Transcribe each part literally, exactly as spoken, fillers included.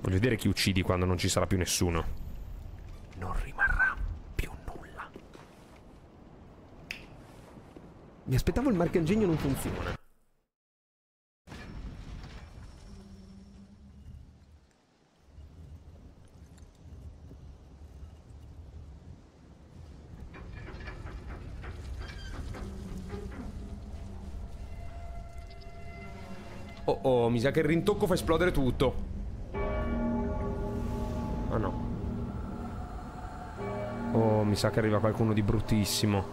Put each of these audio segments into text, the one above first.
Voglio vedere chi uccidi quando non ci sarà più nessuno. Non rimarrà più nulla. Mi aspettavo il marcangegno non funziona. Oh oh, mi sa che il rintocco fa esplodere tutto. Oh no. Oh, mi sa che arriva qualcuno di bruttissimo.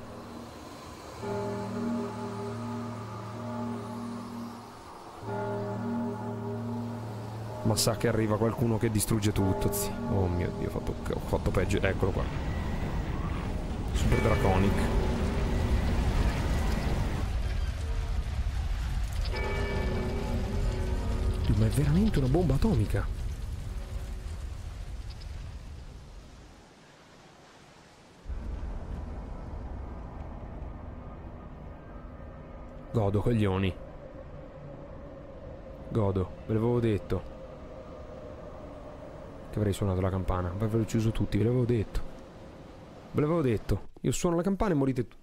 Ma sa che arriva qualcuno che distrugge tutto, zi. Oh mio Dio, ho fatto, ho fatto peggio. Eccolo qua. Super Draconic. Ma è veramente una bomba atomica. Godo, coglioni. Godo, ve l'avevo detto che avrei suonato la campana. Poi ve l'ho ucciso tutti, ve l'avevo detto. Ve l'avevo detto. Io suono la campana e morite tutti.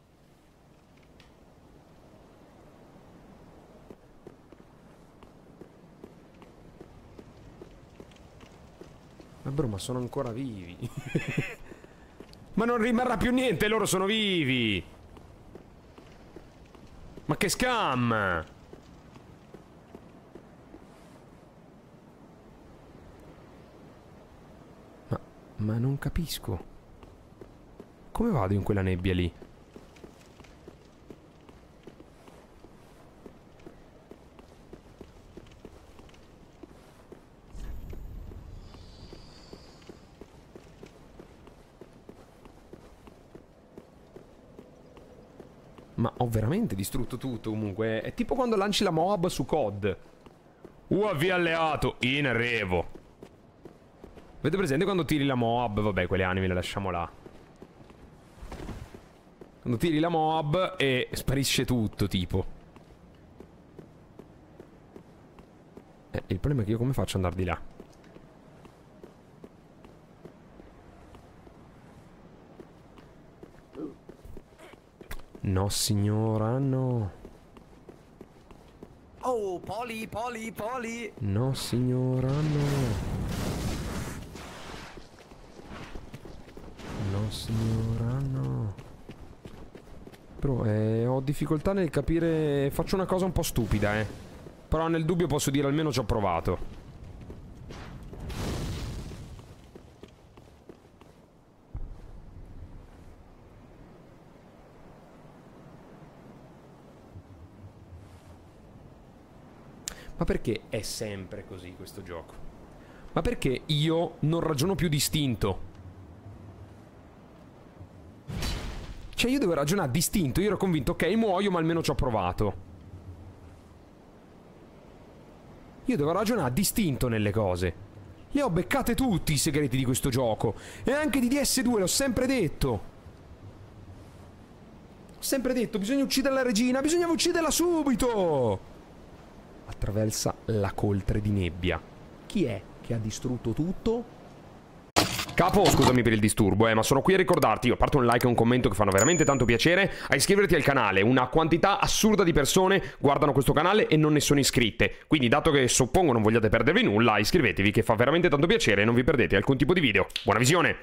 Ma bro, ma sono ancora vivi. Ma non rimarrà più niente, loro sono vivi. Ma che scam. Ma, ma non capisco. Come vado in quella nebbia lì? Ma ho veramente distrutto tutto comunque. È tipo quando lanci la mob su C O D. U A V alleato in arrivo. Avete presente quando tiri la mob? Vabbè, quelle anime le lasciamo là. Quando tiri la mob e sparisce tutto, tipo. Eh, il problema è che io come faccio ad andare di là? No, signora, no. Oh, Poli, Poli, Poli. No, signora, no. No, signora, no. Però eh, ho difficoltà nel capire. Faccio una cosa un po' stupida, eh. Però nel dubbio posso dire almeno ci ho provato. Ma perché è sempre così questo gioco? Ma perché io non ragiono più distinto? Cioè io devo ragionare distinto. Io ero convinto, ok, muoio ma almeno ci ho provato. Io devo ragionare distinto nelle cose. Le ho beccate tutti i segreti di questo gioco. E anche di D S due, l'ho sempre detto. Ho sempre detto, bisogna uccidere la regina. Bisognava ucciderla subito. Attraversa la coltre di nebbia. Chi è che ha distrutto tutto? Capo, scusami per il disturbo, eh, ma sono qui a ricordarti, a parte un like e un commento che fanno veramente tanto piacere, a iscriverti al canale. Una quantità assurda di persone guardano questo canale e non ne sono iscritte. Quindi, dato che suppongo non vogliate perdervi nulla, iscrivetevi che fa veramente tanto piacere e non vi perdete alcun tipo di video. Buona visione!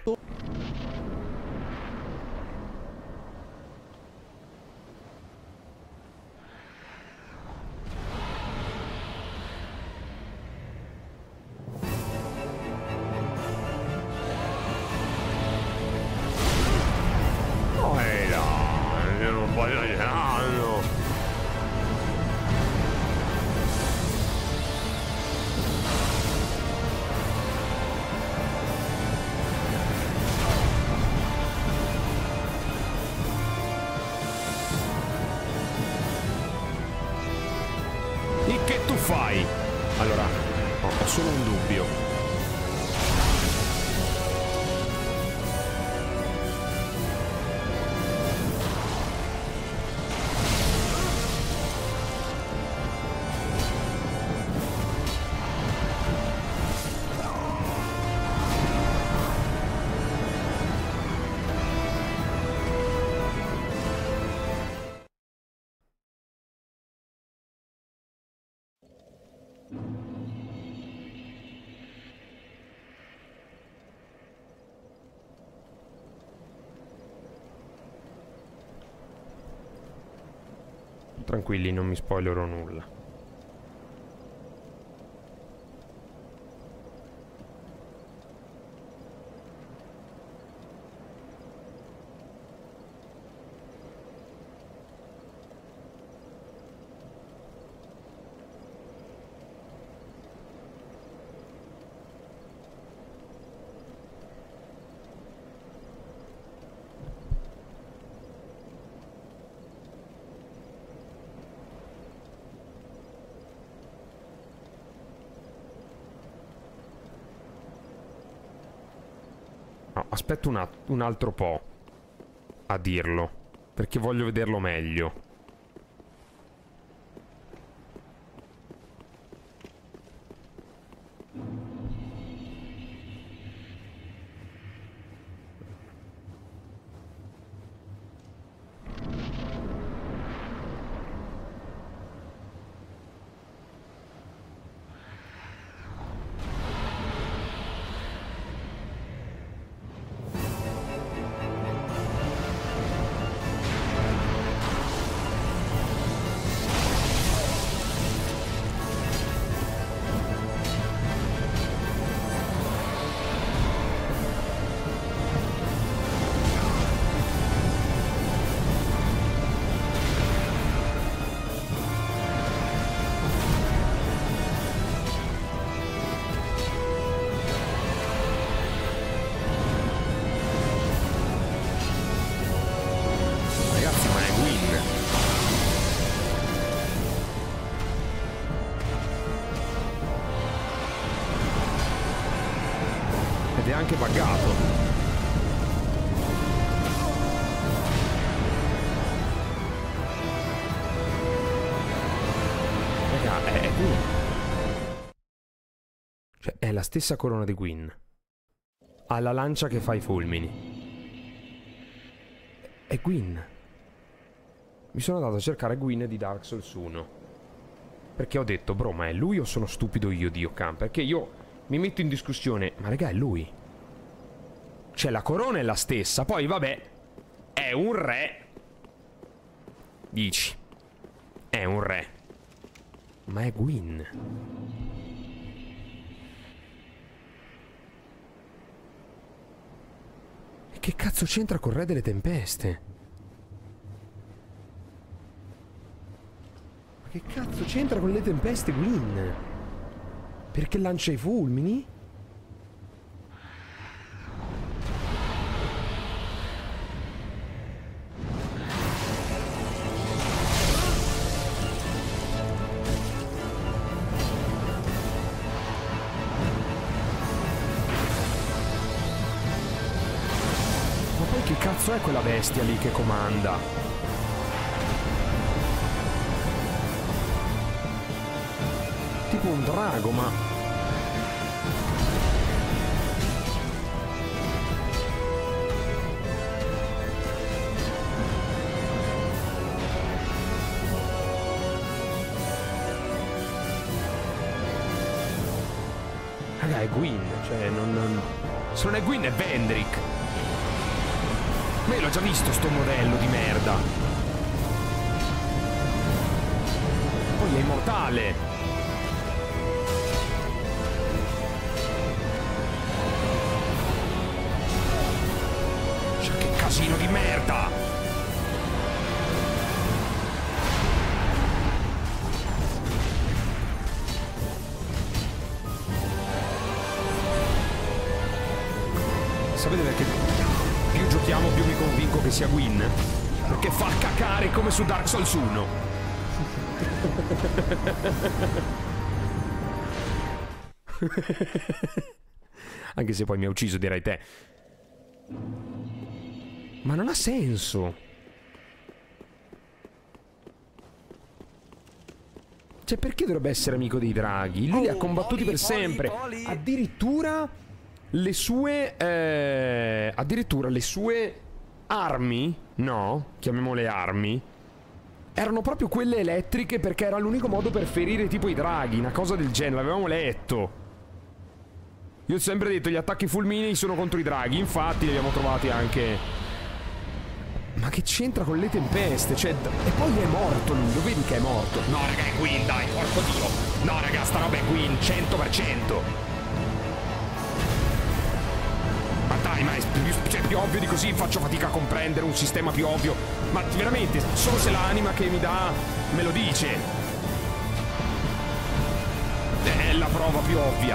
E che tu fai? Allora, ho, ho solo un dubbio. Tranquilli, non mi spoilerò nulla. Aspetto un, un altro po' a dirlo, perché voglio vederlo meglio. È anche buggato. Raga, è, è Gwyn. Cioè, è la stessa corona di Gwyn. Ha la lancia che fa i fulmini. È Gwyn. Mi sono andato a cercare Gwyn di Dark Souls uno. Perché ho detto, bro, ma è lui o sono stupido io, Dio Khan? Perché io mi metto in discussione, ma raga, è lui. Cioè, la corona è la stessa. Poi, vabbè, è un re. Dici. È un re. Ma è Gwyn. E che cazzo c'entra col re delle tempeste? Ma che cazzo c'entra con le tempeste Gwyn? Perché lancia i fulmini? Che cazzo è quella bestia lì che comanda? Tipo un drago, ma... Raga, è Gwyn, cioè non... non... Se non è Gwyn è Vendrick. Ma io l'ho già visto sto modello di merda. Poi è immortale. Cioè, che casino di merda. Sapete perché? Più giochiamo più mi convinco che sia Gwyn, perché fa cacare come su Dark Souls uno. Anche se poi mi ha ucciso, direi te. Ma non ha senso. Cioè, perché dovrebbe essere amico dei draghi? Lui li ha combattuti per sempre. Addirittura le sue... Eh, addirittura le sue armi, no? Chiamiamole armi, erano proprio quelle elettriche, perché era l'unico modo per ferire tipo i draghi, una cosa del genere, l'avevamo letto. Io ho sempre detto, gli attacchi fulminei sono contro i draghi, infatti li abbiamo trovati anche Ma che c'entra con le tempeste? Cioè, e poi è morto lui, lo vedi che è morto? No, raga, è Gwyn, dai, porco dio. No, raga, sta roba è Gwyn, cento per cento. Ma dai, ma è più, cioè, più ovvio di così, faccio fatica a comprendere un sistema più ovvio. Ma veramente, solo se l'anima che mi dà me lo dice. È la prova più ovvia.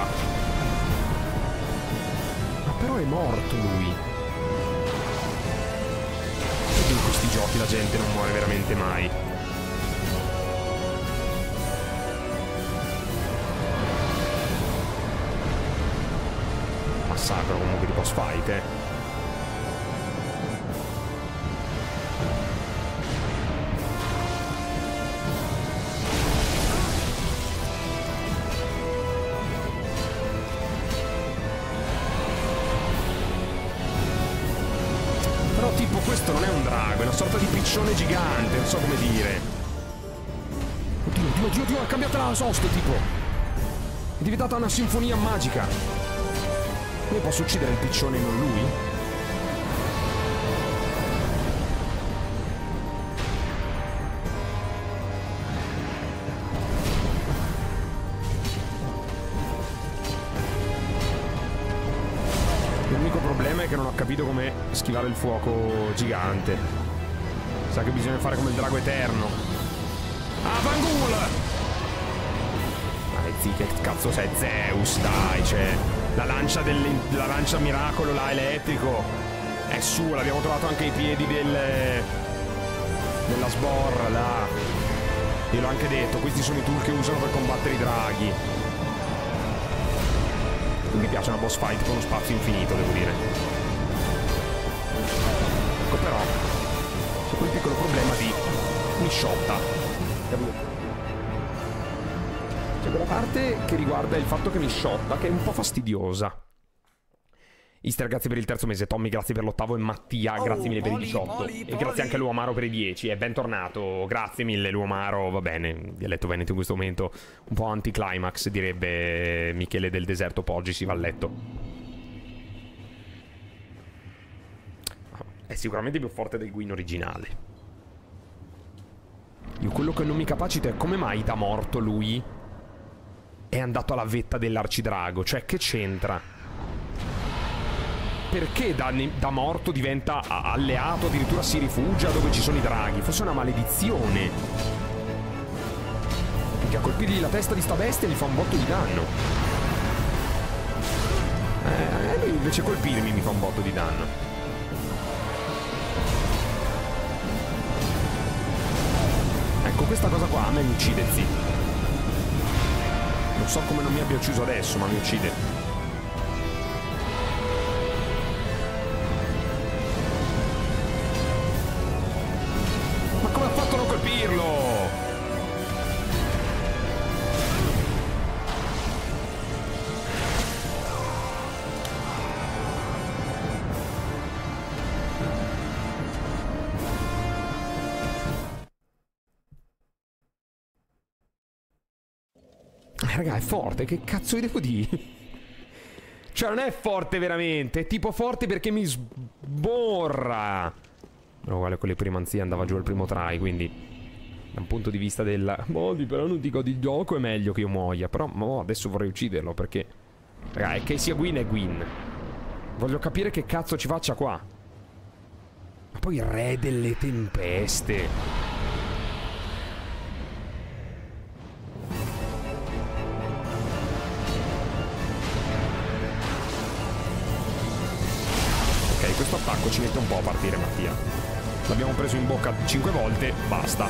Ma però è morto lui. In questi giochi la gente non muore veramente mai. Massacro comunque di boss fight, eh. Però tipo questo non è un drago, è una sorta di piccione gigante, non so come dire. Oddio, oddio, oddio, oddio, ha cambiato la sosta tipo. È diventata una sinfonia magica. Io posso uccidere il piccione e non lui? L'unico problema è che non ho capito come schivare il fuoco gigante. Sa che bisogna fare come il drago eterno. Ah, Vangul! Dai, zi, che cazzo sei? Zeus, dai, cioè... La lancia, del, la lancia miracolo là elettrico è sua, l'abbiamo trovato anche ai piedi del, della sborra là. Io l'ho anche detto, questi sono i tool che usano per combattere i draghi. Mi piace una boss fight con uno spazio infinito, devo dire. Ecco però c'è quel piccolo problema di misciotta, capito? C'è quella parte che riguarda il fatto che mi sciotta, che è un po' fastidiosa. Easter, grazie per il terzo mese. Tommy, grazie per l'ottavo. E Mattia, grazie mille per i diciotto. E grazie anche a Luomaro per i dieci. E bentornato. Grazie mille, Luomaro. Va bene, dialetto veneto in questo momento un po' anticlimax, direbbe Michele del Deserto Poggi. Si va a letto. È sicuramente più forte del Gwyn originale. Io quello che non mi capacito è come mai da morto lui è andato alla vetta dell'arcidrago. Cioè, che c'entra? Perché da, da morto diventa alleato, addirittura si rifugia dove ci sono i draghi? Forse è una maledizione. Perché a colpirgli la testa di sta bestia gli fa un botto di danno. Eh, lui invece colpirmi mi fa un botto di danno. Ecco, questa cosa qua a me mi uccide, zitto. Non so come non mi abbia ucciso adesso, ma mi uccide. Ma come ha fatto a non colpirlo? Raga, è forte, che cazzo devo dire? Cioè, non è forte veramente, è tipo forte perché mi sborra. No, uguale con le primanzie andava giù al primo try, quindi da un punto di vista del Modi, però non ti godi il gioco, è meglio che io muoia. Però mo, adesso vorrei ucciderlo perché, raga, è che sia Gwyn è Gwyn. Voglio capire che cazzo ci faccia qua. Ma poi re delle tempeste. Questo attacco ci mette un po' a partire, Mattia. L'abbiamo preso in bocca cinque volte, basta.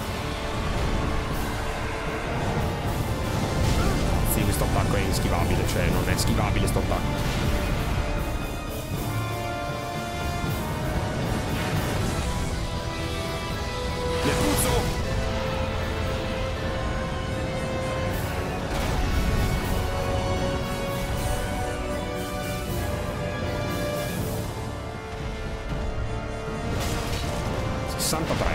Sì, questo attacco è inschivabile, cioè non è schivabile sto attacco. Le puzzo! sessantatré.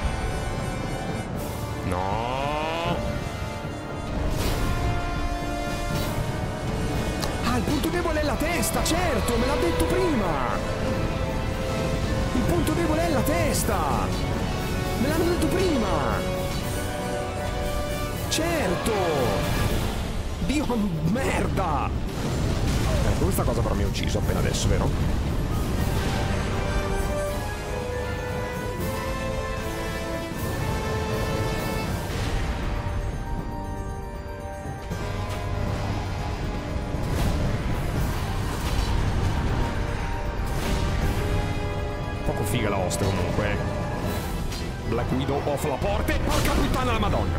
No. Ah, il punto debole è la testa, certo, me l'ha detto prima. Il punto debole debole è la testa! Me l'hanno detto prima! Certo! Dio, merda! Ecco, questa cosa però mi ha ucciso appena adesso, vero? Poco figa la hoste comunque. Black Widow off la porta. Porca puttana la madonna.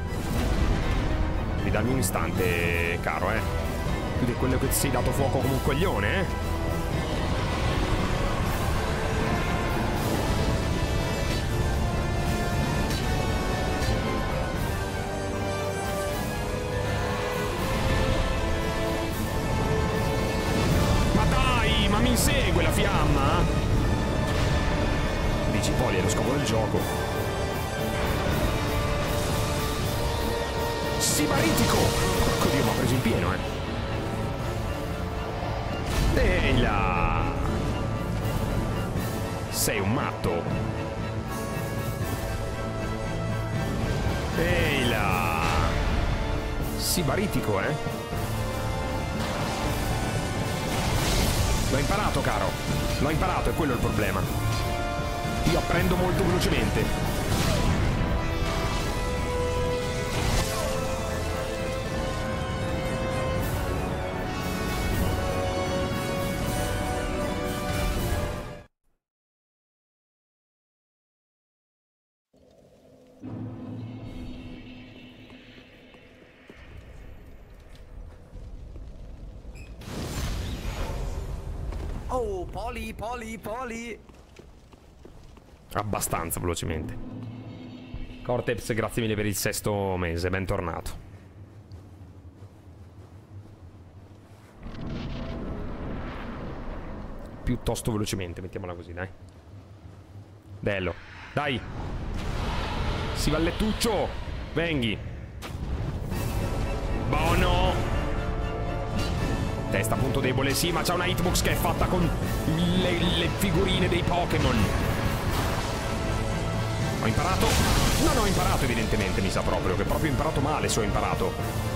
Mi dammi un istante, caro, eh. Tu di quello che ti sei dato fuoco come un coglione, eh. Ma dai, ma mi insegue la fiamma? Dici, Poli, è lo scopo del gioco. Sibaritico! Porco Dio, mi ha preso in pieno, eh. Ehi là! Sei un matto. Ehi là! Sibaritico, eh. L'ho imparato, caro. L'ho imparato, è quello il problema. Io apprendo molto velocemente. Oh, Poli, Poli, Poli. Abbastanza velocemente. Cortex, grazie mille per il sesto mese, bentornato. Piuttosto velocemente, mettiamola così, dai. Bello. Dai. Si va al lettuccio. Venghi. Buono. Testa punto debole, sì, ma c'ha una hitbox che è fatta con le, le figurine dei Pokémon. Ho imparato? Non ho imparato evidentemente, mi sa proprio, che proprio ho imparato male se ho imparato.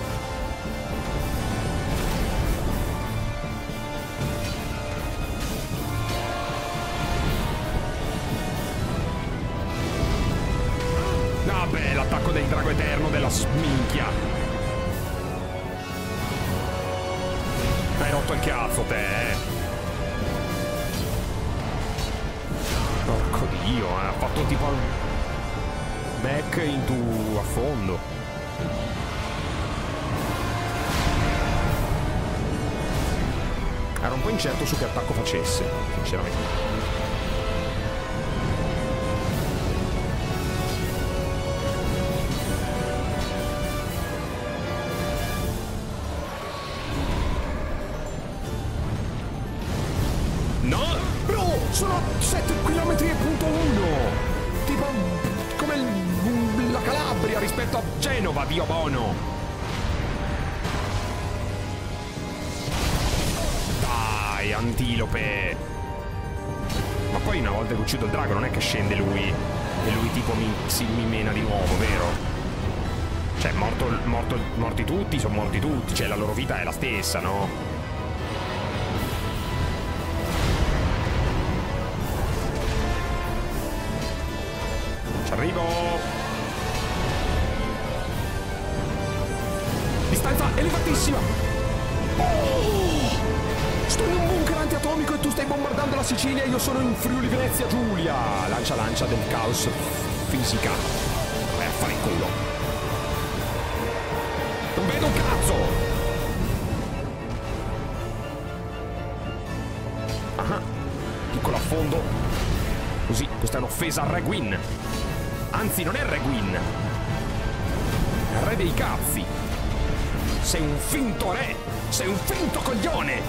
Vabbè, l'attacco del drago eterno della sminchia. Hai rotto il cazzo, te, eh. Porco Dio, eh. Ha fatto tipo back into a fondo. Era un po' incerto su che attacco facesse, sinceramente. No! Bro! Sono a sette chilometri e punto uno! Tipo come il, la Calabria rispetto a Genova, Dio buono! Dai, antilope! Ma poi una volta che uccido il drago non è che scende lui e lui tipo mi, si, mi mena di nuovo, vero? Cioè, morto, morto, morti tutti, sono morti tutti, cioè la loro vita è la stessa, no? Arrivo! Distanza elevatissima! Oh! Sto in un bunker antiatomico e tu stai bombardando la Sicilia e io sono in Friuli Venezia Giulia! Lancia lancia del caos fisica. Vai a fare il culo! Non vedo un cazzo! Ah! Piccolo affondo. Così, questa è un'offesa al Re Gwyn. Anzi, non è Re Gwyn. È il re dei cazzi. Sei un finto re. Sei un finto coglione.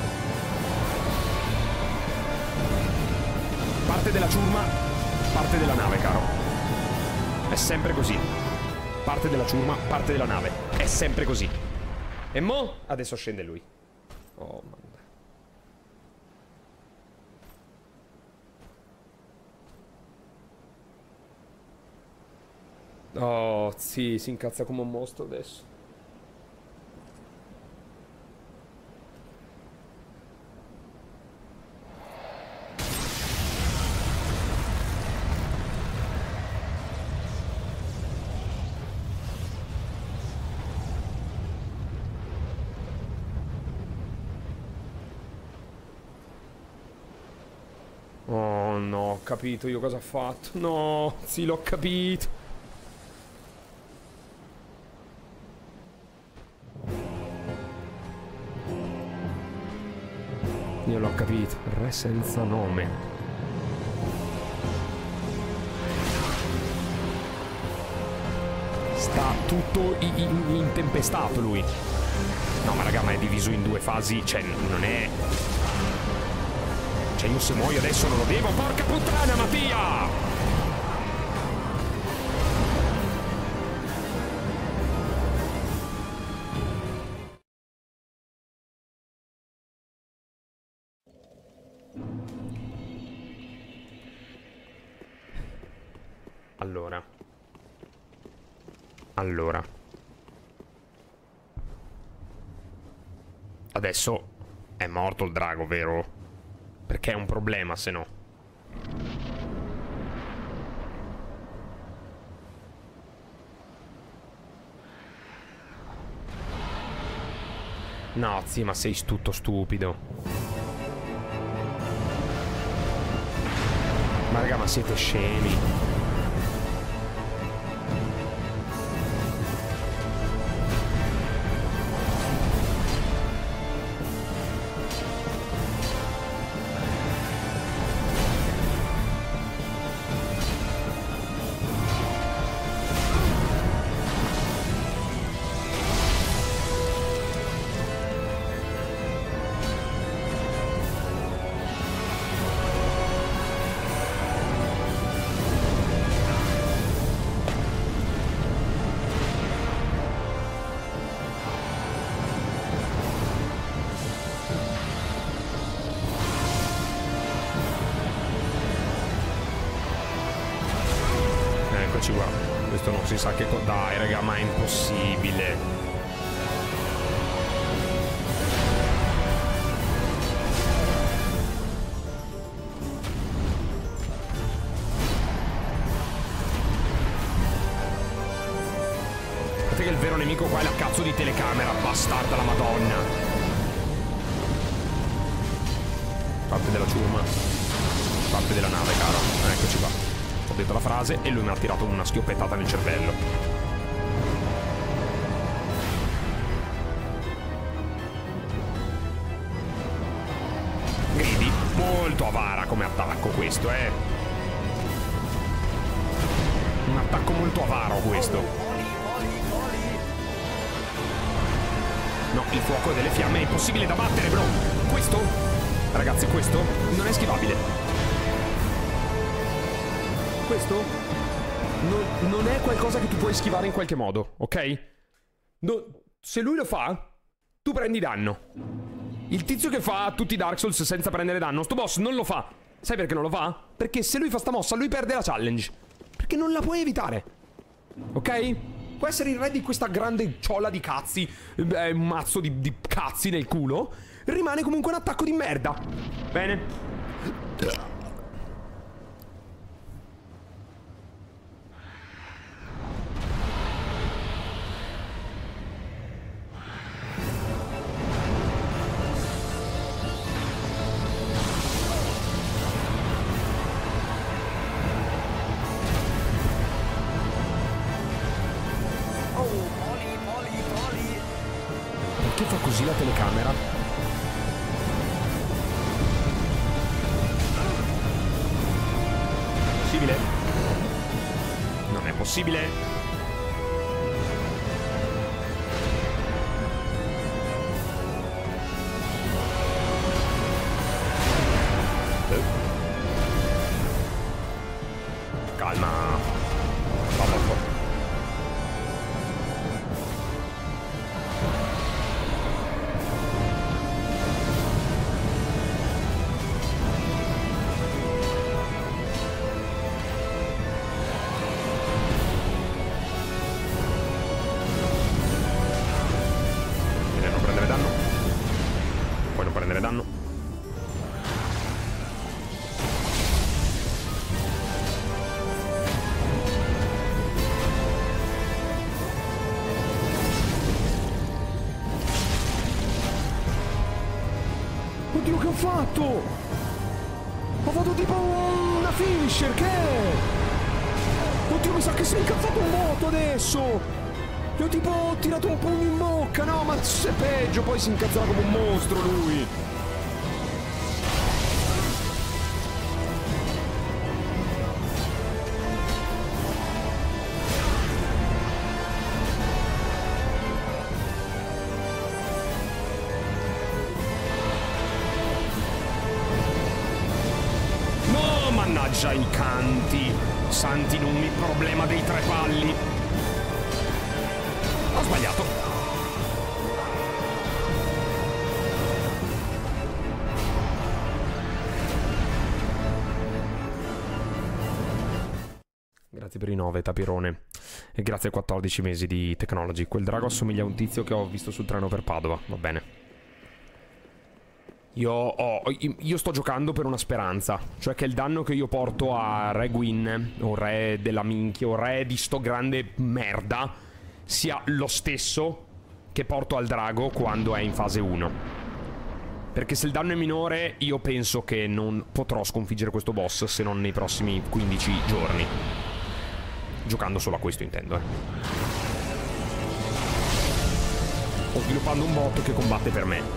Parte della ciurma, parte della nave, caro. È sempre così. Parte della ciurma, parte della nave. È sempre così. E mo? Adesso scende lui. Oh, mamma. Oh, sì, si incazza come un mostro adesso. Oh no, ho capito io cosa ho fatto. No, sì, l'ho capito. Io l'ho capito. Re senza nome. Sta tutto intempestato lui. No, ma raga, ma è diviso in due fasi. Cioè, non è... Cioè, io se muoio adesso non lo devo. Porca puttana, Mattia! Allora. Allora. Adesso è morto il drago, vero? Perché è un problema, se no. No, zii, ma sei tutto stupido. Ma raga, ma siete scemi. Questo non si sa che cosa. Dai, raga, ma è impossibile. Guardate che il vero nemico qua è la cazzo di telecamera, bastarda la madonna. Parte della ciurma. Parte della nave, caro. Eccoci qua. Ho detto la frase e lui mi ha tirato una schioppettata nel cervello. Gridi, molto avara come attacco questo, eh. Un attacco molto avaro questo. No, il fuoco delle fiamme è impossibile da battere, bro. Questo, ragazzi, questo non è schivabile. Questo non, non è qualcosa che tu puoi schivare in qualche modo, ok? No, se lui lo fa, tu prendi danno. Il tizio che fa tutti i Dark Souls senza prendere danno, sto boss non lo fa. Sai perché non lo fa? Perché se lui fa sta mossa, lui perde la challenge. Perché non la puoi evitare. Ok? Può essere il re di questa grande ciolla di cazzi, eh, un mazzo di, di cazzi nel culo. Rimane comunque un attacco di merda. Bene. Perché fa così la telecamera? Possibile? Non è possibile. Calma. Va, va, va. Oddio, che ho fatto? Ho fatto tipo una finisher, che è? Oddio, mi sa che si è incazzato un botto adesso. Gli ho tipo tirato un pugno in bocca. No, ma se peggio, poi si incazzerà come un mostro lui. Mannaggia i canti, santi numi, problema dei tre palli. Ho sbagliato. Grazie per i nove, Tapirone. E grazie ai quattordici mesi di Technology. Quel drago assomiglia a un tizio che ho visto sul treno per Padova, va bene. Io, ho, io sto giocando per una speranza, cioè che il danno che io porto a Re Gwyn, o Re della minchia, o Re di sto grande merda, sia lo stesso che porto al drago quando è in fase uno. Perché se il danno è minore, io penso che non potrò sconfiggere questo boss se non nei prossimi quindici giorni. Giocando solo a questo, intendo, eh. Sto sviluppando un bot che combatte per me.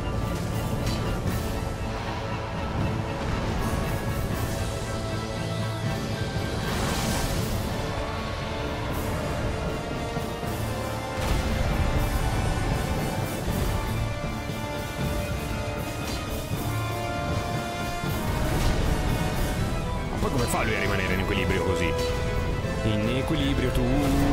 Come fa lui a rimanere in equilibrio così? In equilibrio tu.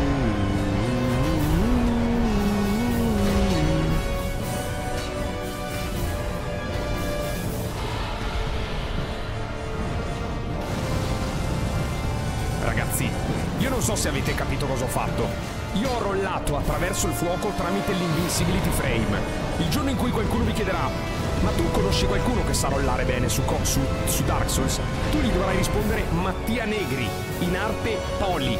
Ragazzi, io non so se avete capito cosa ho fatto. Io ho rollato attraverso il fuoco tramite l'Invincibility Frame. Il giorno in cui qualcuno mi chiederà: ma tu conosci qualcuno che sa rollare bene su, su, su Dark Souls? Tu gli dovrai rispondere Mattia Negri, in arte Poli.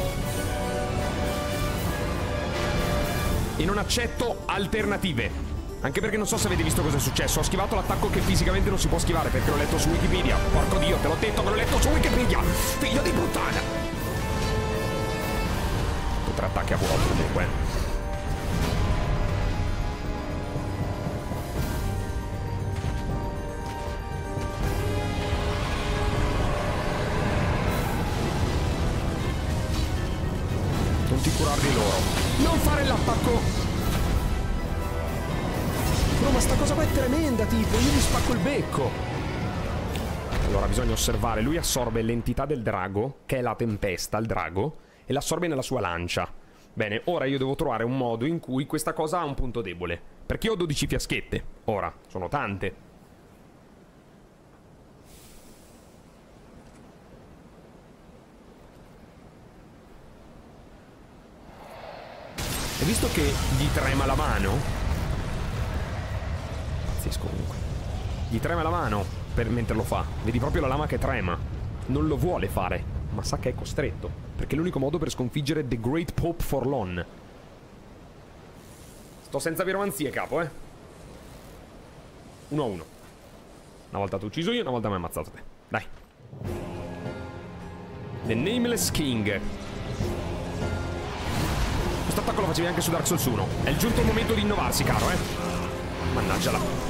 E non accetto alternative. Anche perché non so se avete visto cosa è successo. Ho schivato l'attacco che fisicamente non si può schivare perché l'ho letto su Wikipedia. Porco Dio, te l'ho detto che l'ho letto su Wikipedia. Figlio di puttana. Tre attacchi a vuoto comunque. Non ti curarli loro. Non fare l'attacco. No, ma sta cosa qua è tremenda, tipo. Io gli spacco il becco. Allora, bisogna osservare. Lui assorbe l'entità del drago, che è la tempesta, il drago, e l'assorbe nella sua lancia. Bene, ora io devo trovare un modo in cui questa cosa ha un punto debole. Perché io ho dodici fiaschette. Ora, sono tante. E visto che gli trema la mano, pazzesco comunque, gli trema la mano per, mentre lo fa. Vedi proprio la lama che trema. Non lo vuole fare, ma sa che è costretto, perché è l'unico modo per sconfiggere The Great Pope Forlon. Sto senza piromanzie, capo, eh. Uno a uno. Una volta ti ho ucciso io, una volta mi hai ammazzato te. Dai. The Nameless King. Questo attacco lo facevi anche su Dark Souls uno. È giunto il momento di innovarsi, caro, eh. Mannaggiala.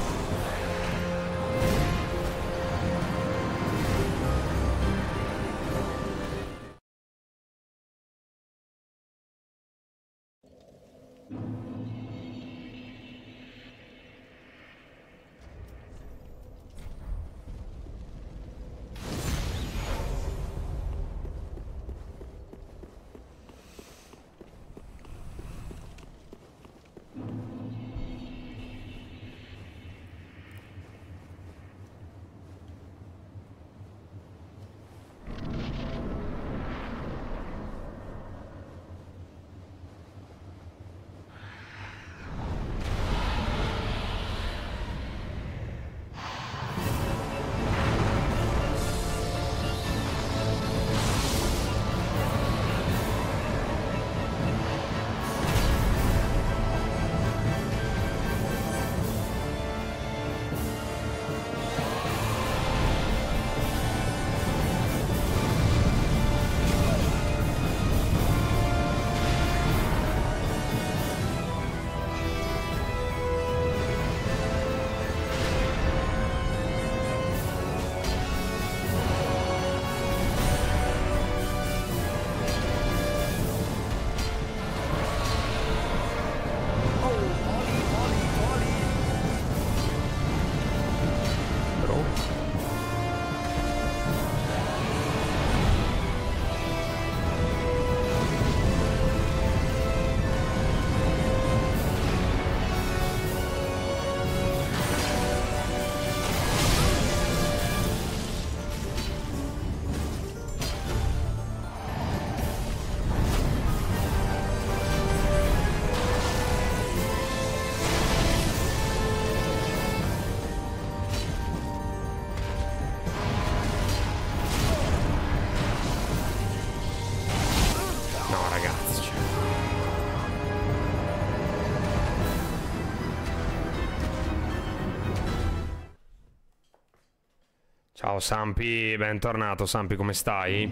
Ciao Sampi, bentornato Sampi, come stai?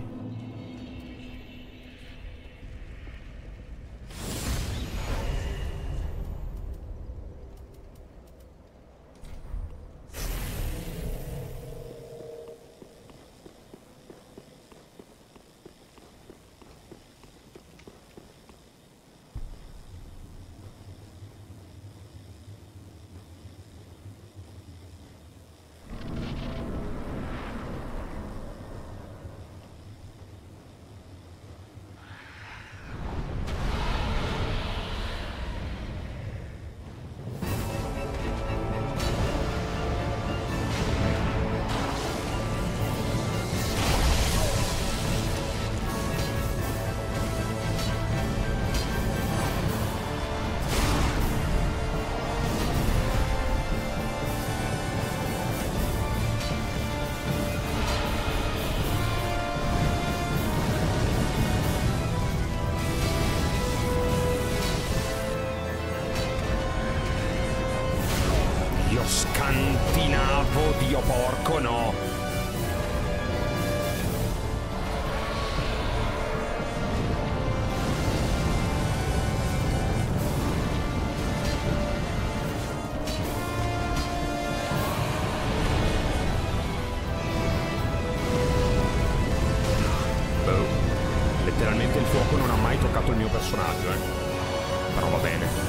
Io scantinavo, Dio porco, no. Boh. Letteralmente il fuoco non ha mai toccato il mio personaggio, eh. Però va bene.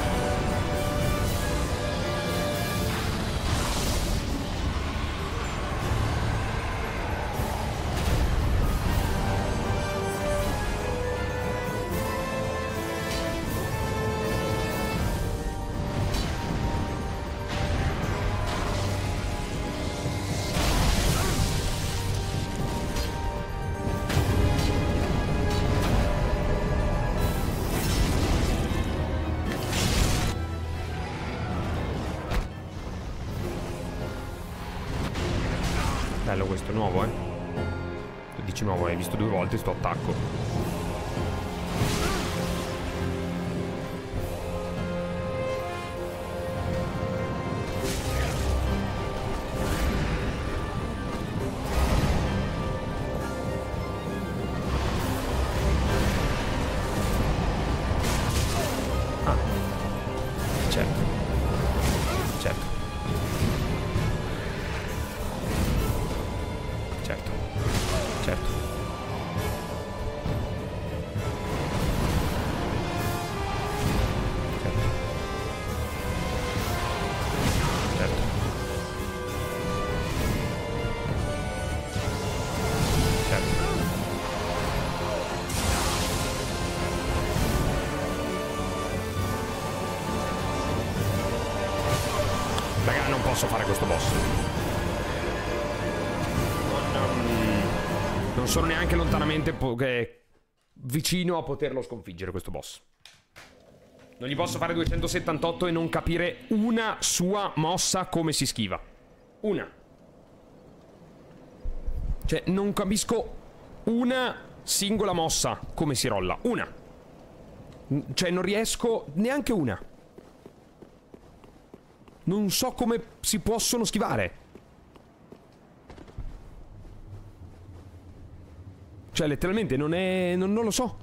Bello questo, nuovo, eh. Tu dici nuovo, hai visto due volte sto attacco. Ah. Certo. Certo. Certo, certo. Certo. Certo. Certo. Raga, non posso fare questo boss. Non sono neanche lontanamente vicino a poterlo sconfiggere questo boss. Non gli posso fare duecentosettantotto e non capire una sua mossa come si schiva. Una. Cioè, non capisco una singola mossa come si rolla. Una. Cioè, non riesco neanche una. Non so come si possono schivare. Cioè, letteralmente, non è... Non, non lo so.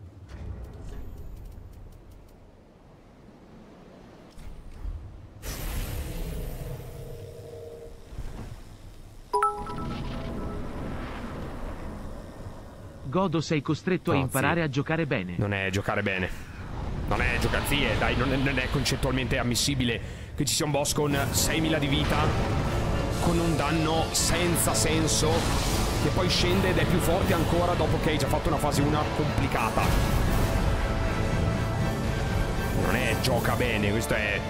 Godo, sei costretto No, a imparare zio. a giocare bene. Non è giocare bene. Non è giocare... Zie, dai, non è, non è concettualmente ammissibile che ci sia un boss con seimila di vita, con un danno senza senso, che poi scende ed è più forte ancora dopo che hai già fatto una fase uno complicata. Non è gioca bene, questo è...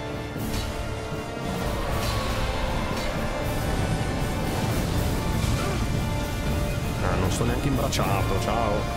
Ah, non sto neanche imbracciato, ciao.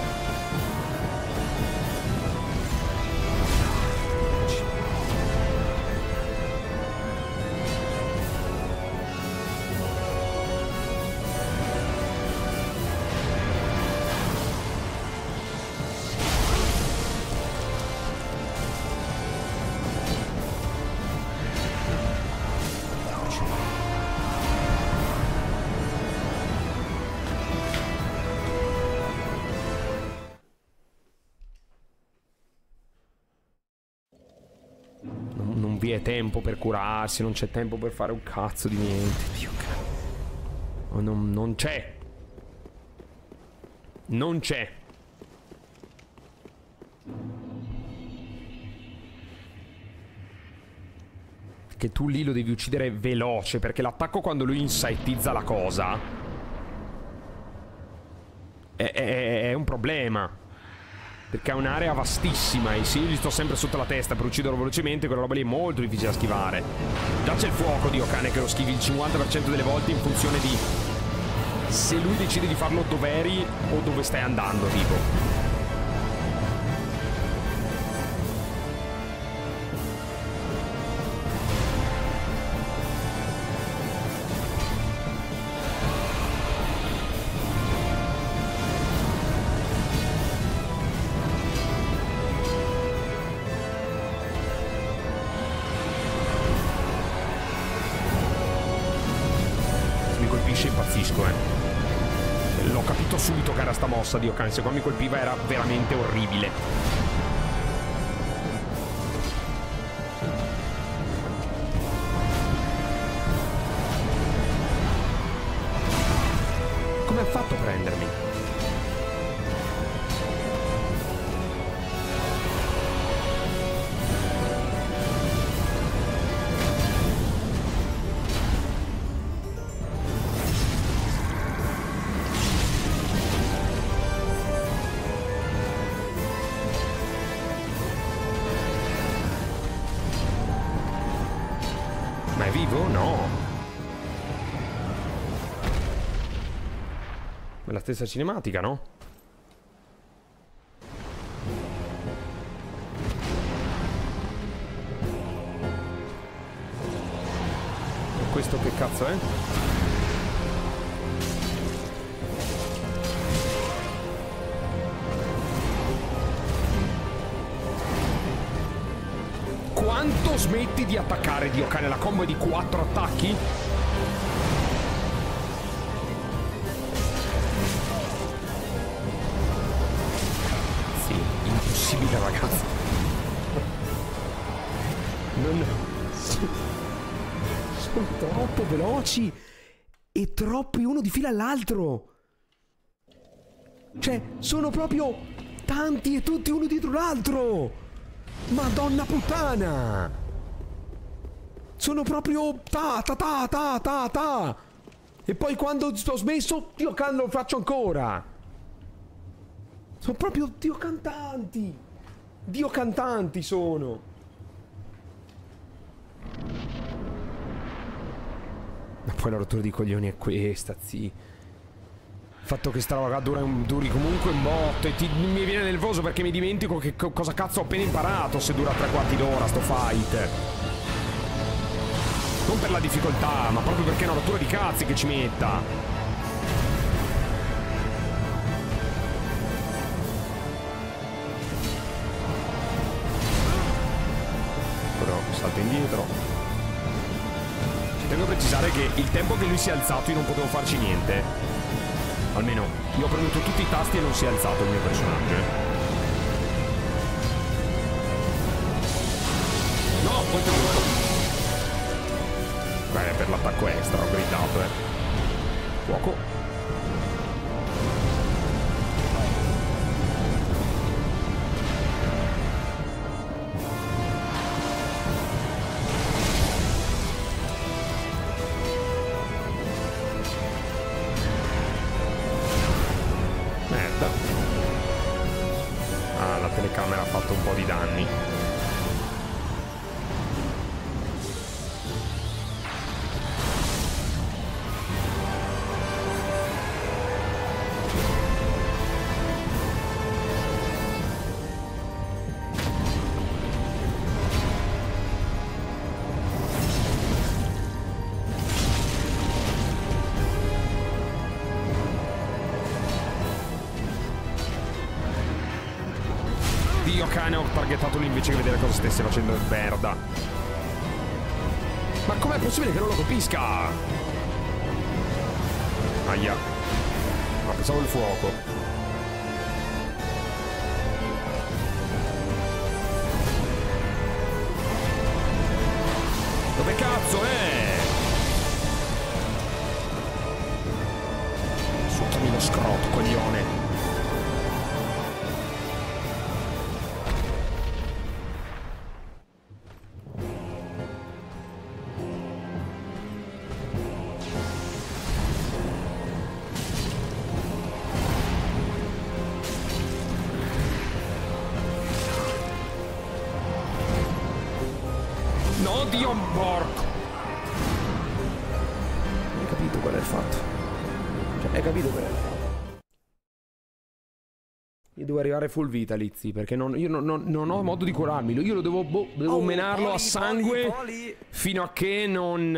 vi è tempo per curarsi, non c'è tempo per fare un cazzo di niente. Dio cazzo. Non, non c'è. Non c'è. Che tu lì lo devi uccidere veloce, perché l'attacco quando lui insettizza la cosa è, è, è un problema, perché è un'area vastissima e se io gli sto sempre sotto la testa per ucciderlo velocemente, quella roba lì è molto difficile da schivare. Già c'è il fuoco, Dio cane, che lo schivi il cinquanta per cento delle volte in funzione di se lui decide di farlo dove eri o dove stai andando, tipo. Impazzisco, eh. L'ho capito subito che era sta mossa, Dio cane. Se qua mi colpiva era veramente orribile. Come ha fatto a prendermi? Ma è vivo? No. È la stessa cinematica, no? E questo che cazzo è? Quanto smetti di attaccare, Dio cane? La combo è di quattro attacchi? Sì, impossibile, ragazzi. Non... Sono troppo veloci e troppi uno di fila all'altro. Cioè, sono proprio tanti e tutti uno dietro l'altro. Madonna puttana! Sono proprio ta ta ta ta ta ta! E poi quando sto smesso, Dio can lo faccio ancora! Sono proprio Dio cantanti! Dio cantanti sono! Ma poi la rottura di coglioni è questa, zi. Il fatto che sta roba dura, duri comunque un botto e ti, mi viene nervoso perché mi dimentico che co cosa cazzo ho appena imparato se dura tre quarti d'ora sto fight. Non per la difficoltà, ma proprio perché è una rottura di cazzi che ci metta. Però salto indietro. Ci tengo a precisare che il tempo che lui si è alzato io non potevo farci niente. Almeno io ho premuto tutti i tasti e non si è alzato il mio personaggio. No, oltretutto. Beh, per l'attacco extra ho gridato, eh. Fuoco. Ah, la telecamera ha fatto un po' di danni. Dio cane, ho targetato lì invece che vedere cosa stesse facendo merda. Ma com'è possibile che non lo colpisca? Aia. Ma pensavo il fuoco. Dio, porco. Hai capito qual è il fatto? Cioè, hai capito qual è il fatto? Io devo arrivare full vita, Lizzy, perché non, io non, non, non ho modo di curarmi. Io lo devo, boh, devo Oh, menarlo poli, a sangue poli, poli. fino a che non...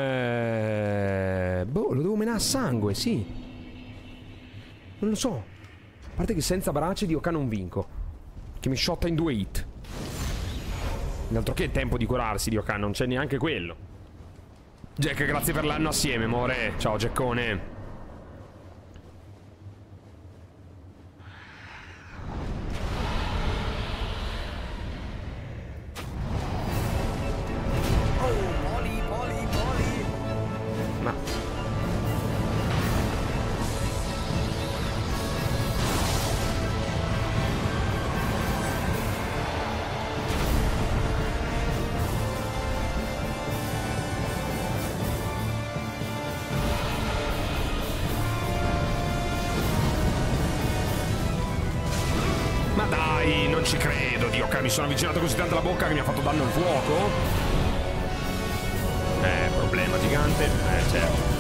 Eh, boh, lo devo menare a sangue, sì. Non lo so. A parte che senza braccia di Oka non vinco. Che mi shotta in due hit. D'altro che tempo di curarsi di Oka, non c'è neanche quello. Jack, grazie per l'anno assieme, amore. Ciao, Jackone. Ma dai, non ci credo, Dio, che mi sono avvicinato così tanto alla bocca che mi ha fatto danno il fuoco. Eh, problema gigante. Eh, certo.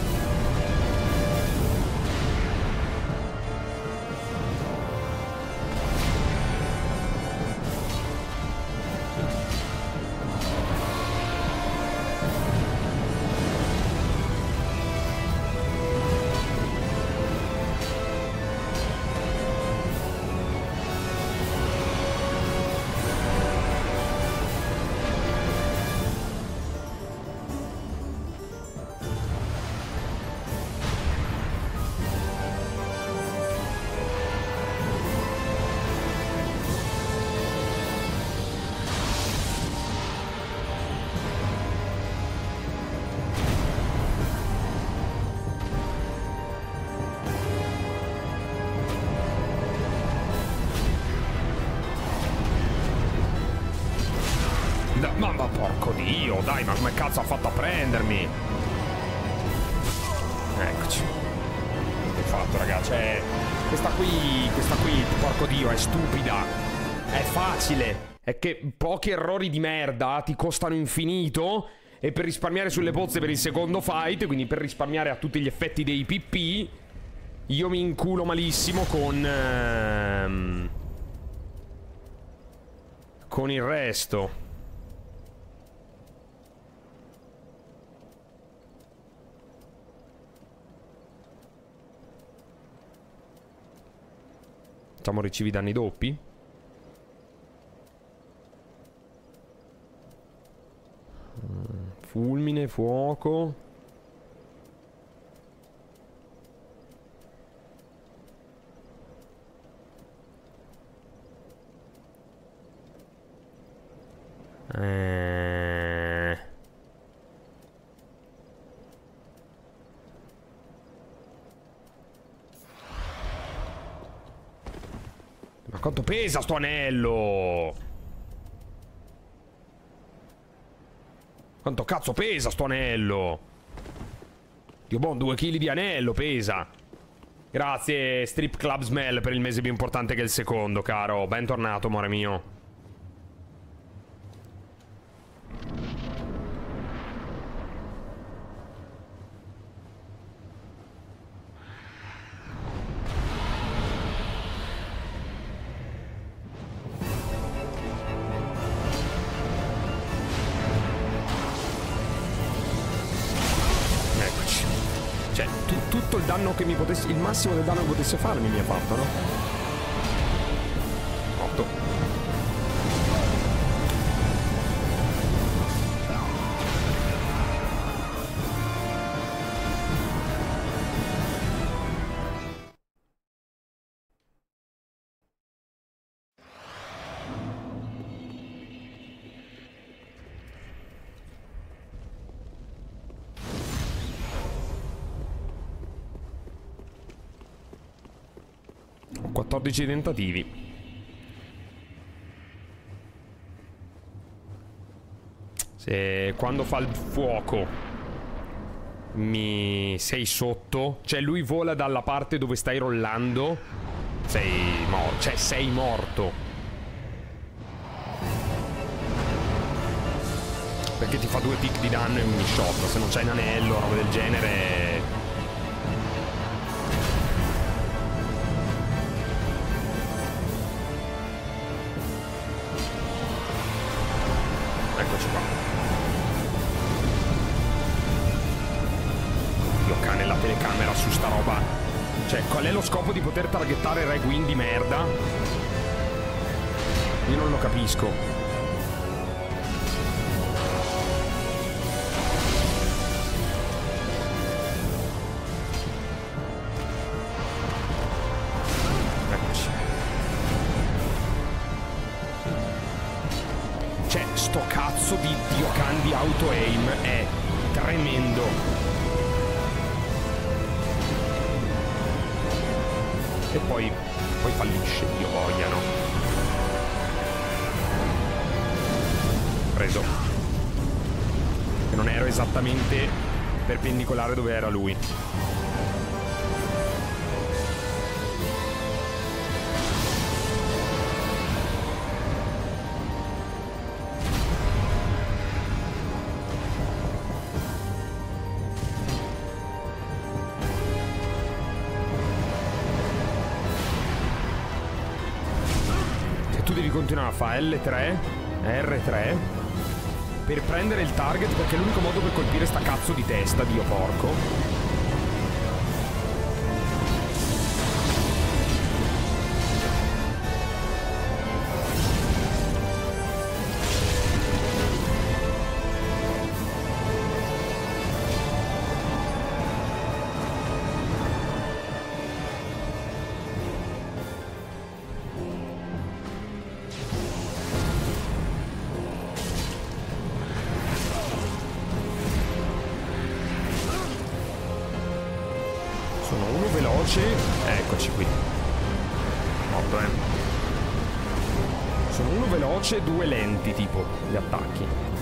Ma, ma porco Dio, dai, ma come cazzo ha fatto a prendermi? Eccoci. Che fatto, ragazzi? Cioè, questa qui, questa qui, porco Dio, è stupida. È facile. È che pochi errori di merda ti costano infinito. E per risparmiare sulle pozze per il secondo fight, quindi per risparmiare a tutti gli effetti dei P P, io mi inculo malissimo con... Ehm, con il resto. Facciamo ricevi danni doppi. Fulmine, fuoco. Eh... Ma quanto pesa sto anello? Quanto cazzo pesa sto anello? Dio buon, due chili di anello pesa. Grazie Strip Club Smell per il mese più importante che il secondo, caro. Bentornato, amore mio. Tutto il danno che mi potesse... il massimo del danno che potesse farmi mi ha fatto, no? otto. quattordici tentativi. Se quando fa il fuoco mi sei sotto, cioè lui vola dalla parte dove stai rollando, sei morto, cioè sei morto. Perché ti fa due pick di danno e un shot. Se non c'hai un anello, roba del genere. Eccoci qua. Dio cane, la telecamera su sta roba. Cioè, qual è lo scopo di poter targettare Red Wing di merda? Io non lo capisco. Sto cazzo di Diokan di auto-aim è tremendo. E poi, poi fallisce, Dio voglia, no? Preso. E non ero esattamente perpendicolare dove era lui. Continuare a fare L tre, R tre per prendere il target, perché è l'unico modo per colpire sta cazzo di testa, Dio porco. Eccoci qui. Morto, eh. Sono uno veloce e due lenti, tipo, gli attacchi.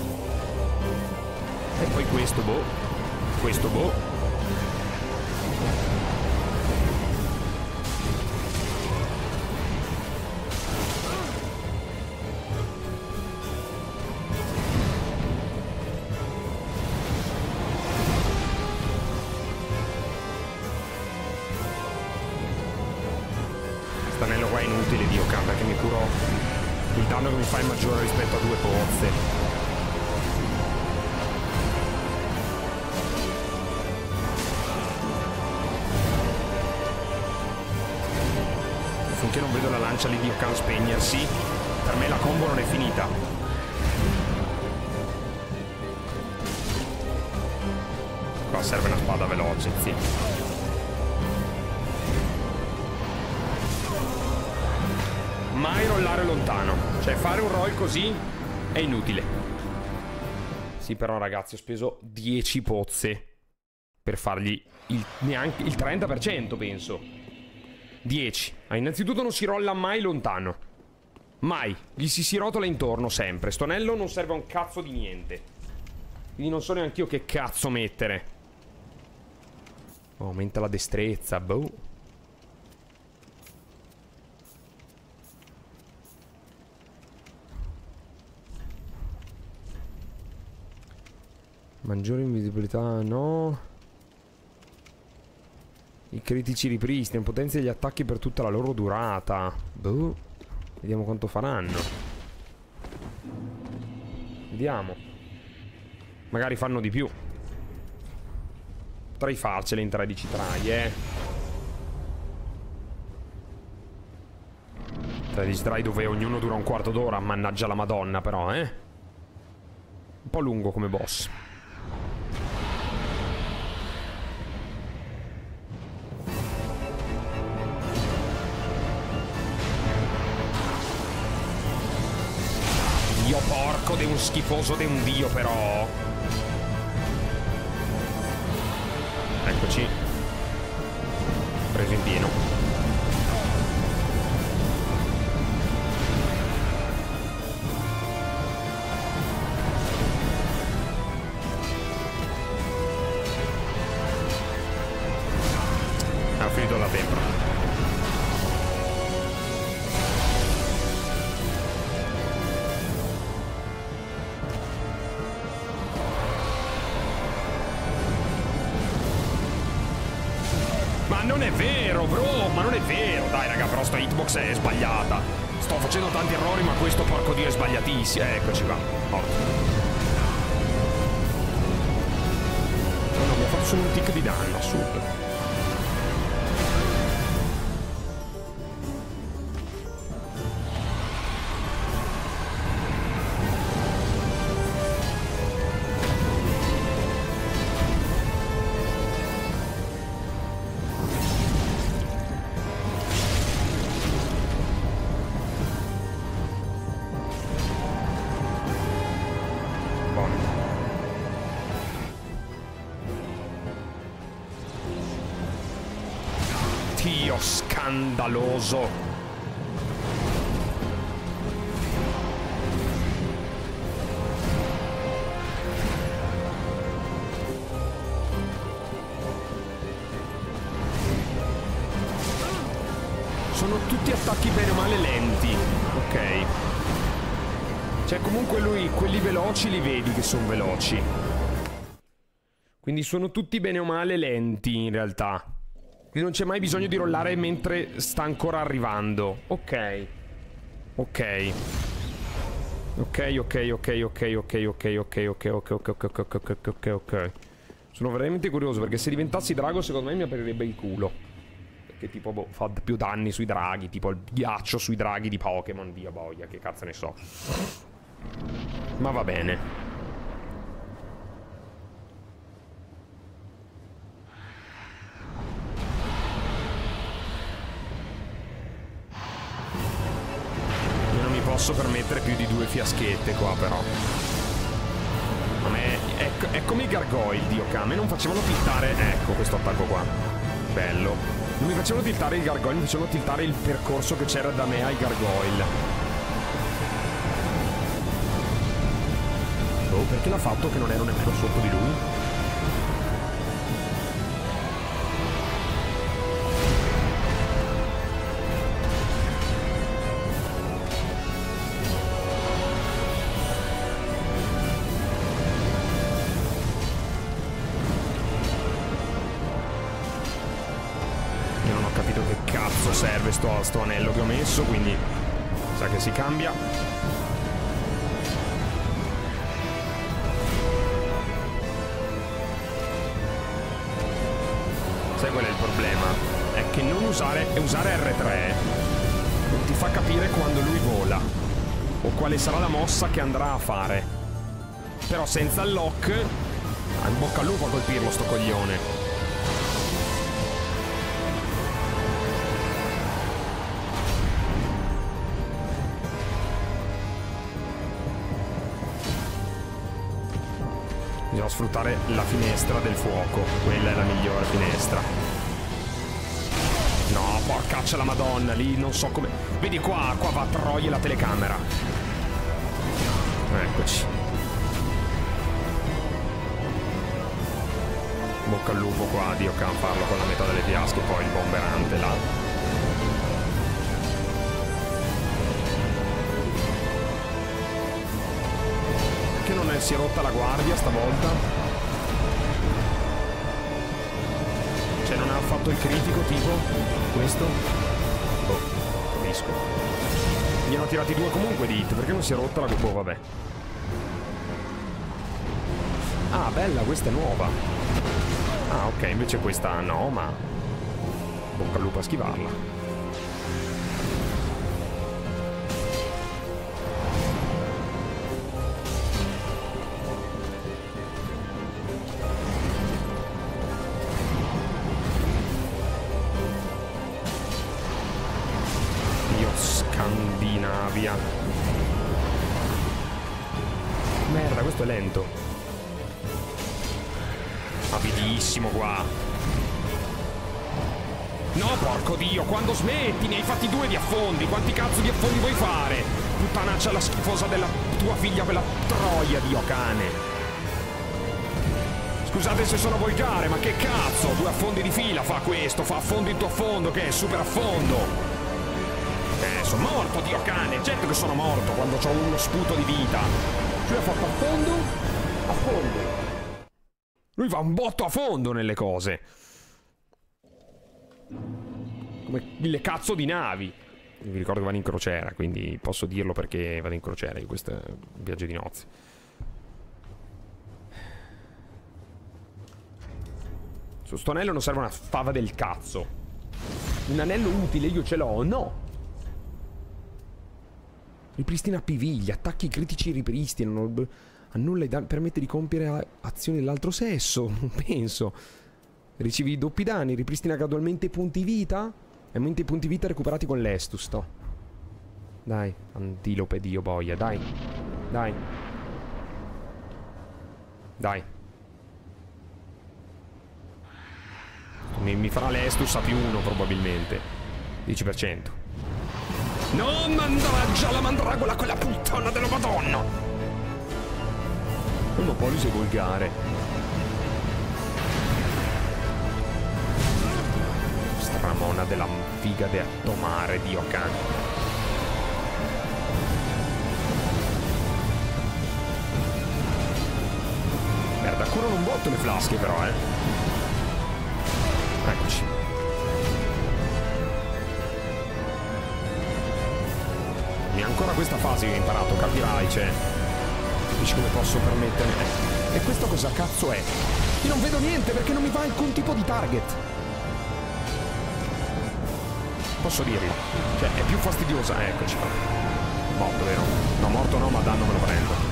E poi questo, boh. Questo, boh. Stanello qua è inutile, Diokan, perché mi curo. Il danno che mi fa è maggiore rispetto a due pozze. Finché non vedo la lancia lì di Diokan spegnersi, per me la combo non è finita. Qua serve una spada veloce, zio. Mai rollare lontano. Cioè fare un roll così è inutile. Sì, però ragazzi, ho speso dieci pozze per fargli il, neanche il trenta per cento, penso. dieci. Ah, innanzitutto non si rolla mai lontano. Mai. Gli si si rotola intorno sempre. Sto anello non serve a un cazzo di niente. Quindi non so neanche io che cazzo mettere. Oh, aumenta la destrezza. Boh. Maggiore invisibilità, no. I critici ripristinano, potenzia gli attacchi per tutta la loro durata. Boh. Vediamo quanto faranno. Vediamo. Magari fanno di più. Potrei farcele in tredici try, eh. tredici try dove ognuno dura un quarto d'ora. Mannaggia la madonna, però, eh. Un po' lungo come boss. Dio porco, de un schifoso de un dio, però. Eccoci. Preso in pieno. Ah, ho finito da tempo. Ma non è vero, bro, ma non è vero. Dai, raga, però sta hitbox è sbagliata. Sto facendo tanti errori, ma questo, porco dio, è sbagliatissimo. Eh, eccoci qua, morto. No, no, mi ha fatto solo un tick di danno, assurdo. Dio, scandaloso. Sono tutti attacchi bene o male lenti. Ok. Cioè comunque lui, quelli veloci li vedi che sono veloci. Quindi sono tutti bene o male lenti in realtà. Quindi non c'è mai bisogno di rollare mentre sta ancora arrivando. Ok. Ok. Ok, ok, ok, ok, ok, ok, ok, ok, ok, ok, ok, ok, ok, ok, ok. Sono veramente curioso perché se diventassi drago secondo me mi aprirebbe il culo. Perché tipo boh, fa più danni sui draghi, tipo il ghiaccio sui draghi di Pokémon, Dio boia, che cazzo ne so. Ma va bene. Posso permettere più di due fiaschette qua però. A me è, è come i gargoyle di Oka. A me non facevano tiltare. Ecco questo attacco qua. Bello. Non mi facevano tiltare i gargoyle, mi facevano tiltare il percorso che c'era da me ai gargoyle. Oh, perché l'ha fatto che non ero nemmeno sotto di lui? Serve sto, sto anello che ho messo, quindi sa che si cambia. Sai qual è il problema? È che non usare, usare R tre non ti fa capire quando lui vola o quale sarà la mossa che andrà a fare. Però senza il lock, ah, in bocca al lupo a colpirlo sto coglione. Bisogna sfruttare la finestra del fuoco. Quella è la migliore finestra. No, porcaccia la madonna. Lì non so come... Vedi qua, qua va a troie la telecamera. Eccoci. Bocca al lupo qua, Dio can farlo con la metà delle fiasche. Poi il bomberante là. Che non è, si è rotta la guardia stavolta. Cioè non ha fatto il critico tipo questo. Boh, capisco. Gli hanno tirati due comunque di hit. Perché non si è rotta la... Boh, vabbè. Ah, bella, questa è nuova. Ah, ok, invece questa no, ma... Bocca al lupo a schivarla. Scandinavia. Merda, questo è lento. Rapidissimo qua. No, porco dio, quando smetti? Ne hai fatti due di affondi. Quanti cazzo di affondi vuoi fare? Puttanaccia la schifosa della tua figlia, quella troia, dio cane. Scusate se sono volgare, ma che cazzo? Due affondi di fila fa questo. Fa affondo in tuo affondo, che è super affondo. Eh, sono morto, dio cane. Certo che sono morto quando ho uno sputo di vita. Lui ha fatto a fondo, a fondo. Lui va un botto a fondo nelle cose. Come le cazzo di navi. Vi ricordo che vado in crociera, quindi posso dirlo perché vado in crociera. Io questo è un viaggio di nozze. Su sto anello non serve una fava del cazzo. Un anello utile io ce l'ho, no. Ripristina P V, gli attacchi critici ripristinano. Annulla i danni, permette di compiere azioni dell'altro sesso. Non penso. Ricevi doppi danni, ripristina gradualmente punti vita. E aumenta i punti vita recuperati con l'Estus. Sto. Dai, antilope dio boia, dai. Dai. Dai. Mi, mi farà l'Estus a più uno probabilmente. dieci per cento. No, mandraggia la mandragola, quella puttana della madonna. Ma poi sei volgare. Stramona della figa de attomare, dio can. Merda, curano un botto le flasche però, eh. Eccoci. E ancora questa fase che ho imparato, capirai, cioè. Capisci come posso permettermi? Eh. E questo cosa cazzo è? Io non vedo niente perché non mi fa alcun tipo di target. Posso dirlo? Cioè, è più fastidiosa. Eh, eccoci qua. Morto, vero? No, morto no, ma danno me lo prendo.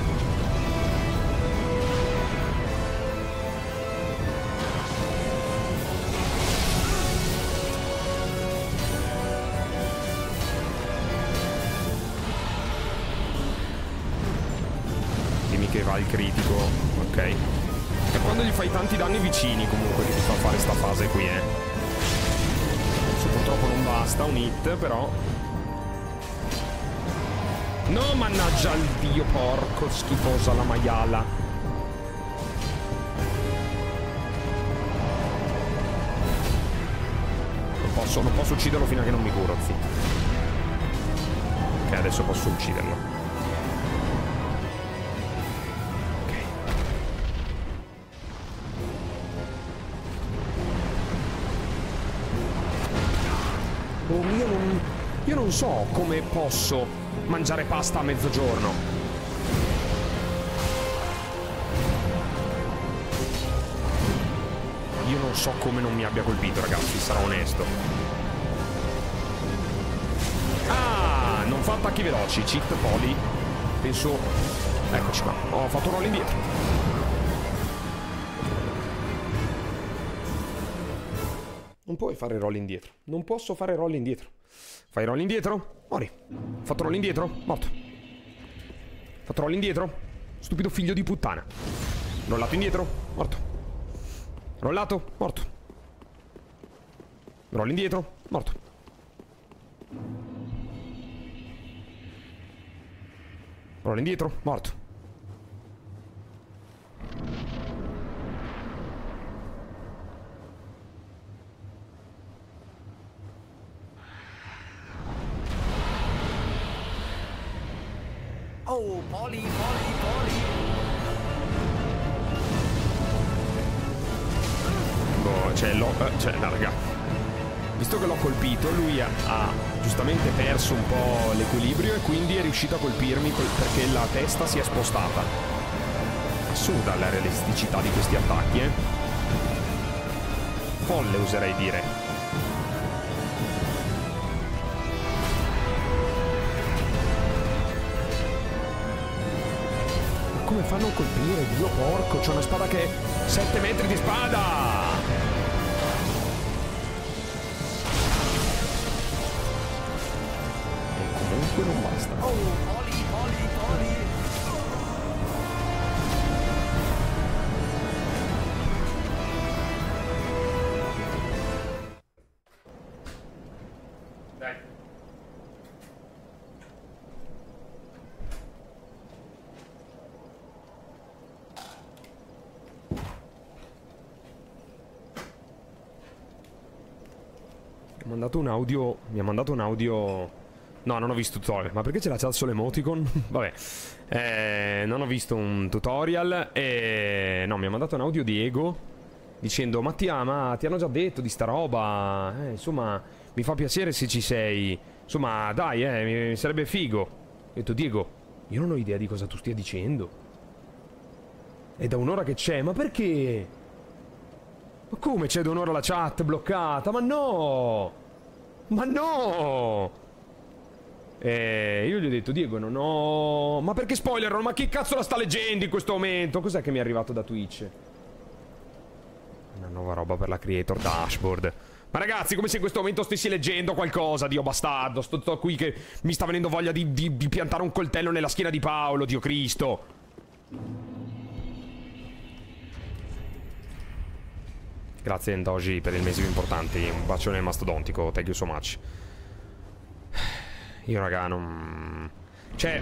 Che va il critico, ok. E quando gli fai tanti danni vicini comunque che ti fa fare sta fase qui, eh. Adesso purtroppo non basta un hit, però. No, mannaggia il dio porco, schifosa la maiala. Non posso, non posso ucciderlo fino a che non mi curo, zitto. Ok, adesso posso ucciderlo. Io non, io non so come posso mangiare pasta a mezzogiorno. Io non so come non mi abbia colpito, ragazzi, sarò onesto. Ah, non fa attacchi veloci, cheat poli. Penso... Eccoci qua, ho fatto un roll indietro. Non puoi fare roll indietro. Non posso fare roll indietro. Fai roll indietro? Muori. Fatto roll indietro? Morto. Fatto roll indietro? Stupido figlio di puttana. Rollato indietro? Morto. Rollato? Morto. Roll indietro? Morto. Roll indietro? Morto. Oh, poli, poli, poli. Boh, cioè, l'ho... Eh, cioè, no, raga. Visto che l'ho colpito, lui ha, ha giustamente perso un po' l'equilibrio e quindi è riuscito a colpirmi col, perché la testa si è spostata. Assurda la realisticità di questi attacchi, eh. Folle, oserei dire. Come fanno a colpire? Dio porco, c'è una spada che è sette metri di spada! E comunque non basta. Oh, poli, poli, poli. Dai. Mi ha mandato un audio. Mi ha mandato un audio. No, non ho visto tutorial. Ma perché c'è la chat solo emoticon? Vabbè. Eh, non ho visto un tutorial. E. No, mi ha mandato un audio Diego. dicendo Mattia, ma ti hanno già detto di sta roba, eh, insomma mi fa piacere se ci sei, insomma dai, eh, mi sarebbe figo. Ho detto Diego, io non ho idea di cosa tu stia dicendo, è da un'ora che c'è, ma perché? Ma come c'è da un'ora la chat bloccata? Ma no, ma no. E io gli ho detto Diego, non ho... Ma perché spoiler? Ma chi cazzo la sta leggendo in questo momento? Cos'è che mi è arrivato da Twitch? Una nuova roba per la creator dashboard. Ma ragazzi, come se in questo momento stessi leggendo qualcosa, Dio bastardo. Sto, sto qui che mi sta venendo voglia di, di, di piantare un coltello nella schiena di Paolo, Dio Cristo. Grazie Endoji per il mese più importante. Un bacione mastodontico, thank you so much. Io raga non... Cioè...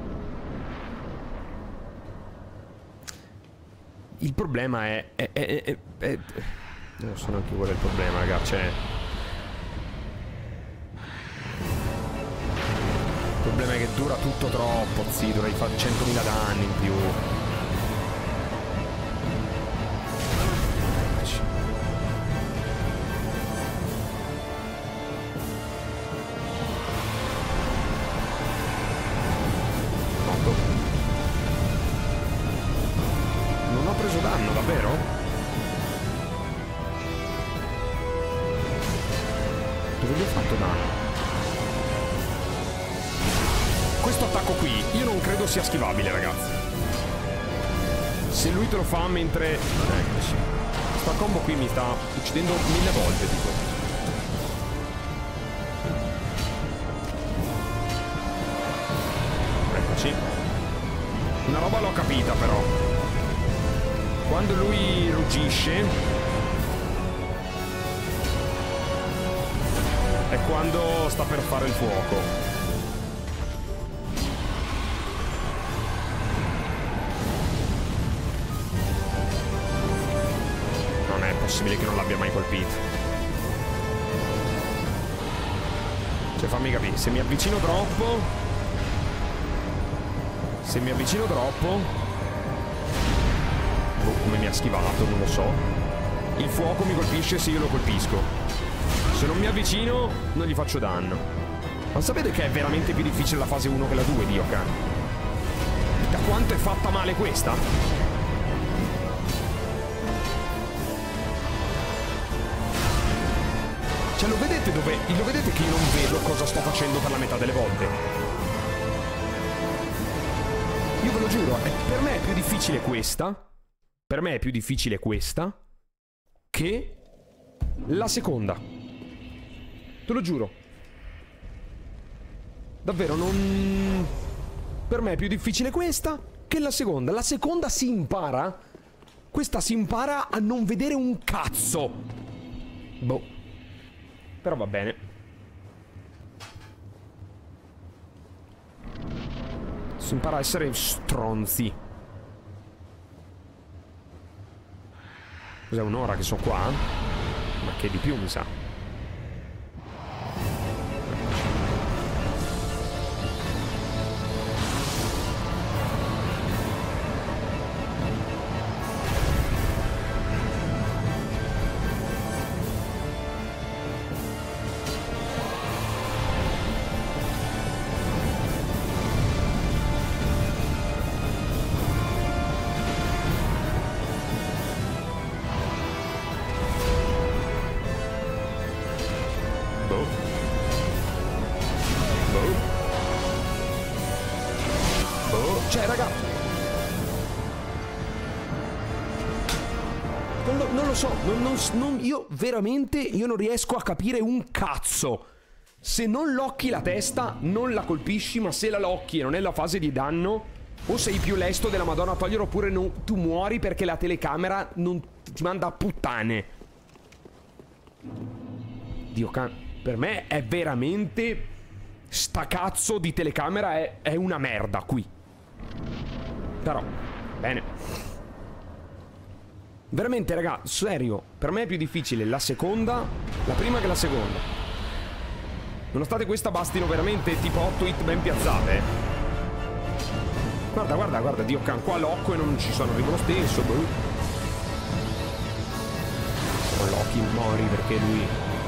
Il problema è... è, è, è, è... Non so neanche qual è il problema, raga, cioè... Il problema è che dura tutto troppo, zii, dovrei fare centomila danni in più. Non ho preso danno, davvero? Dove gli ho fatto danno? Questo attacco qui io non credo sia schivabile, ragazzi. Se lui te lo fa mentre... Eccoci. Sta combo qui mi sta uccidendo mille volte, tipo. Eccoci. Una roba l'ho capita, però. Quando lui ruggisce... è quando sta per fare il fuoco. Non è possibile che non l'abbia mai colpito. Cioè fammi capire, se mi avvicino troppo... Se mi avvicino troppo... Boh, come mi ha schivato, non lo so. Il fuoco mi colpisce se io lo colpisco. Se non mi avvicino, non gli faccio danno. Ma sapete che è veramente più difficile la fase uno che la due, Dio cane? Da quanto è fatta male questa? Cioè, lo vedete dove... Lo vedete che io non vedo cosa sto facendo per la metà delle volte? Io ve lo giuro, è, per me è più difficile questa. Per me è più difficile questa che la seconda. Te lo giuro. Davvero non... Per me è più difficile questa che la seconda. La seconda si impara. Questa si impara a non vedere un cazzo. Boh. Però va bene. Si impara a essere stronzi. Cos'è, un'ora che sono qua? Ma che di più mi sa. Cioè, raga, non lo, non lo so, non, non, non, io veramente, io non riesco a capire un cazzo. Se non locchi la testa, non la colpisci, ma se la locchi e non è la fase di danno, o sei più lesto della Madonna a togliere, oppure non, tu muori perché la telecamera non ti manda a puttane. Dio can... Per me è veramente... Sta cazzo di telecamera è, è una merda qui. Però, bene. Veramente, raga, serio, per me è più difficile la seconda, la prima che la seconda. Nonostante questa bastino veramente tipo otto hit ben piazzate. Guarda, guarda, guarda, Dio can, qua locco e non ci sono, arrivo lo stesso, boh. rischi mori perché lui...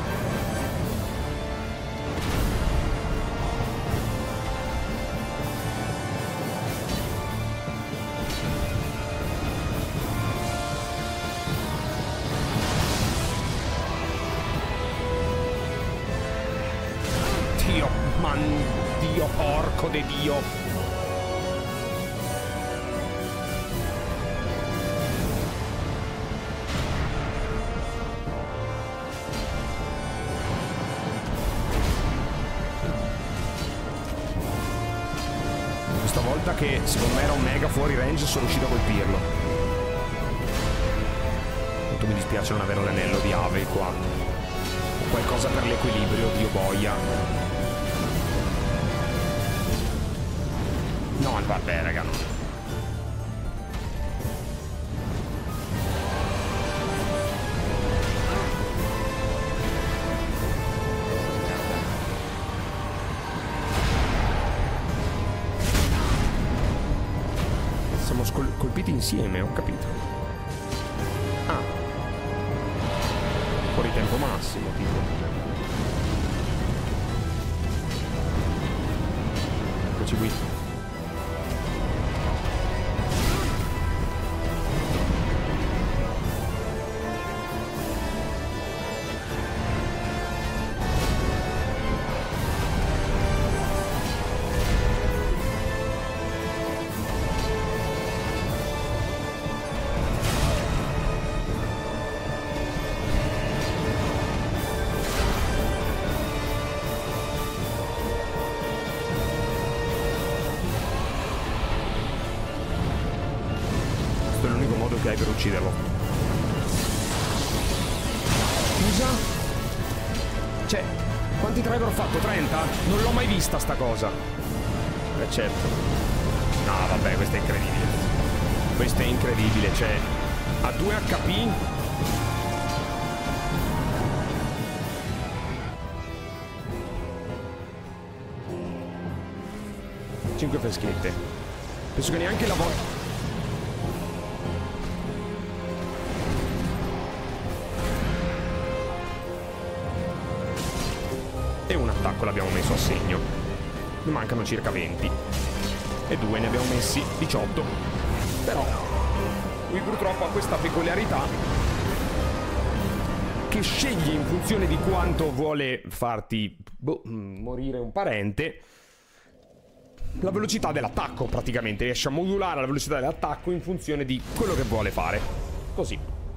Dio, man... Dio porco de Dio. Stavolta che secondo me era un mega fuori range sono riuscito a colpirlo. Quanto mi dispiace non avere l'anello di Ave qua. O qualcosa per l'equilibrio, Dio boia. No, vabbè raga, no. Colpiti insieme, ho capito. Ah. Fuori tempo massimo, tipo. Eccoci qui. Che hai per ucciderlo. Scusa? Cioè, quanti driver ho fatto? trenta? Non l'ho mai vista sta cosa. Eh certo. No vabbè, questo è incredibile. Questo è incredibile, cioè a due H P. cinque freschette. Penso che neanche la volta. E un attacco l'abbiamo messo a segno. Ne mancano circa venti. E due ne abbiamo messi diciotto. Però lui purtroppo ha questa peculiarità che sceglie in funzione di quanto vuole farti boh, morire un parente la velocità dell'attacco, praticamente. Riesce a modulare la velocità dell'attacco in funzione di quello che vuole fare. Così.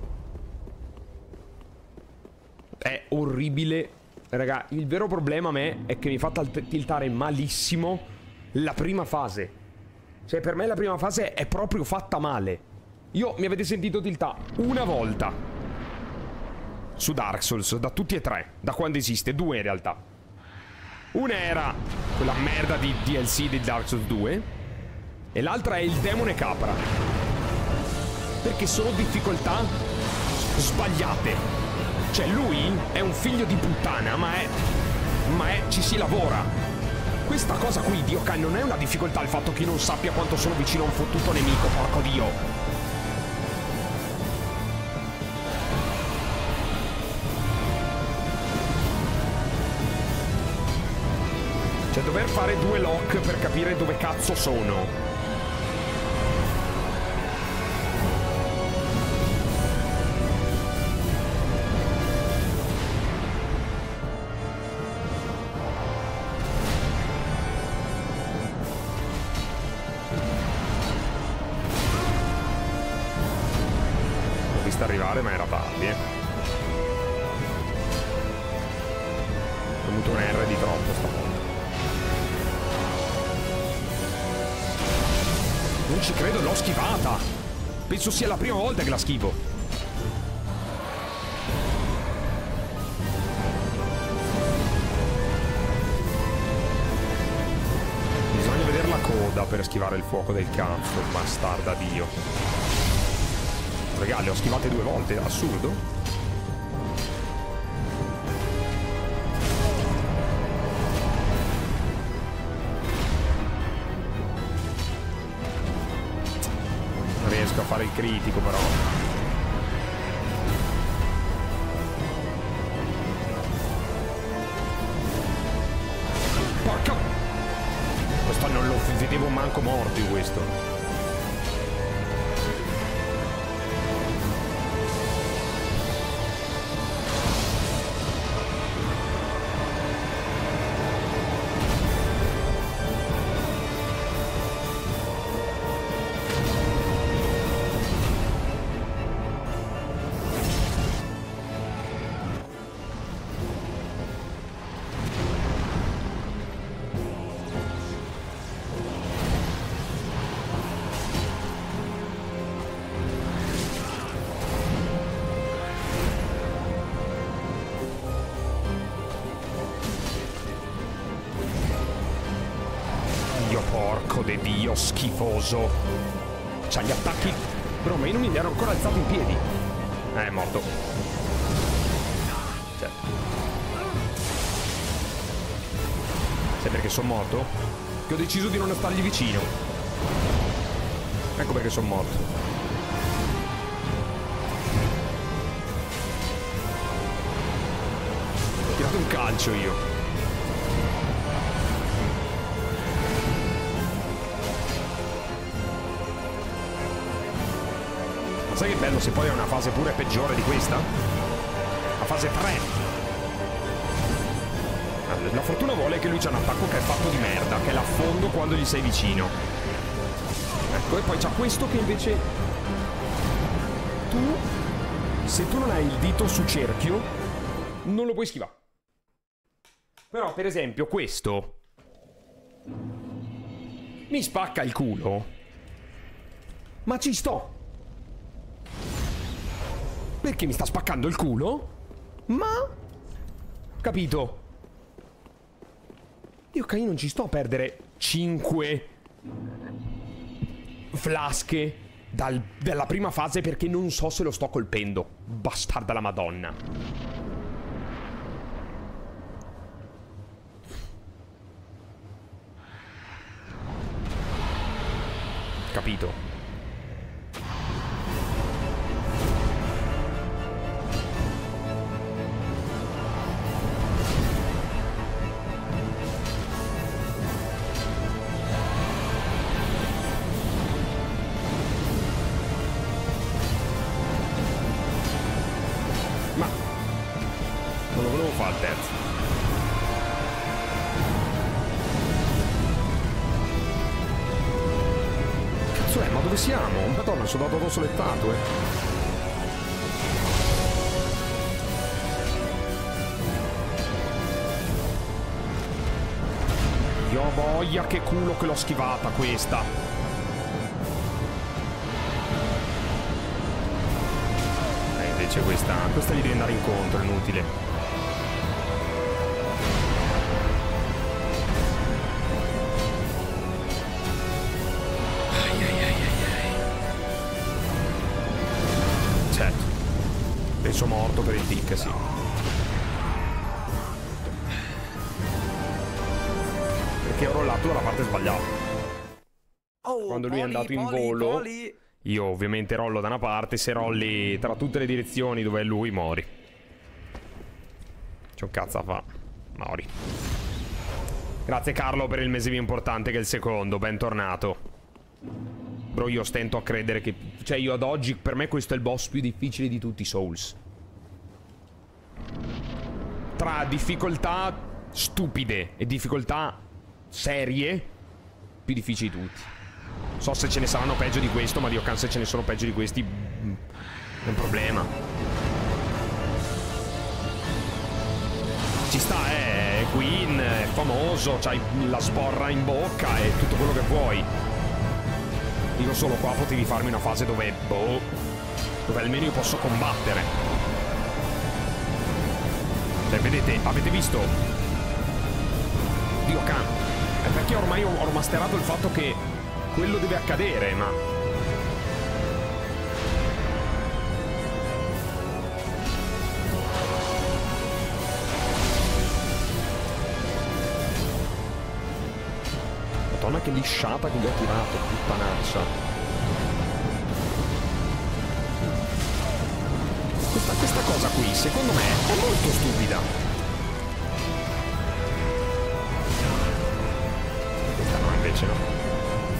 È orribile. Raga, il vero problema a me è che mi fa tiltare malissimo la prima fase. Cioè, per me la prima fase è proprio fatta male. Io, mi avete sentito tiltare una volta su Dark Souls, da tutti e tre, da quando esiste, due in realtà. Una era quella merda di D L C di Dark Souls due e l'altra è il demone capra. Perché sono difficoltà sbagliate. Cioè lui è un figlio di puttana, ma è... ma è... ci si lavora. Questa cosa qui, Dio Kai, non è una difficoltà il fatto che non sappia quanto sono vicino a un fottuto nemico, porco Dio. Cioè dover fare due lock per capire dove cazzo sono. Arrivare, ma era tardi, eh. Ho avuto un R di troppo stavolta. Non ci credo, l'ho schivata. Penso sia la prima volta che la schivo. Bisogna vedere la coda per schivare il fuoco del cazzo, bastarda Dio. Raga, le ho schivate due volte, assurdo. Non riesco a fare il critico però. manco morto io questo. Porco de Dio, schifoso. C'ha gli attacchi. Bro, ma io non mi ero ancora alzato in piedi. Eh, è morto. Cioè. Sai perché sono morto? Che ho deciso di non stargli vicino. Ecco perché sono morto. Ho tirato un calcio io. Sai che bello se poi è una fase pure peggiore di questa? La fase tre. La fortuna vuole che lui c'ha un attacco che è fatto di merda, che l'affondo quando gli sei vicino. Ecco, e poi c'ha questo che invece... Tu, se tu non hai il dito su cerchio, non lo puoi schivare. Però, per esempio, questo... mi spacca il culo. Ma ci sto. Perché mi sta spaccando il culo? Ma... capito? Io che io non ci sto a perdere cinque flasche dal, dalla prima fase perché non so se lo sto colpendo. Bastarda la Madonna. Capito? Dove siamo? Madonna, sono dato solettato, eh. Io boia, che culo che l'ho schivata questa. E invece questa, questa gli devi andare incontro, è inutile. Penso morto per il tic, sì. Perché ho rollato dalla parte sbagliata. Oh, quando lui poli, è andato in poli, volo, poli. Io ovviamente rollo da una parte, se rolli tra tutte le direzioni dove è lui, mori. C'è un cazzo a fa. Mori. Grazie Carlo per il mese più importante che è il secondo, bentornato. Bro, io stento a credere che... Cioè, io ad oggi, per me questo è il boss più difficile di tutti i Souls. Tra difficoltà stupide e difficoltà serie, più difficili di tutti. So se ce ne saranno peggio di questo, ma Dio can se ce ne sono peggio di questi, è un problema. Ci sta, eh, è Queen, è famoso, c'hai la sborra in bocca e tutto quello che vuoi. Dico solo, qua potevi farmi una fase dove, boh, dove almeno io posso combattere. Cioè, vedete, avete visto? Dio can. È perché ormai ho, ho masterato il fatto che quello deve accadere, ma... Madonna che lisciata che gli ho tirato, puttanaccia. Questa, questa cosa qui, secondo me, è molto stupida. Questa no, invece no.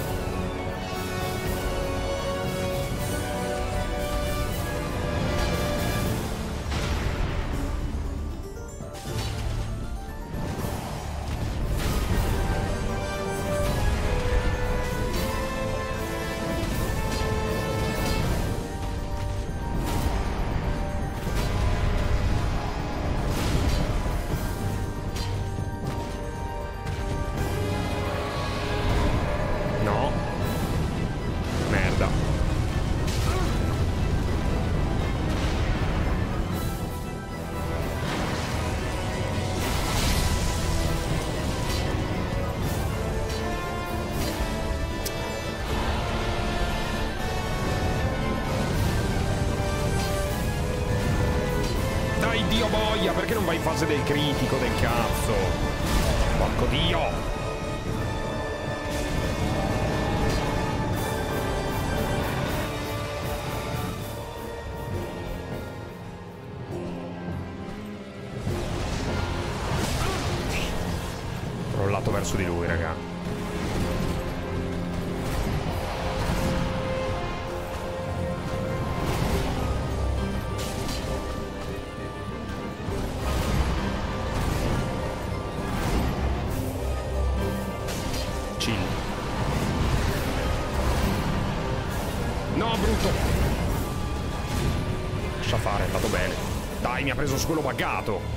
vai, Dio boia! Perché non vai in fase del critico del cazzo? Porco Dio! Rollato verso di lui, raga. Chill. No, brutto. Lascia fare, è andato bene. Dai, mi ha preso su quello buggato.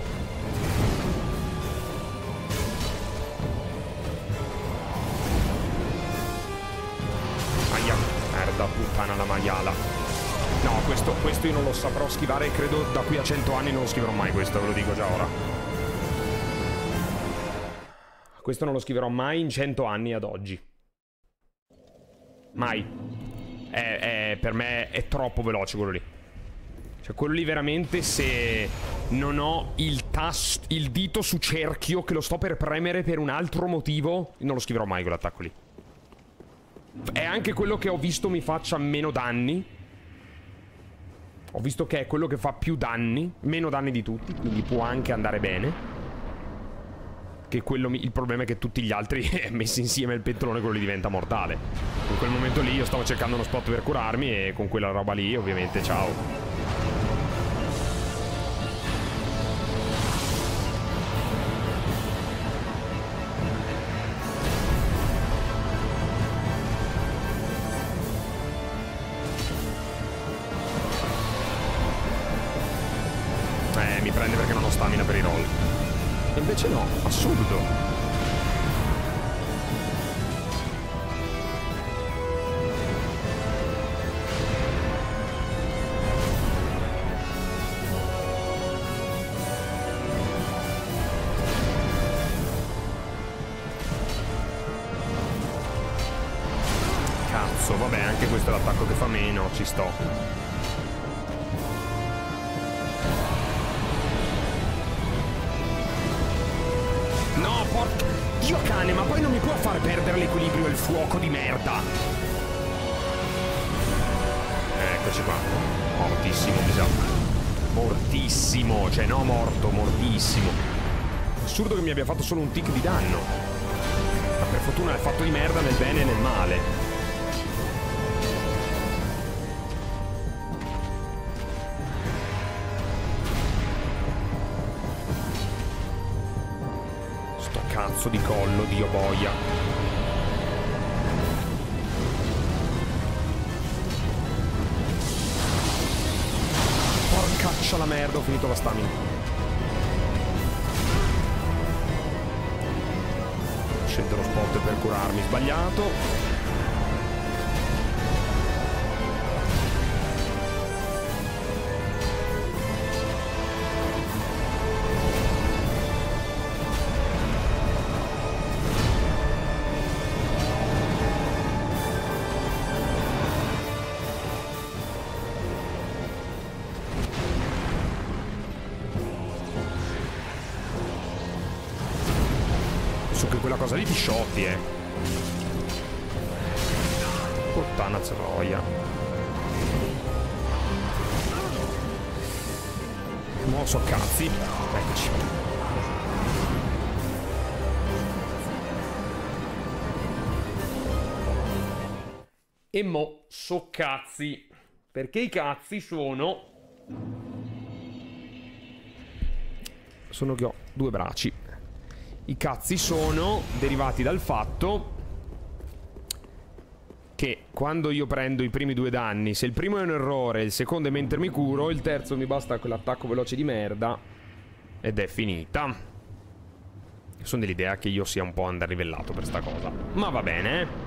Merda, puttana la maiala. No, questo, questo io non lo saprò schivare. Credo da qui a cento anni non lo schiverò mai questo, ve lo dico già ora. Questo non lo schiverò mai in cento anni ad oggi. Mai. È, è, per me è troppo veloce quello lì. Cioè quello lì veramente, se non ho il tasto, il dito su cerchio che lo sto per premere per un altro motivo, non lo schiverò mai quell'attacco lì. È anche quello che ho visto mi faccia meno danni. Ho visto che è quello che fa più danni, meno danni di tutti, quindi può anche andare bene. Che quello mi... il problema è che tutti gli altri messi insieme il pentolone quello lì diventa mortale. In quel momento lì io stavo cercando uno spot per curarmi e con quella roba lì ovviamente ciao. Eh, mi prende perché non ho stamina per i roll. E invece no, assurdo. Cazzo, vabbè, anche questo è l'attacco che fa meno, ci sto. No, porca... Dio cane, ma poi non mi può far perdere l'equilibrio il fuoco di merda. Eccoci qua. Mortissimo, esatto. Mortissimo, cioè no morto, mortissimo. Assurdo che mi abbia fatto solo un tick di danno. Ma per fortuna è fatto di merda nel bene e nel male. Cazzo di collo, Dio boia. Porcaccia la merda, ho finito la stamina. Ho scelto lo spot per curarmi, sbagliato. Su che quella cosa lì ti shotti, eh. Puttana troia. Mo so cazzi. Eccoci. E mo so cazzi. Perché i cazzi sono... Sono che ho due bracci. I cazzi sono derivati dal fatto che quando io prendo i primi due danni, se il primo è un errore, il secondo è mentre mi curo, il terzo mi basta quell'attacco veloce di merda ed è finita. Sono dell'idea che io sia un po' underlivellato per sta cosa, ma va bene, eh?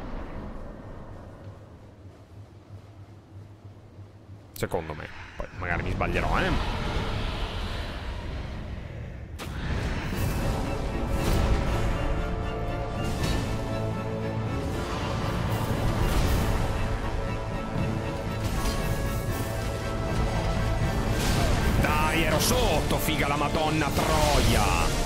Secondo me. Poi magari mi sbaglierò, eh? sotto, figa la madonna troia.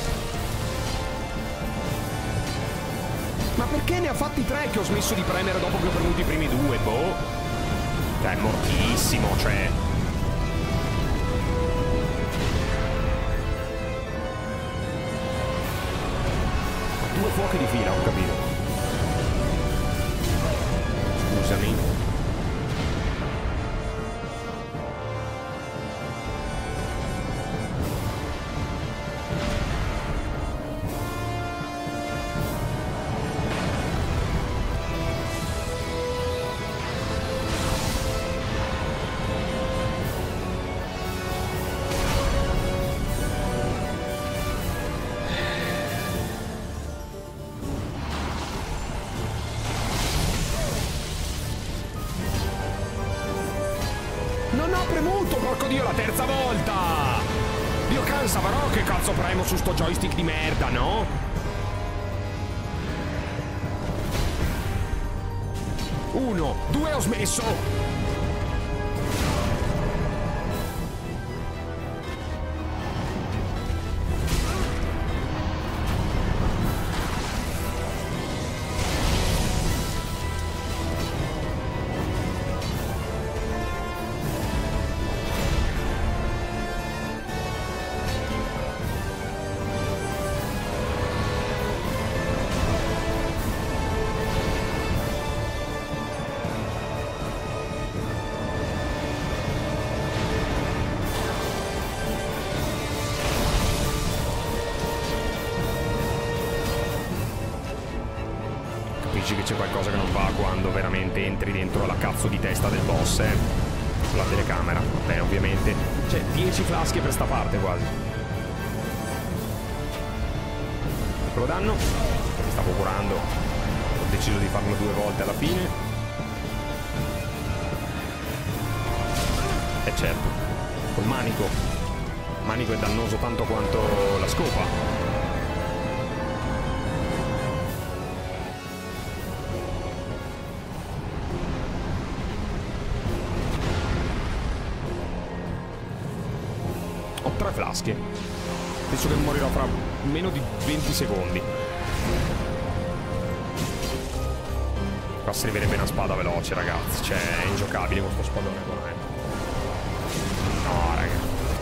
Ma perché ne ha fatti tre che ho smesso di premere dopo che ho premuto i primi due? Boh. Cioè, è mortissimo, cioè. Due fuochi di fila, ho capito. Scusami. Non ho premuto, porco dio, la terza volta! Dio can saprò che cazzo premo su sto joystick di merda, no? Uno, due, ho smesso! Capisci che c'è qualcosa che non va quando veramente entri dentro la cazzo di testa del boss, eh? Sulla telecamera. Beh, ovviamente. C'è dieci flasche per sta parte quasi. Piccolo danno. Mi stavo curando. Ho deciso di farlo due volte alla fine. E certo. Col manico. Il manico è dannoso tanto quanto la scopa. Tre flasche. Penso che morirò fra meno di venti secondi. Qua servirebbe una spada veloce, ragazzi. Cioè, è ingiocabile questo spadone qua, eh. No, raga.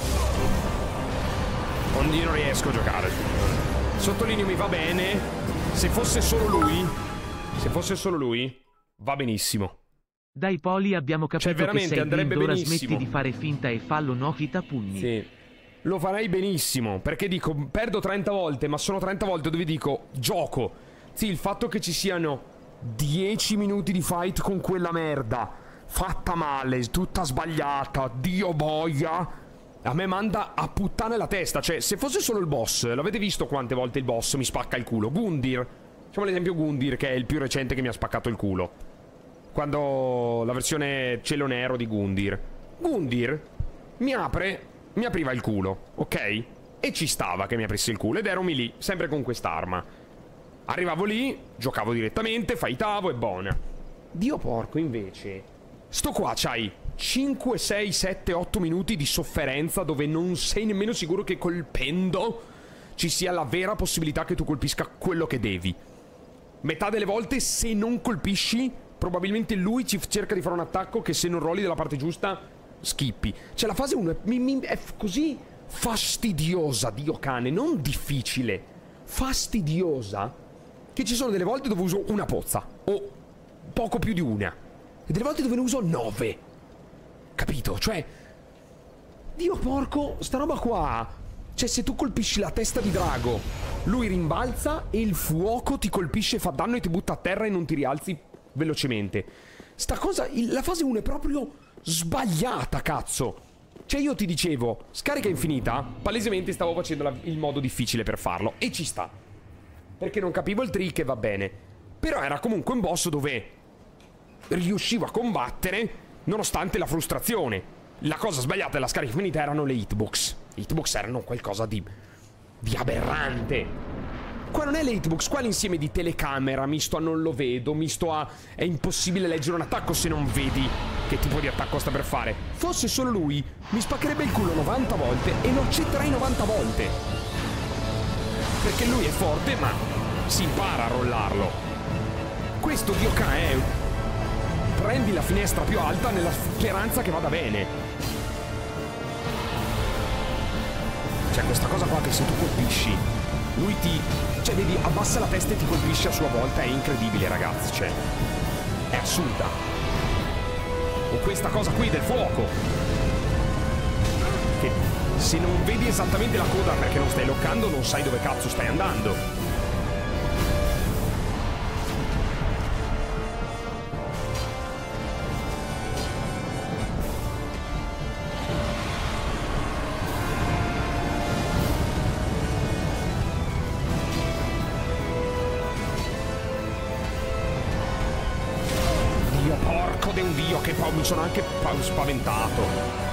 Io non riesco a giocare. Sottolineo, mi va bene. Se fosse solo lui, se fosse solo lui, va benissimo. Dai Poli, abbiamo capito, cioè, veramente che sei andrebbe blind, ora benissimo. smetti di fare finta e fallo, no hit pugni. Sì. Lo farei benissimo, perché dico, perdo trenta volte, ma sono trenta volte dove dico, gioco. Sì, il fatto che ci siano dieci minuti di fight con quella merda, fatta male, tutta sbagliata, Dio boia, a me manda a puttane la testa. Cioè, se fosse solo il boss, l'avete visto quante volte il boss mi spacca il culo? Gundyr, facciamo l'esempio Gundyr, che è il più recente che mi ha spaccato il culo. Quando la versione cielo nero di Gundyr. Gundyr mi apre... mi apriva il culo, ok? E ci stava che mi aprisse il culo, ed ero lì, sempre con quest'arma. Arrivavo lì, giocavo direttamente, fightavo e buona. Dio porco, invece, sto qua c'hai cinque, sei, sette, otto minuti di sofferenza dove non sei nemmeno sicuro che colpendo ci sia la vera possibilità che tu colpisca quello che devi. Metà delle volte, se non colpisci, probabilmente lui ci cerca di fare un attacco che, se non rolli dalla parte giusta, schippi. Cioè, la fase uno è, mi, mi, è così fastidiosa, Dio cane, non difficile, fastidiosa, che ci sono delle volte dove uso una pozza, o poco più di una, e delle volte dove ne uso nove. Capito? Cioè, Dio porco, sta roba qua. Cioè, se tu colpisci la testa di drago, lui rimbalza e il fuoco ti colpisce, fa danno e ti butta a terra e non ti rialzi velocemente. Sta cosa, la fase uno è proprio sbagliata, cazzo. Cioè, io ti dicevo, scarica infinita, palesemente stavo facendo la, il modo difficile per farlo, e ci sta, perché non capivo il trick e va bene. Però era comunque un boss dove riuscivo a combattere nonostante la frustrazione. La cosa sbagliata della scarica infinita erano le hitbox. Le hitbox erano qualcosa di di aberrante. Qua non è le hitbox, qua l'insieme di telecamera misto a non lo vedo, misto a è impossibile leggere un attacco se non vedi che tipo di attacco sta per fare. Fosse solo lui, mi spaccherebbe il culo novanta volte e lo accetterei novanta volte. Perché lui è forte, ma si impara a rollarlo. Questo Ryokan è... prendi la finestra più alta nella speranza che vada bene. Cioè, questa cosa qua che se tu colpisci, lui ti... cioè, vedi, abbassa la testa e ti colpisce a sua volta, è incredibile, ragazzi, cioè... è assurda. O questa cosa qui del fuoco, che se non vedi esattamente la coda perché non stai loccando, non sai dove cazzo stai andando. Che poi mi sono anche spaventato.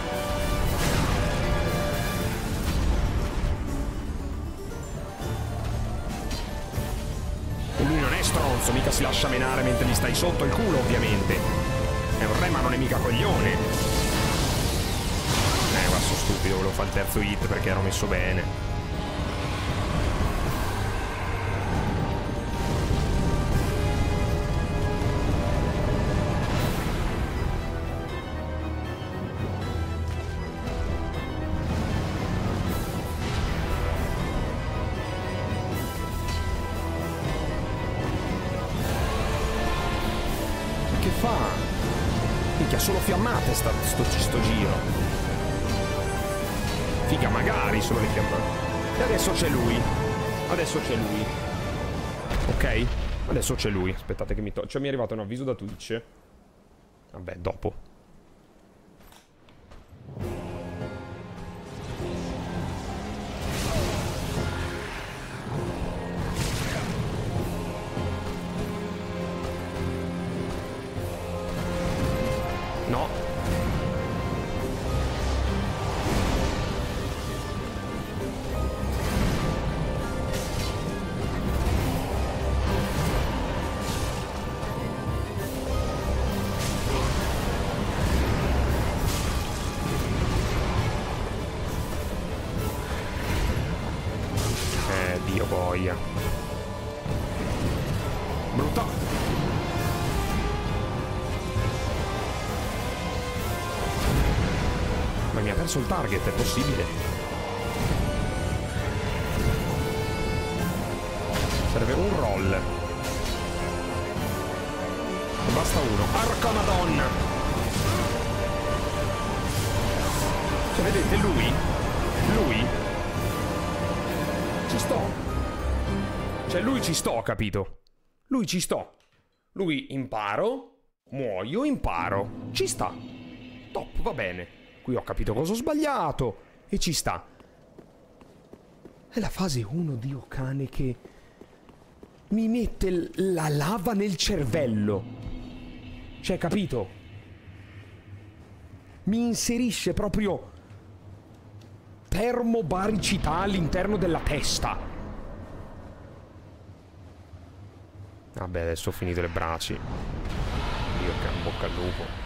E lui non è stronzo, mica si lascia menare mentre gli stai sotto il culo, ovviamente. È un re, ma non è mica coglione. Eh, guarda, sono stupido, volevo fare il terzo hit perché ero messo bene. Solo fiammate sta, sto, sto giro. Figa, magari solo le fiammate. E adesso c'è lui. Adesso c'è lui. Ok? Adesso c'è lui. Aspettate che mi to... cioè mi è arrivato un avviso da Twitch. Vabbè, dopo. No. Eh, Dio boia. Brutta. Ma mi ha perso il target, è possibile? Serve un roll. E basta uno. Arca madonna! Cioè, vedete, lui? Lui? Ci sto. Cioè, lui ci sto, capito? Lui ci sto. Lui imparo, muoio, imparo. Ci sta. Top, va bene. Qui ho capito cosa ho sbagliato e ci sta. È la fase uno di Okane che mi mette la lava nel cervello. Cioè, capito? Mi inserisce proprio termobaricità all'interno della testa. Vabbè, adesso ho finito le braci. Dio, che bocca al lupo.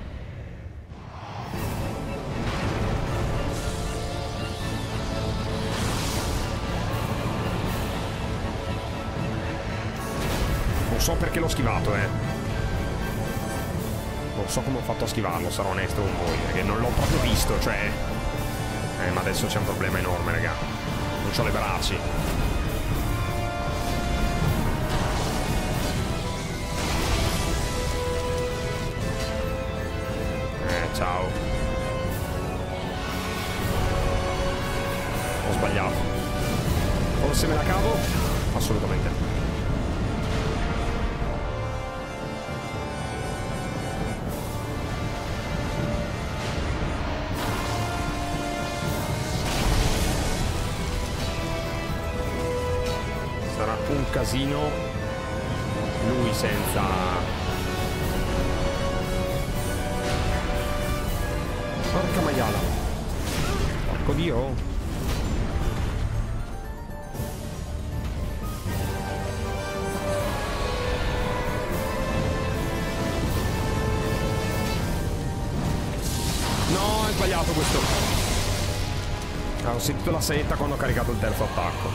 Non so perché l'ho schivato, eh. Non so come ho fatto a schivarlo, sarò onesto con voi, perché non l'ho proprio visto, cioè... Eh, ma adesso c'è un problema enorme, raga. Non c'ho le braci. Eh, ciao. Ho sbagliato. Forse me la cavo? Assolutamente no. Un casino lui senza porca maiala, porco dio. ho sentito la saetta quando ho caricato il terzo attacco.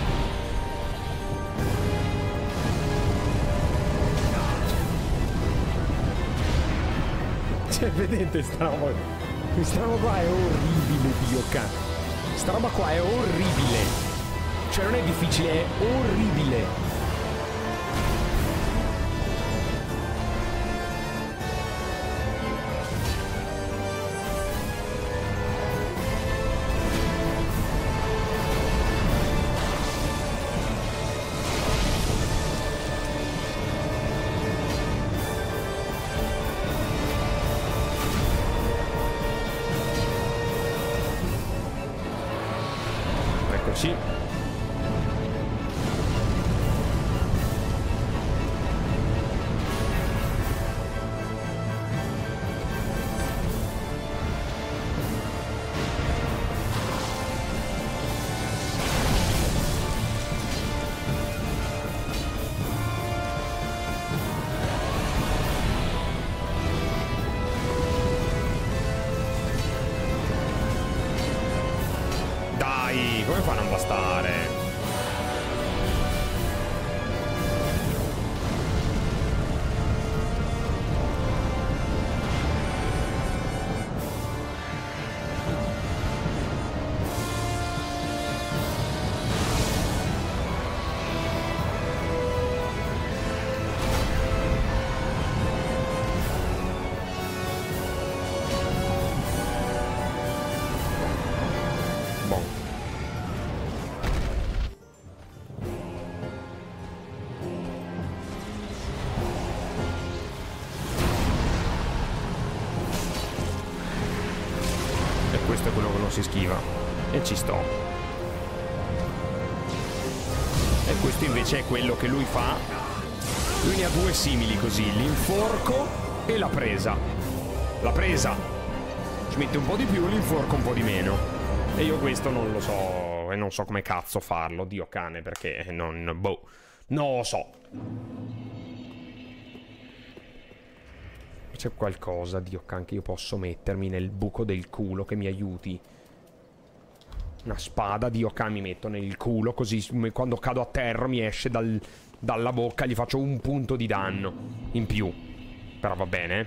Cioè, vedete sta roba? Questa roba qua è orribile, Dio cane. Sta roba qua è orribile. Cioè, non è difficile, è orribile. Eccoci. Come fa a non bastare? Questo è quello che non si schiva. E ci sto. E questo invece è quello che lui fa. Lui ne ha due simili così. L'inforco e la presa. La presa ci mette un po' di più, l'inforco un po' di meno. E io questo non lo so. E non so come cazzo farlo. Dio cane, perché non... Boh. Non lo so. C'è qualcosa, Dio can, che io posso mettermi nel buco del culo che mi aiuti. Una spada, Dio can, mi metto nel culo, così quando cado a terra mi esce dal, dalla bocca, gli faccio un punto di danno in più. Però va bene.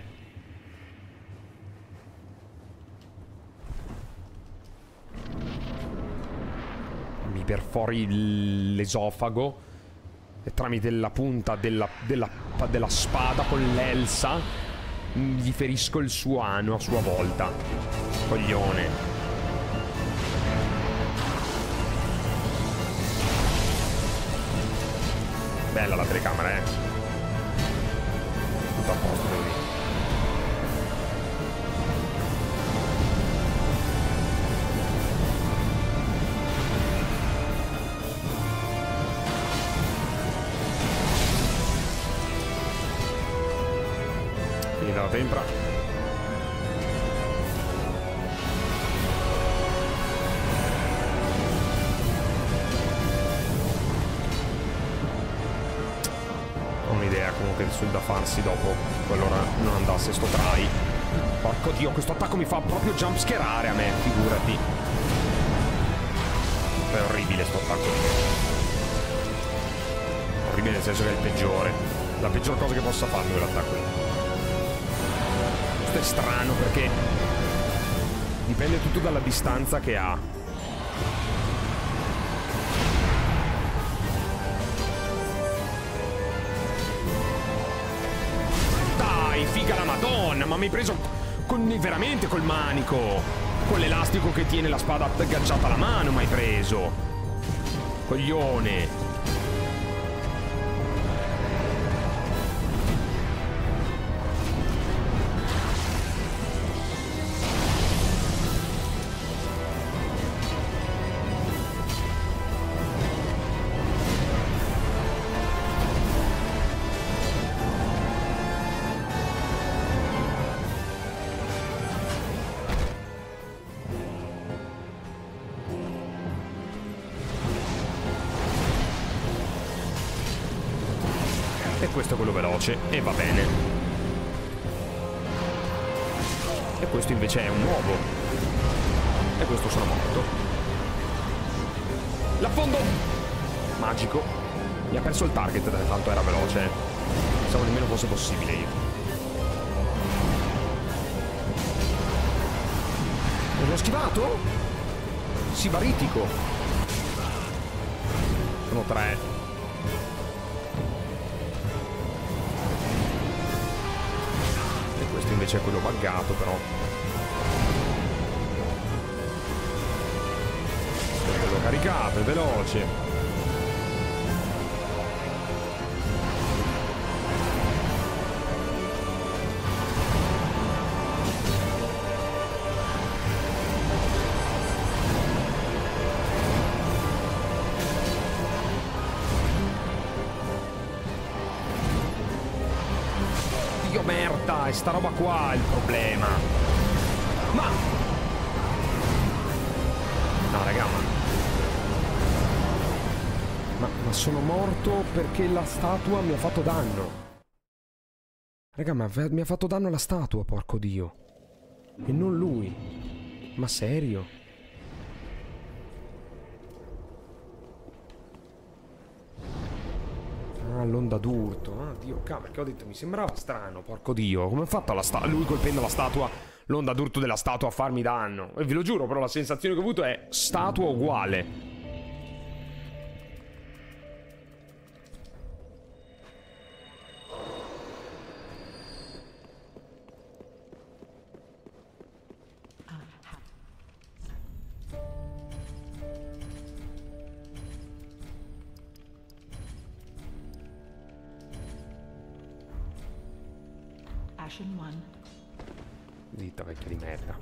Mi perfori l'esofago e tramite la punta della, della, della spada con l'elsa gli ferisco il suo ano a sua volta. Coglione. Bella la telecamera, eh. Tutto a posto così. Finita la tempra. Ho un'idea comunque sul da farsi dopo qualora non andasse sto try. Porco dio, questo attacco mi fa proprio jumpscarare a me, figurati. È orribile sto attacco. Orribile nel senso che è il peggiore. La peggior cosa che possa farmi quell'attacco lì. È strano perché dipende tutto dalla distanza che ha. Dai, figa la madonna, ma mi hai preso con, veramente col manico, con l'elastico che tiene la spada agganciata alla mano mi hai preso, coglione. E questo è quello veloce, e va bene. E questo invece è un nuovo. E questo sono morto. L'affondo! Magico. Mi ha perso il target, tanto era veloce. Non pensavo nemmeno fosse possibile io. Non l'ho schivato? Sibaritico. Sono tre. E questo invece è quello buggato, però. Quello caricato, è veloce. Dio merda, è sta roba qua il problema. Ma no raga, ma Ma, ma sono morto perché la statua mi ha fatto danno. Raga, ma mi ha fatto danno la statua, porco dio. E non lui. Ma serio? Ah, l'onda d'urto. Ah, dio, perché ho detto, mi sembrava strano, porco dio. Come ha fatto la sta- lui colpendo la statua, l'onda d'urto della statua a farmi danno? E ve lo giuro, però la sensazione che ho avuto è statua uguale. Zitta, vecchia di merda.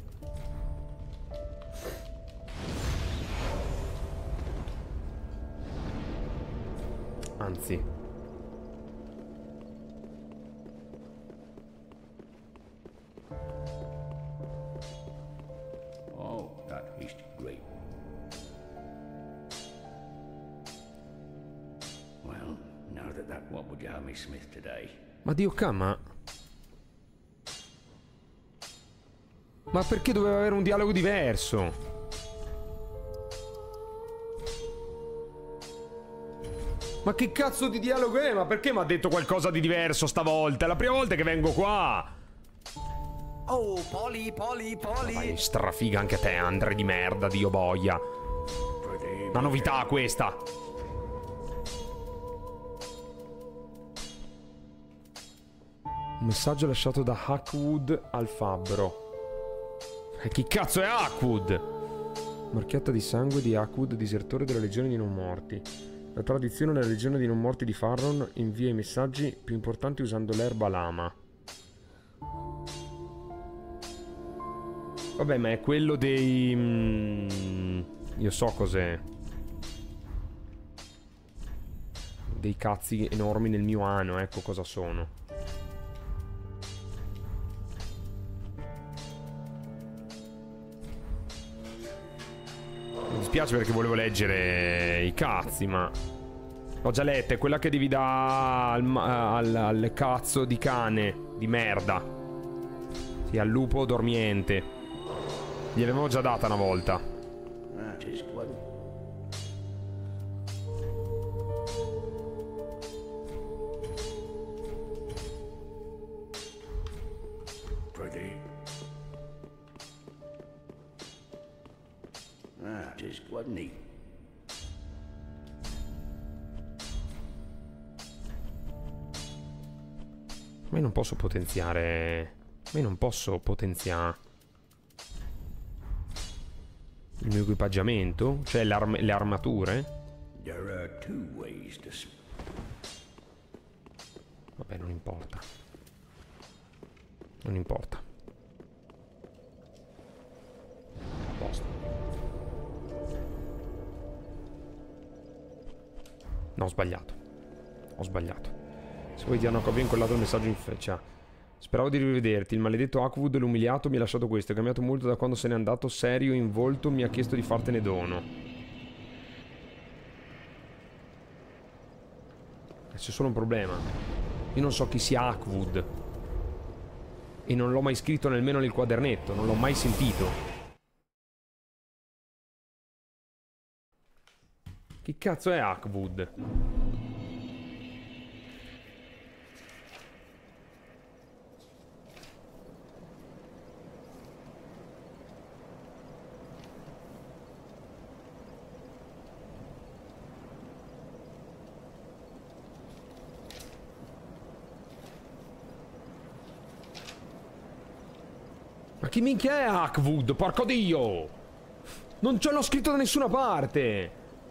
Anzi. Oh, that is great. Well, now that that what would you have me Smith today? Ma dio ma... Ma perché doveva avere un dialogo diverso? Ma che cazzo di dialogo è? Ma perché mi ha detto qualcosa di diverso stavolta? È la prima volta che vengo qua. Oh, Poli, Poli, Poli. Vai, strafiga anche te, Andre di merda, dio boia. Una novità questa. Un messaggio lasciato da Hackwood al fabbro. E chi cazzo è Hackwood? Marchiata di sangue di Hackwood, disertore della Legione dei Non Morti. La tradizione della Legione dei Non Morti di Farron invia i messaggi più importanti usando l'erba lama. Vabbè, ma è quello dei... Mm, io so cos'è. Dei cazzi enormi nel mio ano, ecco cosa sono. Mi dispiace perché volevo leggere i cazzi, ma... L'ho già letta, è quella che devi dare al, al, al cazzo di cane di merda. Sì, al lupo dormiente. Gliel'avevo già data una volta. Ah, just wasn't he? Ma io non posso potenziare... Ma io non posso potenziare... il mio equipaggiamento? Cioè le, arm le armature? There are two ways to... Vabbè, non importa. Non importa. A posto. No, ho sbagliato. Ho sbagliato. Se vuoi dire una copia, ho incollato il messaggio in freccia. Speravo di rivederti. Il maledetto Hackwood, l'umiliato, mi ha lasciato questo. È cambiato molto da quando se n'è andato. Serio in volto, mi ha chiesto di fartene dono. C'è solo un problema. Io non so chi sia Hackwood. E non l'ho mai scritto nemmeno nel quadernetto. Non l'ho mai sentito. Chi cazzo è Hackwood? Ma chi minchia è Hackwood? Porco dio! Non ce l'ho scritto da nessuna parte!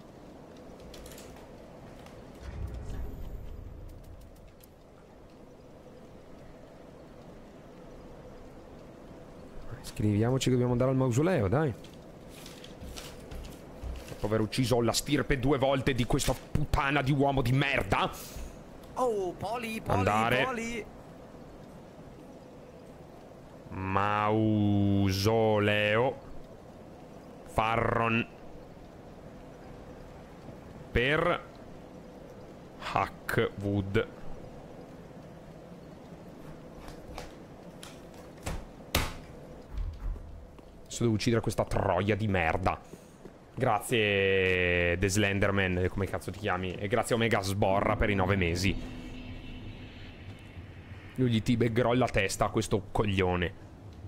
Scriviamoci che dobbiamo andare al mausoleo, dai. Dopo aver ucciso la stirpe due volte di questa puttana di uomo di merda. Oh, Poli, Poli, Andare. Poli. Mausoleo Farron per Hackwood. Adesso devo uccidere questa troia di merda. Grazie The Slenderman, come cazzo ti chiami? E grazie Omega Sborra per i nove mesi. Io gli tibeggerò la testa a questo coglione.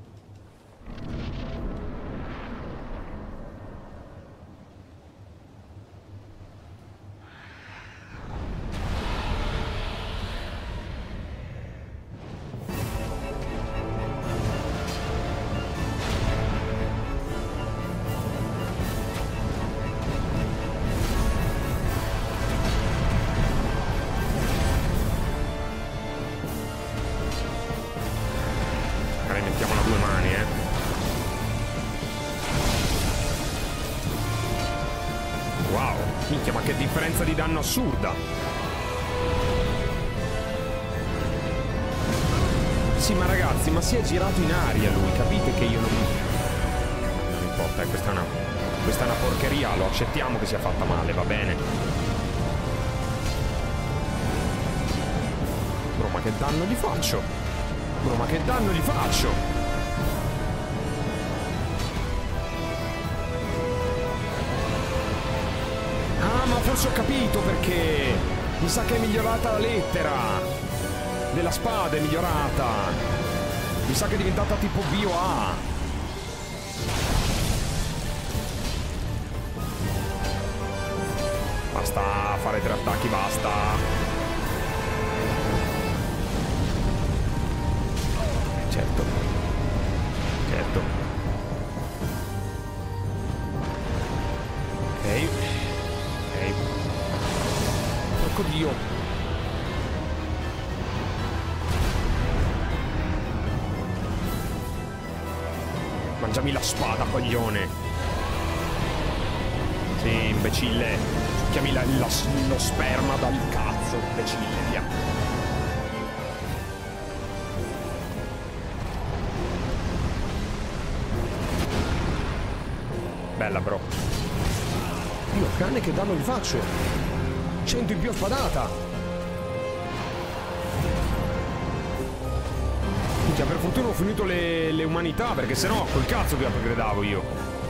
Mettiamola a due mani, eh. Wow, minchia, ma che differenza di danno assurda. Sì, ma ragazzi, ma si è girato in aria lui, capite che io non... Non importa, eh, questa è una... Questa è una porcheria, lo accettiamo che sia fatta male, va bene. Bro, ma che danno gli faccio? Bro, ma che danno gli faccio? Ah, ma forse ho capito perché. Mi sa che è migliorata la lettera della spada, è migliorata. Mi sa che è diventata tipo B o A. Basta fare tre attacchi, basta. Certo. Certo. Ok. Ok. Porco dio. Mangiami la spada, coglione. Sì, imbecille. Succhiami la, la, lo sperma dal cazzo, imbecille, via. Bella, bro. Dio cane, che danno gli faccio. cento in più a spadata. Minchia, per fortuna ho finito le, le umanità, perché sennò col cazzo che upgradavo io.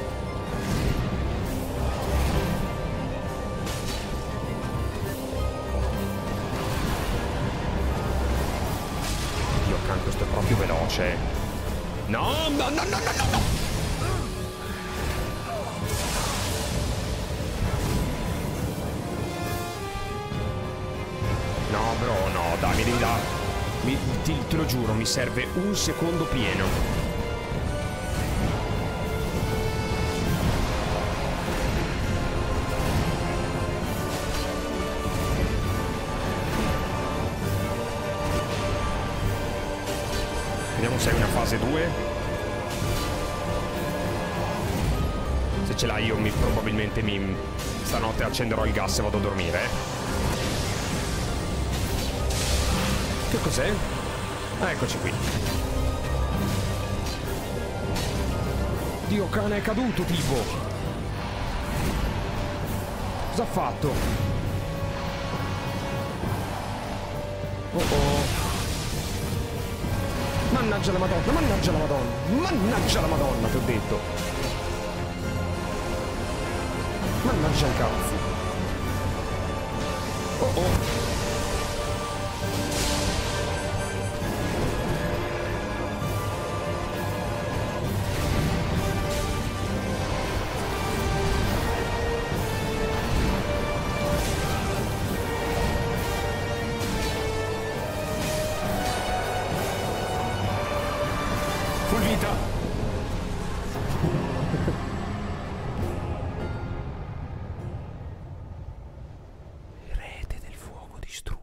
Dio cane, questo è proprio veloce. No, no, no, no, no, no. No, bro, no, dai, mi devi dare... Mi, ti, te lo giuro, mi serve un secondo pieno. Vediamo se hai una fase due. Se ce l'hai io mi, probabilmente mi... Stanotte accenderò il gas e vado a dormire, eh. Che cos'è? Ah, eccoci qui. Dio cane, è caduto tipo. Cosa ha fatto? Oh oh. Mannaggia la madonna, mannaggia la madonna. Mannaggia la madonna, ti ho detto. Mannaggia i cazzi. Oh oh. Full vita. Rete del fuoco distrutto.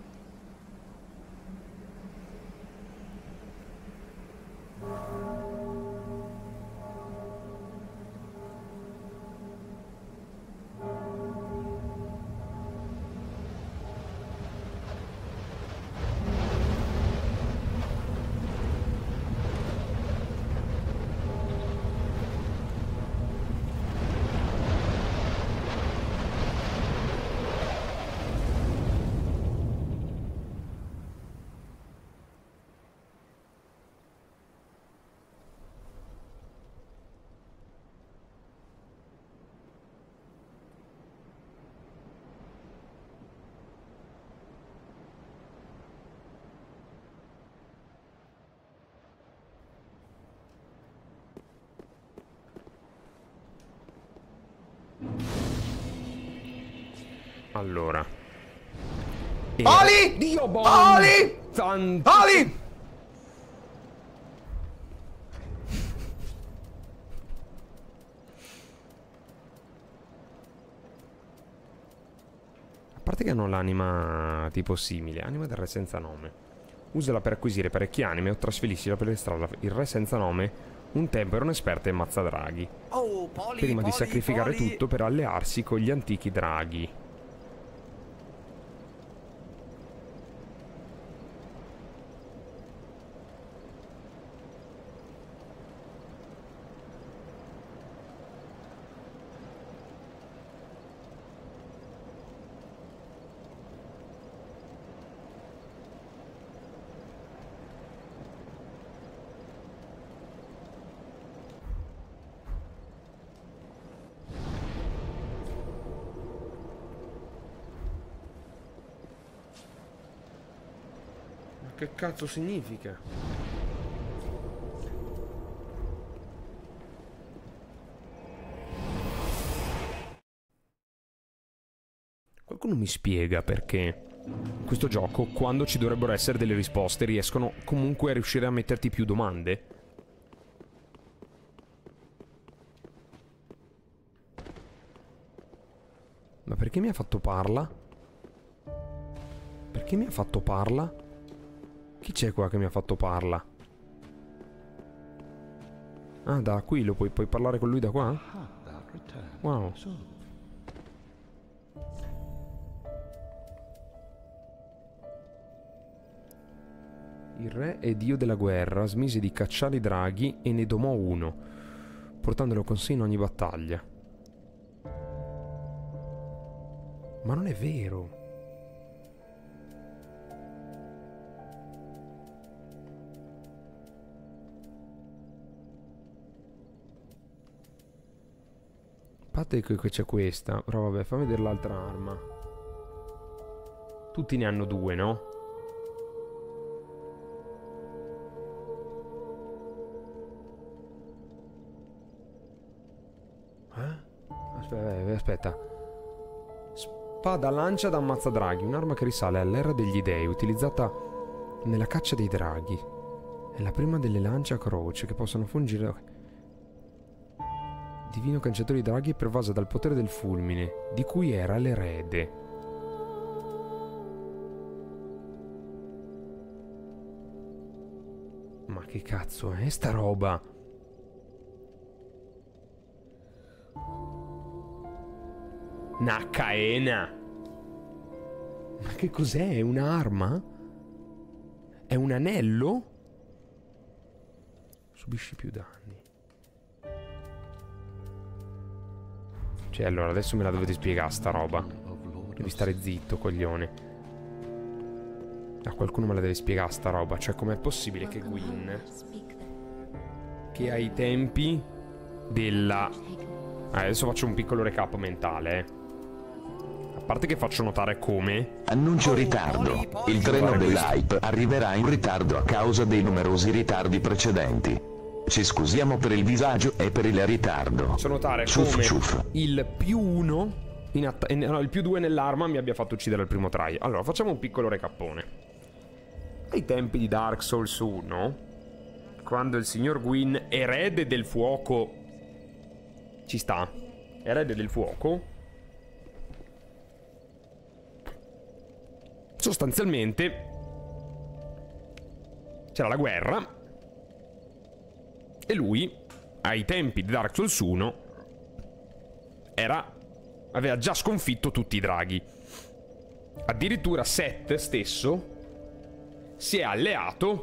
Allora. Oli! Dio boh! Oli! Tanti... Oli! A parte che hanno l'anima tipo simile, anima del re senza nome. Usala per acquisire parecchie anime o trasferiscila per estrarla. Il re senza nome un tempo era un esperto in mazzadraghi. Oh, Poli, Prima di Poli, sacrificare Poli. tutto per allearsi con gli antichi draghi. Che cazzo significa? Qualcuno mi spiega perché in questo gioco, quando ci dovrebbero essere delle risposte, riescono comunque a riuscire a metterti più domande? Ma perché mi ha fatto parla? Perché mi ha fatto parla? Chi c'è qua che mi ha fatto parla? Ah, da qui lo puoi, puoi parlare con lui da qua? Wow. Il re è dio della guerra, smise di cacciare i draghi e ne domò uno, portandolo con sé in ogni battaglia. Ma non è vero. A parte che c'è questa, però vabbè, fammi vedere l'altra arma. Tutti ne hanno due, no? Eh? Aspetta, aspetta. Spada lancia da ammazzadraghi, un'arma che risale all'era degli dei, utilizzata nella caccia dei draghi. È la prima delle lance a croce che possono fungere... Divino cancellatore di draghi, pervasa dal potere del fulmine, di cui era l'erede. Ma che cazzo è sta roba? Nakaena. Ma che cos'è? È un'arma? È un anello? Subisci più danni. Cioè, allora, adesso me la dovete spiegare sta roba. Devi stare zitto, coglione. Ah, qualcuno me la deve spiegare sta roba. Cioè, com'è possibile che Gwyn, che ai tempi della... Ah, adesso faccio un piccolo recap mentale, eh. parte che faccio notare come. Annuncio ritardo. Il treno dell'hype arriverà in ritardo a causa dei numerosi ritardi precedenti. Ci scusiamo per il disagio e per il ritardo. Faccio notare Ciuff, come ciuff. il più uno in atta- eh, no, il più due nell'arma mi abbia fatto uccidere il primo try. Allora, facciamo un piccolo recappone. Ai tempi di Dark Souls uno, quando il signor Gwyn, erede del fuoco, ci sta, erede del fuoco, sostanzialmente c'era la guerra e lui, ai tempi di Dark Souls uno, era, aveva già sconfitto tutti i draghi. Addirittura Seth stesso si è alleato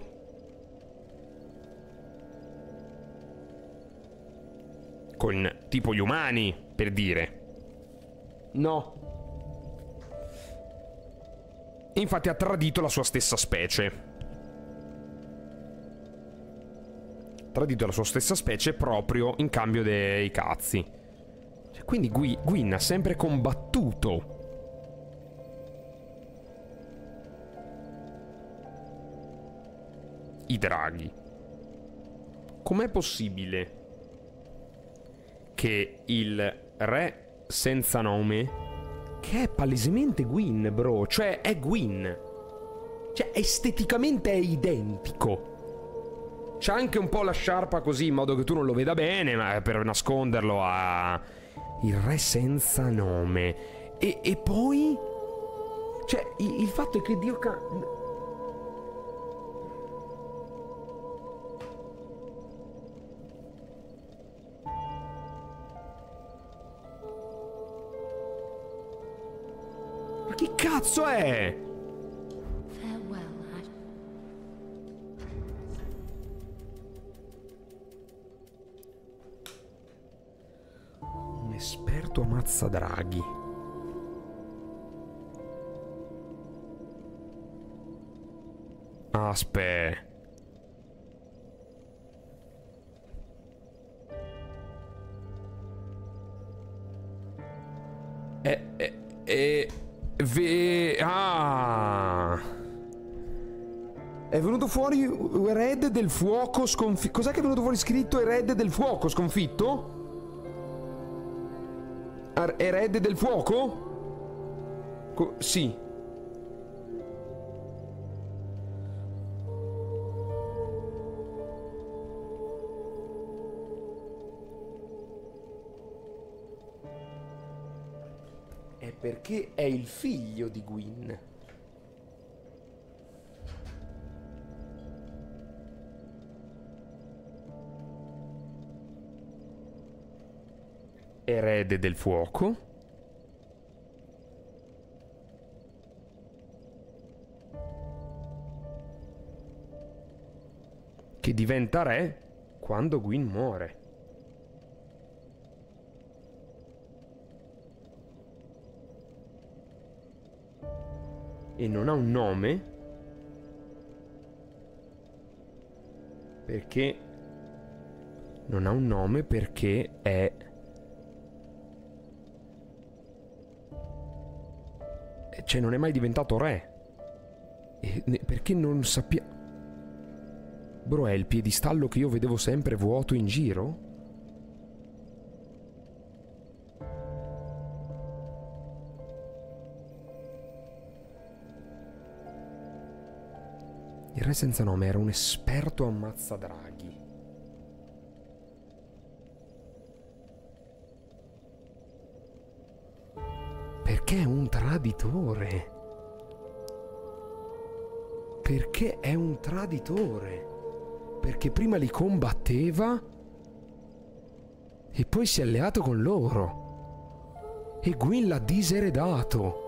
con tipo gli umani, per dire. No. Infatti ha tradito la sua stessa specie. Tradito la sua stessa specie proprio in cambio dei cazzi. Cioè, quindi Gwy- Gwyn ha sempre combattuto i draghi. Com'è possibile che il re senza nome, che è palesemente Gwyn, bro, cioè è Gwyn, cioè esteticamente è identico. C'ha anche un po' la sciarpa così in modo che tu non lo veda bene, ma per nasconderlo ha il re senza nome. E, e poi, cioè, il, il fatto è che Dio ca... Ma che cazzo è? Esperto ammazza draghi. Aspetta. E... e... e... ve... ah... È venuto fuori erede del fuoco sconfitto. Cos'è che è venuto fuori scritto? Erede del fuoco sconfitto? Erede del fuoco? Co- sì. È perché è il figlio di Gwyn. Erede del fuoco. Che diventa re quando Gwyn muore. E non ha un nome perché non ha un nome perché è cioè non è mai diventato re. E perché non sappiamo. Bro, è il piedistallo che io vedevo sempre vuoto in giro? Il re senza nome era un esperto ammazza draghi. Perché è un traditore. Perché è un traditore. Perché prima li combatteva e poi si è alleato con loro. E Gwyn l'ha diseredato.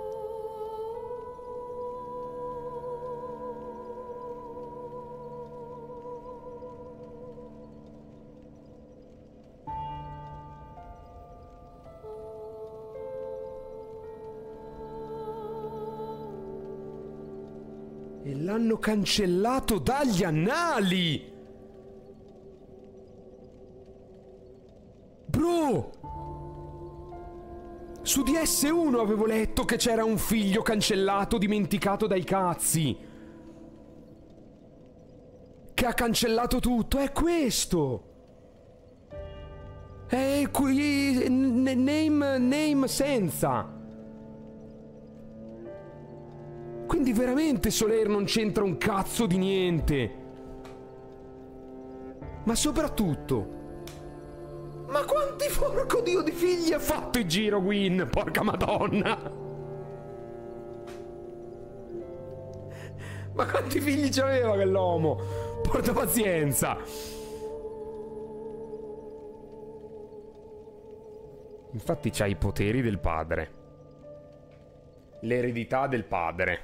E l'hanno cancellato dagli annali! Bro! Su D S uno avevo letto che c'era un figlio cancellato, dimenticato dai cazzi. Che ha cancellato tutto. È questo. È qui... Name... Name senza. Quindi veramente Soler non c'entra un cazzo di niente. Ma soprattutto... Ma quanti porco dio di figli ha fatto il giro Gwyn? Porca madonna! Ma quanti figli c'aveva quell'uomo? Porta pazienza! Infatti c'ha i poteri del padre. L'eredità del padre.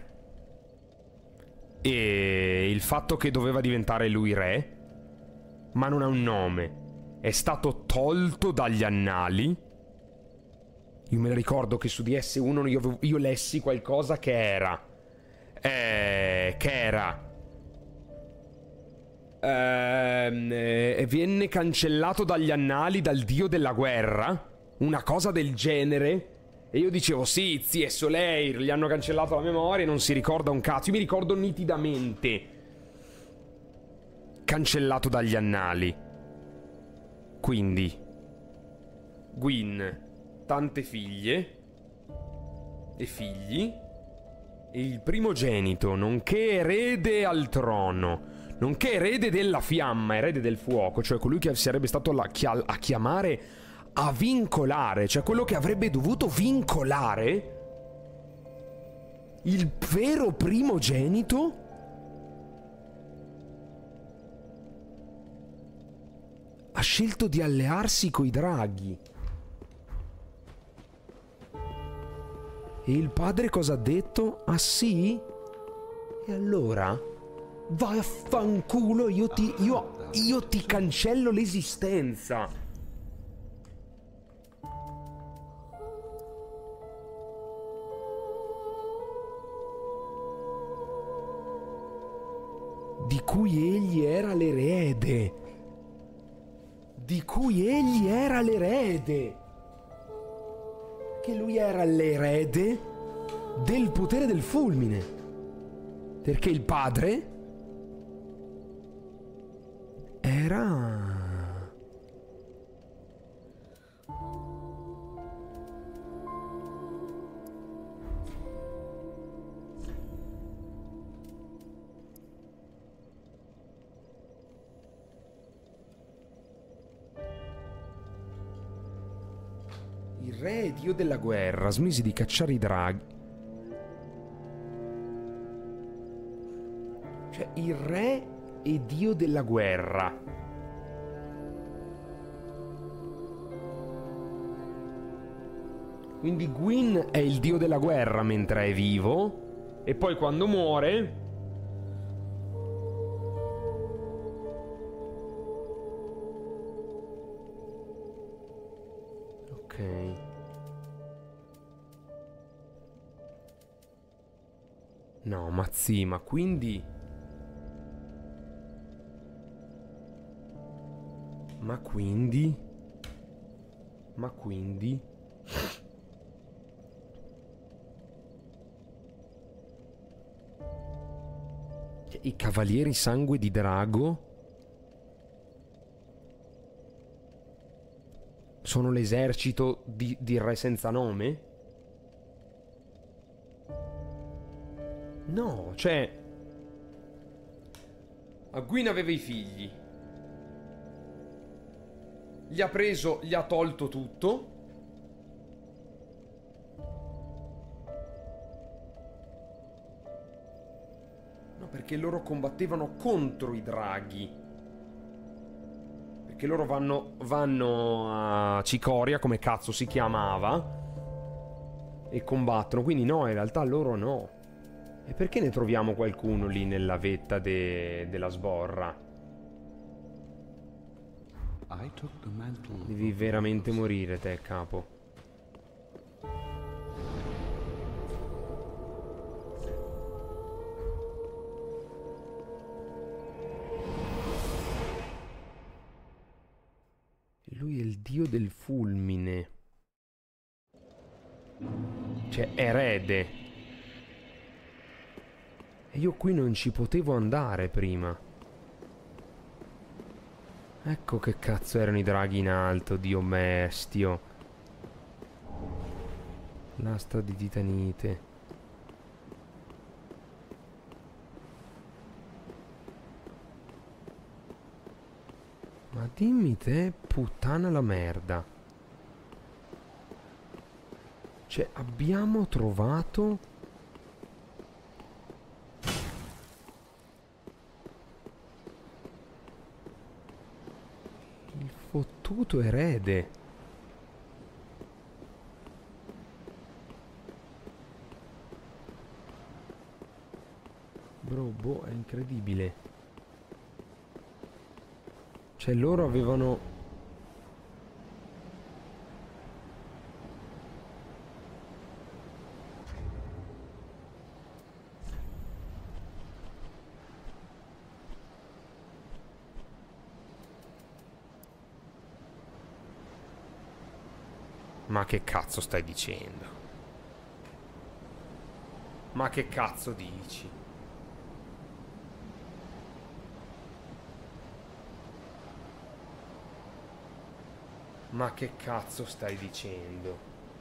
E il fatto che doveva diventare lui re, ma non ha un nome. È stato tolto dagli annali. Io me la ricordo che su D S uno io, io lessi qualcosa che era eh, Che era eh, eh, Venne cancellato dagli annali dal dio della guerra. Una cosa del genere. E io dicevo sì, zie Soleil, gli hanno cancellato la memoria e non si ricorda un cazzo. Io mi ricordo nitidamente. Cancellato dagli annali. Quindi Gwyn, tante figlie e figli, e il primogenito, nonché erede al trono, nonché erede della fiamma, erede del fuoco, cioè colui che sarebbe stato la, a chiamare, a vincolare, cioè quello che avrebbe dovuto vincolare il vero primogenito. Ha scelto di allearsi coi draghi. E il padre cosa ha detto? Ah sì? E allora? Vai a fanculo, io ti... Io, io ti cancello l'esistenza. Di cui egli era l'erede. Di cui egli era l'erede. Che lui era l'erede del potere del fulmine. Perché il padre era... Il re e dio della guerra, smisi di cacciare i draghi. Cioè, il re e dio della guerra. Quindi Gwyn è il dio della guerra mentre è vivo. E poi quando muore... Ok. No, ma sì, ma quindi... Ma quindi... Ma quindi... I cavalieri sangue di drago sono l'esercito di, di re senza nome? No, cioè... A Gwyn aveva i figli. Gli ha preso, gli ha tolto tutto. No, perché loro combattevano contro i draghi. Perché loro vanno, vanno a Cicoria, come cazzo si chiamava, e combattono. Quindi no, in realtà loro no. E perché ne troviamo qualcuno lì nella vetta de, della sborra? Devi veramente morire te, capo. Lui è il dio del fulmine. Cioè, erede. E io qui non ci potevo andare prima. Ecco che cazzo erano i draghi in alto, Dio mestio. Lastra di titanite. Ma dimmi te, puttana la merda. Cioè, abbiamo trovato... il fottuto erede. Bro, boh, è incredibile. Cioè, loro avevano... Ma che cazzo stai dicendo? Ma che cazzo dici? Ma che cazzo stai dicendo?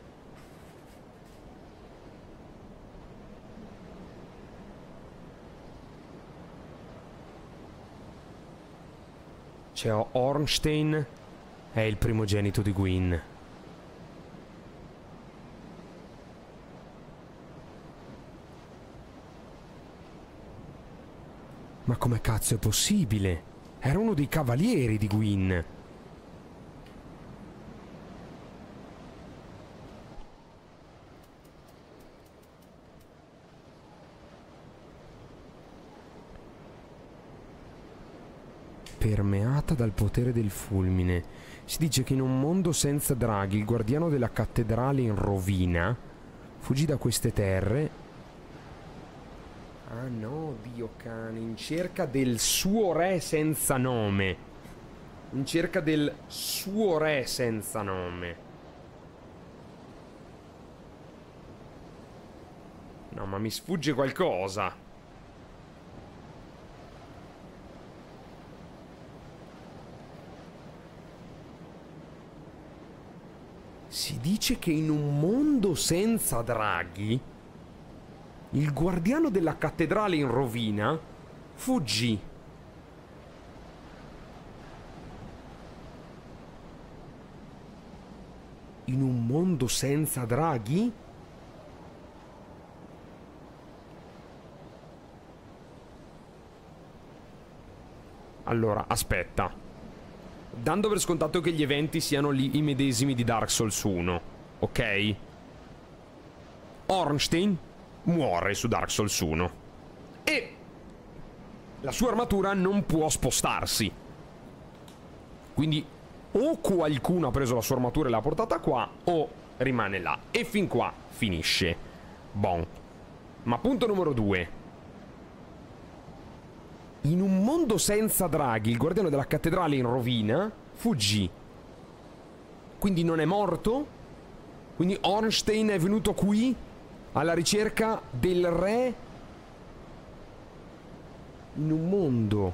Cioè, Ornstein è il primogenito di Gwyn. Ma come cazzo è possibile? Era uno dei cavalieri di Gwyn. Permeata dal potere del fulmine. Si dice che in un mondo senza draghi il guardiano della cattedrale in rovina fuggì da queste terre. Ah no, Dio cane, in cerca del suo re senza nome. In cerca del suo re senza nome. No, ma mi sfugge qualcosa. Si dice che in un mondo senza draghi il guardiano della cattedrale in rovina fuggì. In un mondo senza draghi? Allora, aspetta. Dando per scontato che gli eventi siano lì i medesimi di Dark Souls uno, ok? Ornstein muore su Dark Souls uno e la sua armatura non può spostarsi. Quindi o qualcuno ha preso la sua armatura e l'ha portata qua, o rimane là. E fin qua finisce. Bon. Ma punto numero due. In un mondo senza draghi, il guardiano della cattedrale in rovina fuggì. Quindi non è morto? Quindi Ornstein è venuto qui alla ricerca del re in un mondo.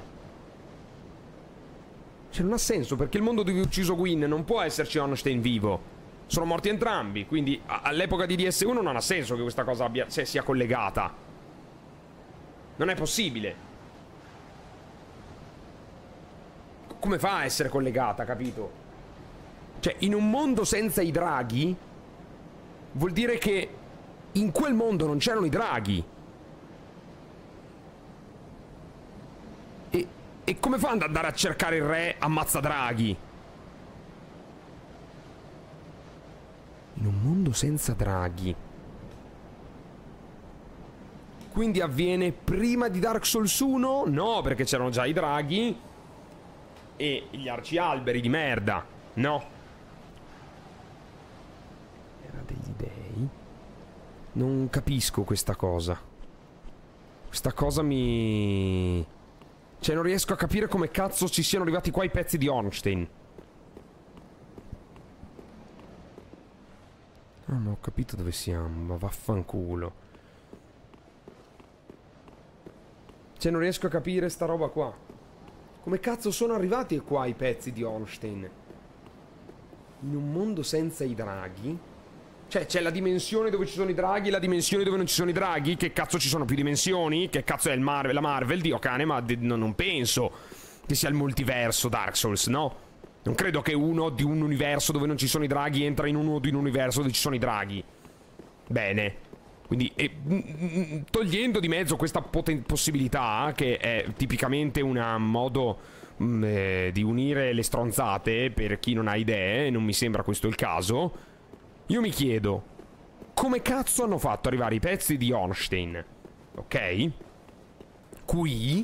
Cioè non ha senso, perché il mondo dove è ucciso Gwyn non può esserci Ornstein vivo. Sono morti entrambi, quindi all'epoca di D S uno non ha senso che questa cosa abbia, cioè, sia collegata. Non è possibile. Come fa a essere collegata, capito? Cioè, in un mondo senza i draghi vuol dire che in quel mondo non c'erano i draghi. E, e come fa ad andare a cercare il re ammazza draghi? In un mondo senza draghi. Quindi avviene prima di Dark Souls uno? No, perché c'erano già i draghi e gli arcialberi di merda. No. Era degli dei. Non capisco questa cosa. Questa cosa mi... Cioè non riesco a capire come cazzo ci siano arrivati qua i pezzi di Ornstein. Ah, ma ho capito dove siamo, ma vaffanculo. Cioè, non riesco a capire sta roba qua. Come cazzo sono arrivati qua i pezzi di Ornstein? In un mondo senza i draghi? Cioè, c'è la dimensione dove ci sono i draghi e la dimensione dove non ci sono i draghi? Che cazzo ci sono più dimensioni? Che cazzo è il Marvel, la Marvel? Dio cane, ma no, non penso che sia il multiverso Dark Souls, no? Non credo che uno di un universo dove non ci sono i draghi entra in uno di un universo dove ci sono i draghi. Bene. Quindi, e, togliendo di mezzo questa possibilità, che è tipicamente un modo mh, eh, di unire le stronzate per chi non ha idee, non mi sembra questo il caso, io mi chiedo, come cazzo hanno fatto arrivare i pezzi di Ornstein? Ok? Qui...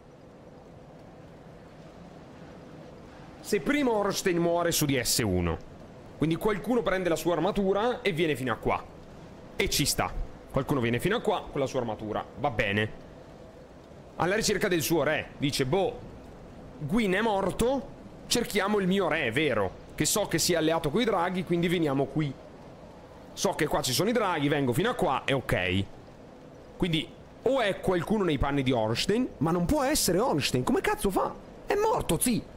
Se prima Ornstein muore su di esse uno, quindi qualcuno prende la sua armatura e viene fino a qua. E ci sta. Qualcuno viene fino a qua con la sua armatura. Va bene. Alla ricerca del suo re. Dice, boh, Gwyn è morto, cerchiamo il mio re, vero? Che so che si è alleato con i draghi, quindi veniamo qui. So che qua ci sono i draghi, vengo fino a qua e ok. Quindi, o è qualcuno nei panni di Ornstein, ma non può essere Ornstein. Come cazzo fa? È morto, sì.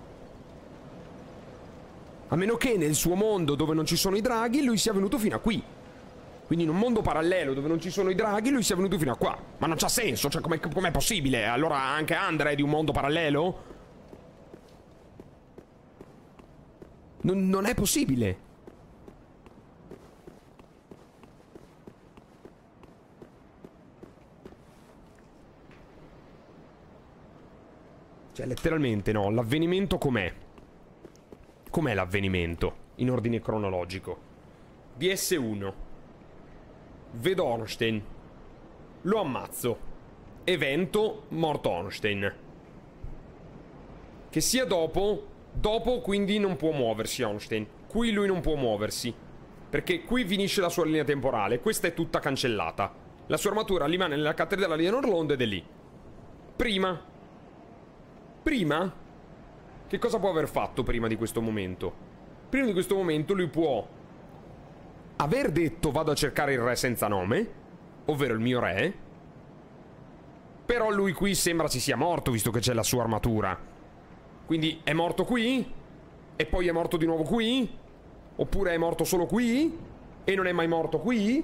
A meno che nel suo mondo dove non ci sono i draghi lui sia venuto fino a qui. Quindi in un mondo parallelo dove non ci sono i draghi lui sia venuto fino a qua. Ma non c'ha senso, cioè com'è com possibile? Allora anche Andre è di un mondo parallelo? Non, non è possibile. Cioè letteralmente no, l'avvenimento com'è? Com'è l'avvenimento? In ordine cronologico. D S uno. Vedo Ornstein. Lo ammazzo. Evento, morto Ornstein. Che sia dopo. Dopo quindi non può muoversi Ornstein. Qui lui non può muoversi. Perché qui finisce la sua linea temporale. Questa è tutta cancellata. La sua armatura rimane nella cattedrale di Norlond ed è lì. Prima. Prima... Che cosa può aver fatto prima di questo momento? Prima di questo momento lui può aver detto vado a cercare il re senza nome, ovvero il mio re. Però lui qui sembra ci sia morto, visto che c'è la sua armatura. Quindi è morto qui? E poi è morto di nuovo qui? Oppure è morto solo qui? E non è mai morto qui?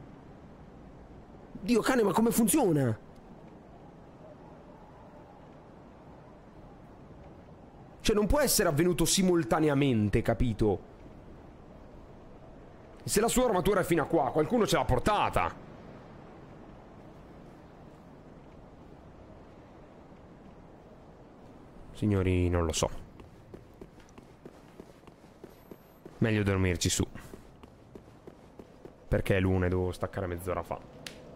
Dio cane, ma come funziona? Cioè non può essere avvenuto simultaneamente, capito? Se la sua armatura è fino a qua, qualcuno ce l'ha portata. Signori, non lo so. Meglio dormirci su. Perché è l'una e devo staccare mezz'ora fa.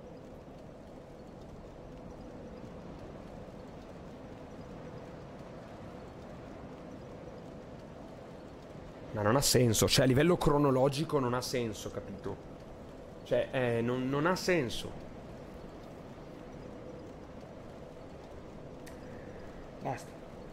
Ma non ha senso, cioè a livello cronologico non ha senso, capito? Cioè, eh, non, non ha senso. Basta.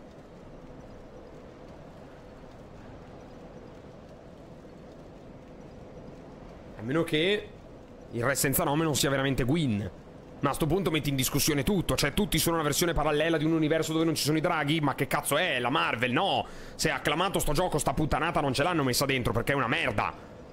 A meno che il re senza nome non sia veramente Gwyn. Ma a sto punto metti in discussione tutto. Cioè tutti sono una versione parallela di un universo dove non ci sono i draghi. Ma che cazzo è? La Marvel? No. Se è acclamato sto gioco, sta puttanata non ce l'hanno messa dentro perché è una merda.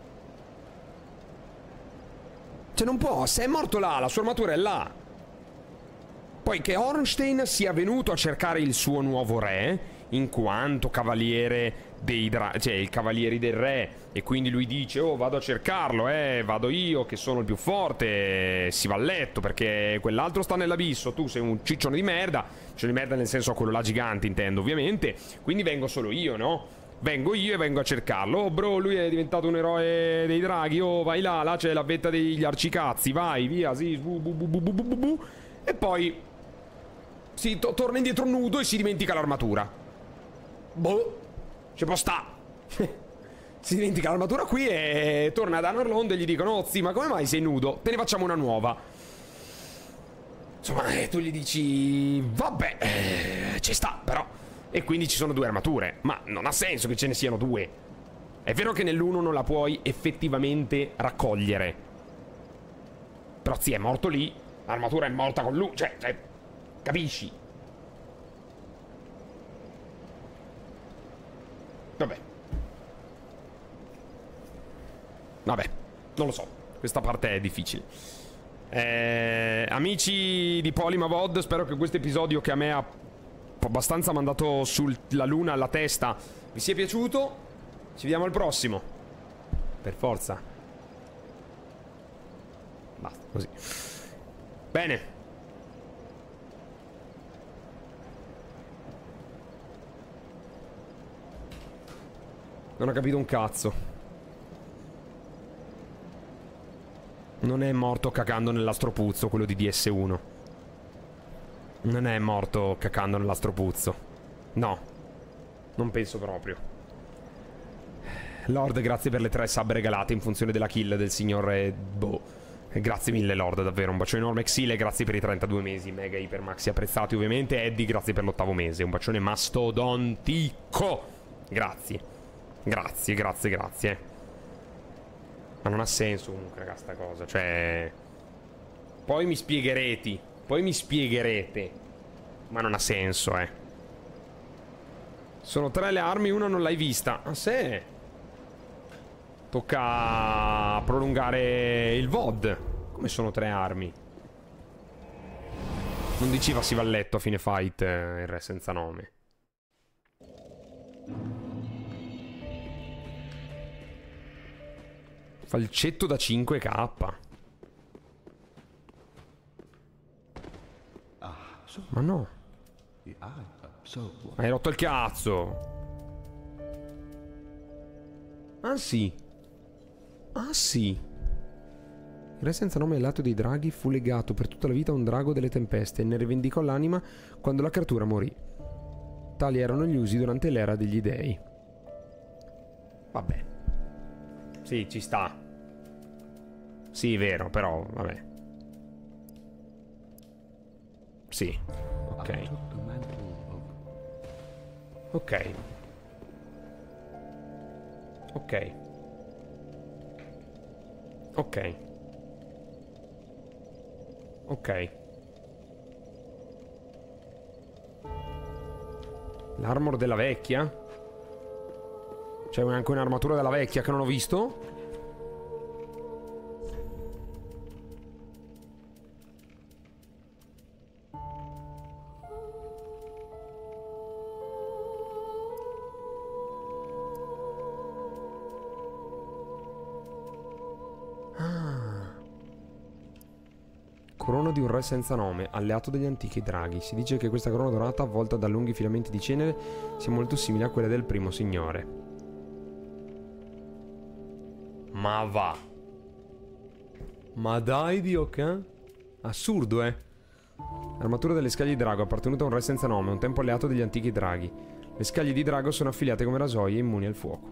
Cioè non può. Se è morto là, la sua armatura è là. Poi che Ornstein sia venuto a cercare il suo nuovo re, in quanto cavaliere dei draghi, cioè il cavalieri del re, e quindi lui dice oh vado a cercarlo, eh vado io che sono il più forte, si va a letto perché quell'altro sta nell'abisso, tu sei un ciccione di merda, ciccione di merda nel senso quello là gigante intendo ovviamente, quindi vengo solo io, no? Vengo io e vengo a cercarlo. Oh bro, lui è diventato un eroe dei draghi, oh vai là, là c'è la vetta degli arcicazzi, vai via, sì, bu, bu, bu, bu, bu, bu, bu. E poi si to torna indietro nudo e si dimentica l'armatura. Boh, ci può sta. Si dimentica l'armatura qui e torna ad Anarlond e gli dicono oh sì, ma come mai sei nudo? Te ne facciamo una nuova. Insomma, eh, tu gli dici vabbè, eh, ci sta però. E quindi ci sono due armature. Ma non ha senso che ce ne siano due. È vero che nell'uno non la puoi effettivamente raccogliere. Però sì, è morto lì. L'armatura è morta con lui. Cioè, cioè capisci? Vabbè. Vabbè, non lo so. Questa parte è difficile. Eh, amici di Polimavod, spero che questo episodio, che a me ha abbastanza mandato sulla luna alla testa, vi sia piaciuto. Ci vediamo al prossimo. Per forza. Basta, così. Bene. Non ho capito un cazzo. Non è morto cacando nell'astropuzzo quello di D S uno. Non è morto cacando nell'astropuzzo. No. Non penso proprio. Lord, grazie per le tre sub regalate in funzione della kill del signor eh, Boh. Grazie mille Lord, davvero. Un bacione enorme. Xile, grazie per i trentadue mesi. Mega iper maxi apprezzati ovviamente. Eddie, grazie per l'ottavo mese. Un bacione mastodontico. Grazie. Grazie, grazie, grazie. Ma non ha senso comunque, raga, sta cosa. Cioè... Poi mi spiegherete. Poi mi spiegherete. Ma non ha senso, eh. Sono tre le armi, una non l'hai vista. Ah, sì. Tocca prolungare il V O D. Come sono tre armi? Non diceva si va a letto a fine fight eh, il re senza nome. Falcetto da cinque K. Ma no. Hai rotto il cazzo. Ah sì. Ah sì. Il re senza nome al lato dei draghi fu legato per tutta la vita a un drago delle tempeste e ne rivendicò l'anima quando la creatura morì. Tali erano gli usi durante l'era degli dei. Vabbè. Sì, ci sta. Sì, vero, però, vabbè. Sì. Ok. Ok. Ok. Ok. Ok. L'armor della vecchia? C'è anche un'armatura della vecchia che non ho visto? Corona di un re senza nome, alleato degli antichi draghi. Si dice che questa corona dorata, avvolta da lunghi filamenti di cenere, sia molto simile a quella del primo signore. Ma va. Ma dai, Dio, che? Assurdo, eh. Armatura delle scaglie di drago, appartenuta a un re senza nome, un tempo alleato degli antichi draghi. Le scaglie di drago sono affiliate come rasoie e immuni al fuoco.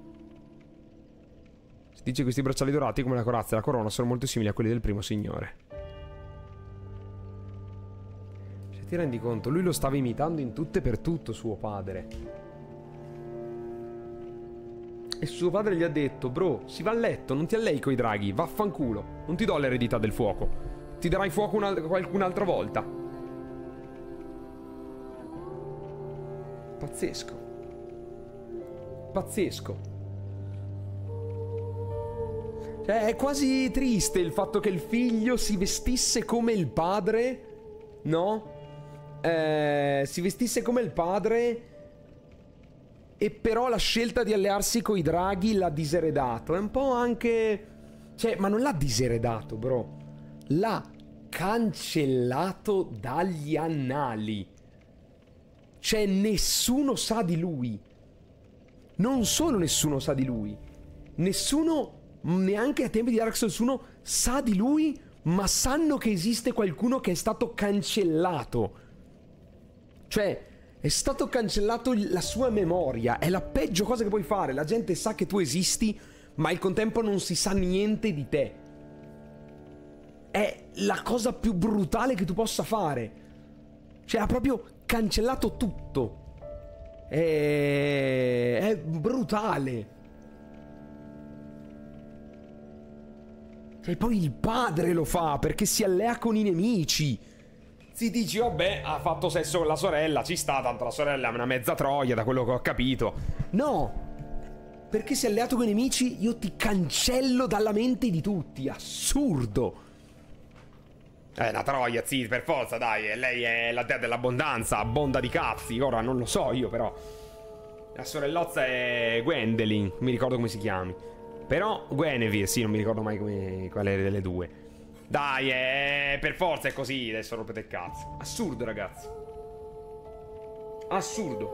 Si dice che questi bracciali dorati, come la corazza e la corona, sono molto simili a quelli del primo signore. Ti rendi conto? Lui lo stava imitando in tutto e per tutto suo padre. E suo padre gli ha detto: bro, si va a letto, non ti allei coi draghi, vaffanculo. Non ti do l'eredità del fuoco. Ti darai fuoco un'altra volta. Pazzesco. Pazzesco. Cioè, è quasi triste il fatto che il figlio si vestisse come il padre, no? Eh, si vestisse come il padre e però la scelta di allearsi coi draghi l'ha diseredato. È un po' anche... Cioè, ma non l'ha diseredato, bro. L'ha cancellato dagli annali. Cioè, nessuno sa di lui. Non solo nessuno sa di lui. Nessuno, neanche a tempi di Dark Souls uno, sa di lui, ma sanno che esiste qualcuno che è stato cancellato. Cioè, è stato cancellato la sua memoria. È la peggio cosa che puoi fare. La gente sa che tu esisti, ma al contempo non si sa niente di te. È la cosa più brutale che tu possa fare. Cioè, ha proprio cancellato tutto. È, è brutale. E poi il padre lo fa perché si allea con i nemici. Si dici, vabbè, ha fatto sesso con la sorella, ci sta, tanto la sorella è una mezza troia, da quello che ho capito. No! Perché si è alleato con i nemici, io ti cancello dalla mente di tutti. Assurdo! È una troia, sì, per forza, dai. Lei è la dea dell'abbondanza, abbonda di cazzi. Ora non lo so io, però. La sorellozza è Gwendolyn, mi ricordo come si chiami. Però Guinevere, sì, non mi ricordo mai come, quale delle due. Dai, è... per forza è così, adesso rompete il cazzo. Assurdo, ragazzi. Assurdo.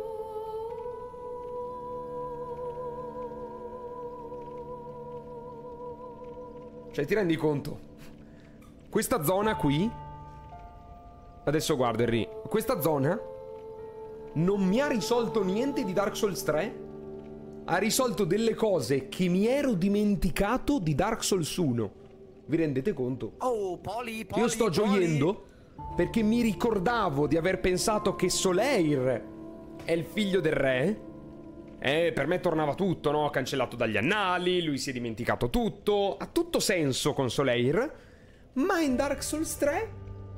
Cioè, ti rendi conto? Questa zona qui... Adesso guarda, Henry. Questa zona non mi ha risolto niente di Dark Souls tre. Ha risolto delle cose che mi ero dimenticato di Dark Souls uno. Vi rendete conto? Oh, Poli, Poli, Io sto gioiendo perché mi ricordavo di aver pensato che Solaire è il figlio del re. E per me tornava tutto, no? Cancellato dagli annali, lui si è dimenticato tutto. Ha tutto senso con Solaire. Ma in Dark Souls tre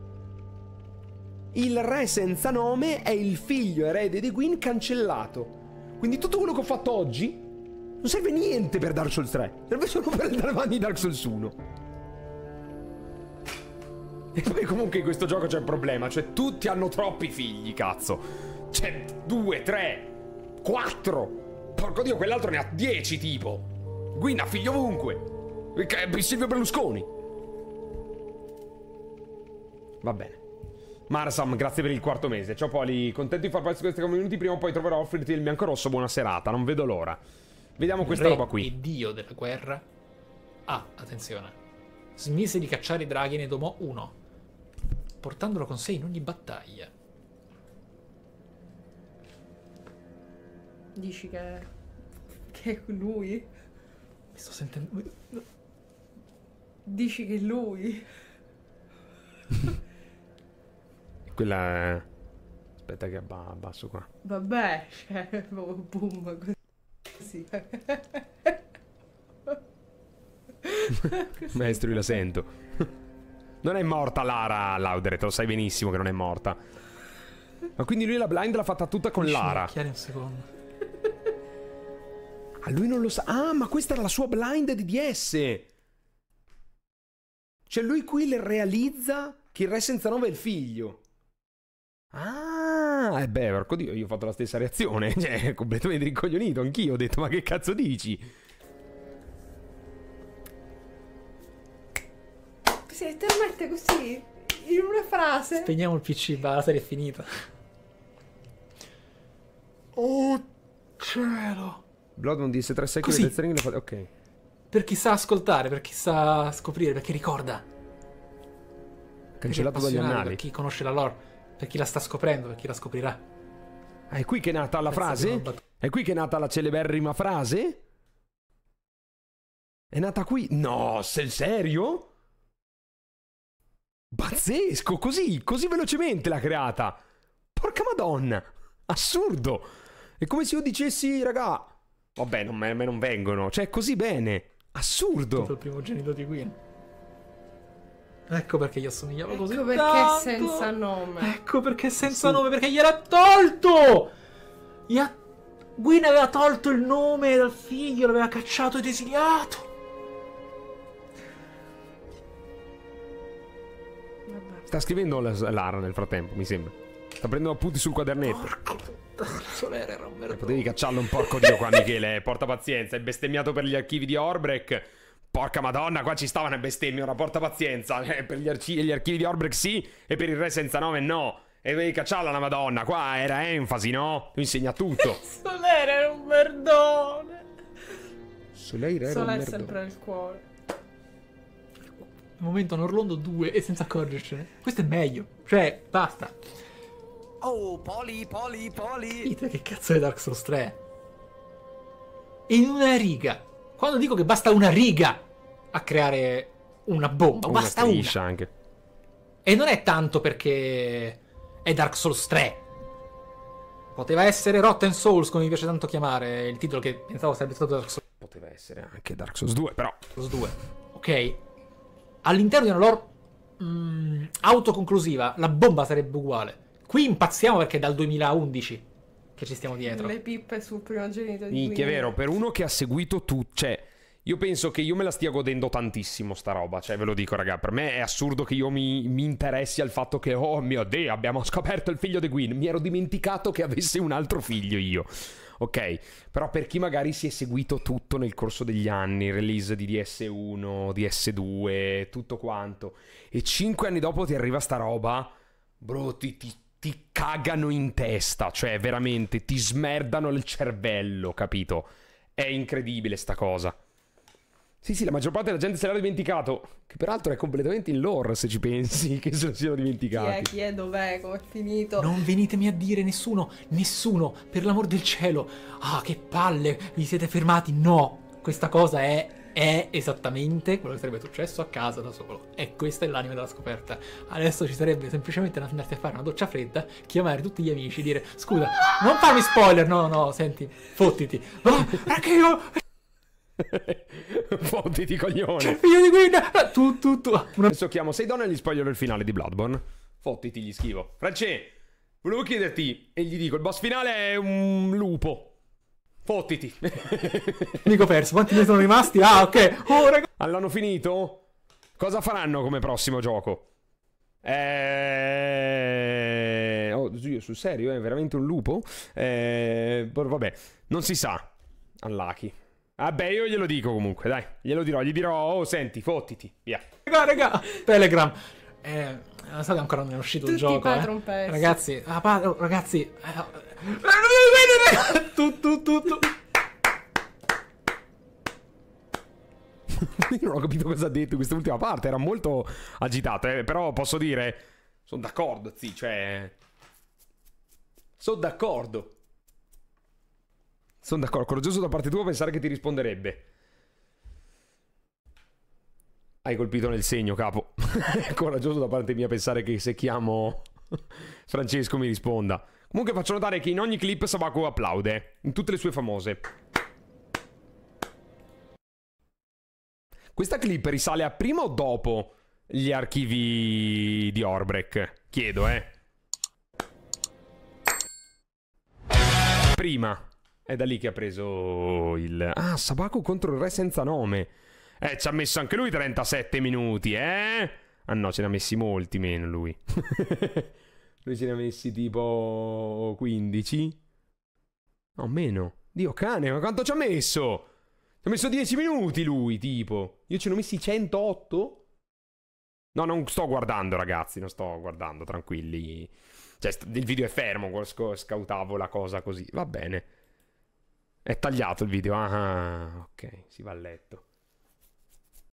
il re senza nome è il figlio erede di Gwyn cancellato. Quindi tutto quello che ho fatto oggi non serve niente per Dark Souls tre. Serve solo per andare avanti in Dark Souls uno. E poi comunque in questo gioco c'è un problema. Cioè tutti hanno troppi figli, cazzo. C'è due, tre, quattro. Porco Dio, quell'altro ne ha dieci tipo. Gwyn ha figli ovunque. Silvio Berlusconi. Va bene. Marsam, grazie per il quarto mese. Ciao Poli, contento di far parte di questi community. Prima o poi troverò a offrirti il bianco rosso. Buona serata, non vedo l'ora. Vediamo questa Re roba qui. Il dio della guerra. Ah, attenzione. Smise di cacciare i draghi e ne domò uno, portandolo con sé in ogni battaglia. Dici che... che è lui? Mi sto sentendo... Dici che è lui? Quella è... Aspetta che abbasso qua. Vabbè, cioè, boom, così. Maestro, io la sento. Non è morta Lara Lauderet, lo sai benissimo che non è morta. Ma quindi lui la blind l'ha fatta tutta con Lara. Chiari un secondo. Ah, lui non lo sa. Ah, ma questa era la sua blind di D S. Cioè lui qui le realizza che il re senza nome è il figlio. Ah, e beh, porco Dio, io ho fatto la stessa reazione. Cioè, completamente rincoglionito anch'io. Ho detto, ma che cazzo dici? Sì, te lo mette così, in una frase. Spegniamo il P C, la serie è finita. Oh, cielo. Bloodmoon disse tre secchi di Death Ring le fa... Ok. Per chi sa ascoltare, per chi sa scoprire, per chi ricorda. Cancellato dagli annali. Per chi conosce la lore, per chi la sta scoprendo, per chi la scoprirà. Ah, è qui che è nata la frase? È qui che è nata la celeberrima frase? È nata qui? No, sei serio? Pazzesco, così, così velocemente l'ha creata. Porca madonna, assurdo. È come se io dicessi, raga, vabbè, non, me, me non vengono. Cioè, così bene, assurdo. Tutto il primogenito di Gwyn. Ecco perché gli assomigliava così Ecco perché tanto. è senza nome. Ecco perché è senza nome, perché gliel'ha tolto. Gli ha... Gwyn aveva tolto il nome dal figlio, l'aveva cacciato ed esiliato. Sta scrivendo la, Lara nel frattempo, mi sembra. Sta prendendo appunti sul quadernetto. Porco Solere era un eh, vero. potevi cacciarlo un porco dio qua, Michele. Porta pazienza. È bestemmiato per gli archivi di Orbreak. Porca madonna, qua ci stava una bestemmia. Ora porta pazienza. Eh, per gli, archi gli archivi di Orbreak sì, e per il re senza nome no. E devi cacciarla una madonna. Qua era enfasi, no? Tu insegna tutto. Solere era un merdone. Solere era Solere un è merdone. sempre nel cuore. Momento Norlondo due e senza accorgercene. Questo è meglio. Cioè, basta. Oh, Poli, Poli, Poli. Dite che cazzo è Dark Souls tre? In una riga. Quando dico che basta una riga a creare una bomba, Una basta striscia una. anche. E non è tanto perché è Dark Souls tre. Poteva essere Rotten Souls, come mi piace tanto chiamare il titolo, che pensavo sarebbe stato Dark Souls Poteva essere anche Dark Souls due, però. due. Ok? all'interno di una lore mm, autoconclusiva la bomba sarebbe uguale. Qui impazziamo perché è dal duemilaundici che ci stiamo dietro. Le pippe sul primogenito di Minchia, è Gwyn. vero, per uno che ha seguito tutto, cioè, io penso che io me la stia godendo tantissimo sta roba, cioè ve lo dico raga, per me è assurdo che io mi, mi interessi al fatto che, oh mio Dio, abbiamo scoperto il figlio di Gwyn, mi ero dimenticato che avesse un altro figlio io, ok? Però per chi magari si è seguito tutto nel corso degli anni, release di D S uno, D S due, tutto quanto, e cinque anni dopo ti arriva sta roba, bro, ti... ti ti cagano in testa, cioè veramente ti smerdano il cervello, capito? È incredibile sta cosa. Sì, sì, la maggior parte della gente se l'ha dimenticato, che peraltro è completamente in lore se ci pensi, che se lo siano Chi è, dimenticati. chi è, dov'è, com'è finito? Non venitemi a dire nessuno, nessuno, per l'amor del cielo. Ah, che palle, vi siete fermati. No, questa cosa è, è esattamente quello che sarebbe successo a casa da solo. E questa è l'anima della scoperta. Adesso ci sarebbe semplicemente da andarsi a fare una doccia fredda, chiamare tutti gli amici, dire scusa, non farmi spoiler, no, no, senti, fottiti. Ah, perché io... Fottiti coglione. C'è il figlio di Gwyn. Ah, tu, tu, tu. Una... Adesso chiamo sei donne e gli spoilerò il finale di Bloodborne. Fottiti, gli scrivo. France, volevo chiederti, e gli dico, il boss finale è un lupo. Fottiti. Amico perso, quanti ne sono rimasti? Ah, ok. Oh, raga... All'hanno finito? Cosa faranno come prossimo gioco? Eh... Oh, sul serio, è veramente un lupo? Eh... Vabbè, non si sa. Unlucky. Vabbè, io glielo dico comunque, dai. Glielo dirò, gli dirò, oh, senti, fottiti, via. Raga, raga, Telegram. Eh, non so che ancora non è uscito Tutti il gioco, patron eh. persi. Ragazzi, ah, pa- oh, ragazzi. Eh, tu, tu, tu, tu. Io non ho capito cosa ha detto questa ultima parte, era molto agitata, eh, però posso dire, sono d'accordo, zi, cioè... Sono d'accordo. Sono d'accordo, coraggioso da parte tua pensare che ti risponderebbe. Hai colpito nel segno, capo. Coraggioso da parte mia pensare che se chiamo Francesco mi risponda. Comunque faccio notare che in ogni clip Sabaku applaude, in tutte le sue famose. Questa clip risale a prima o dopo gli archivi di Orbreak? Chiedo, eh. Prima. È da lì che ha preso il... Ah, Sabaku contro il re senza nome. Eh, ci ha messo anche lui trentasette minuti, eh? Ah no, ce ne ha messi molti meno lui. Lui ce ne ha messi tipo quindici. No, meno. Dio cane, ma quanto ci ha messo? Ci ha messo dieci minuti lui, tipo. Io ce ne ho messi centootto? No, non sto guardando, ragazzi, non sto guardando, tranquilli. Cioè, il video è fermo, scautavo la cosa così. Va bene. È tagliato il video. Ah, ok, si va a letto.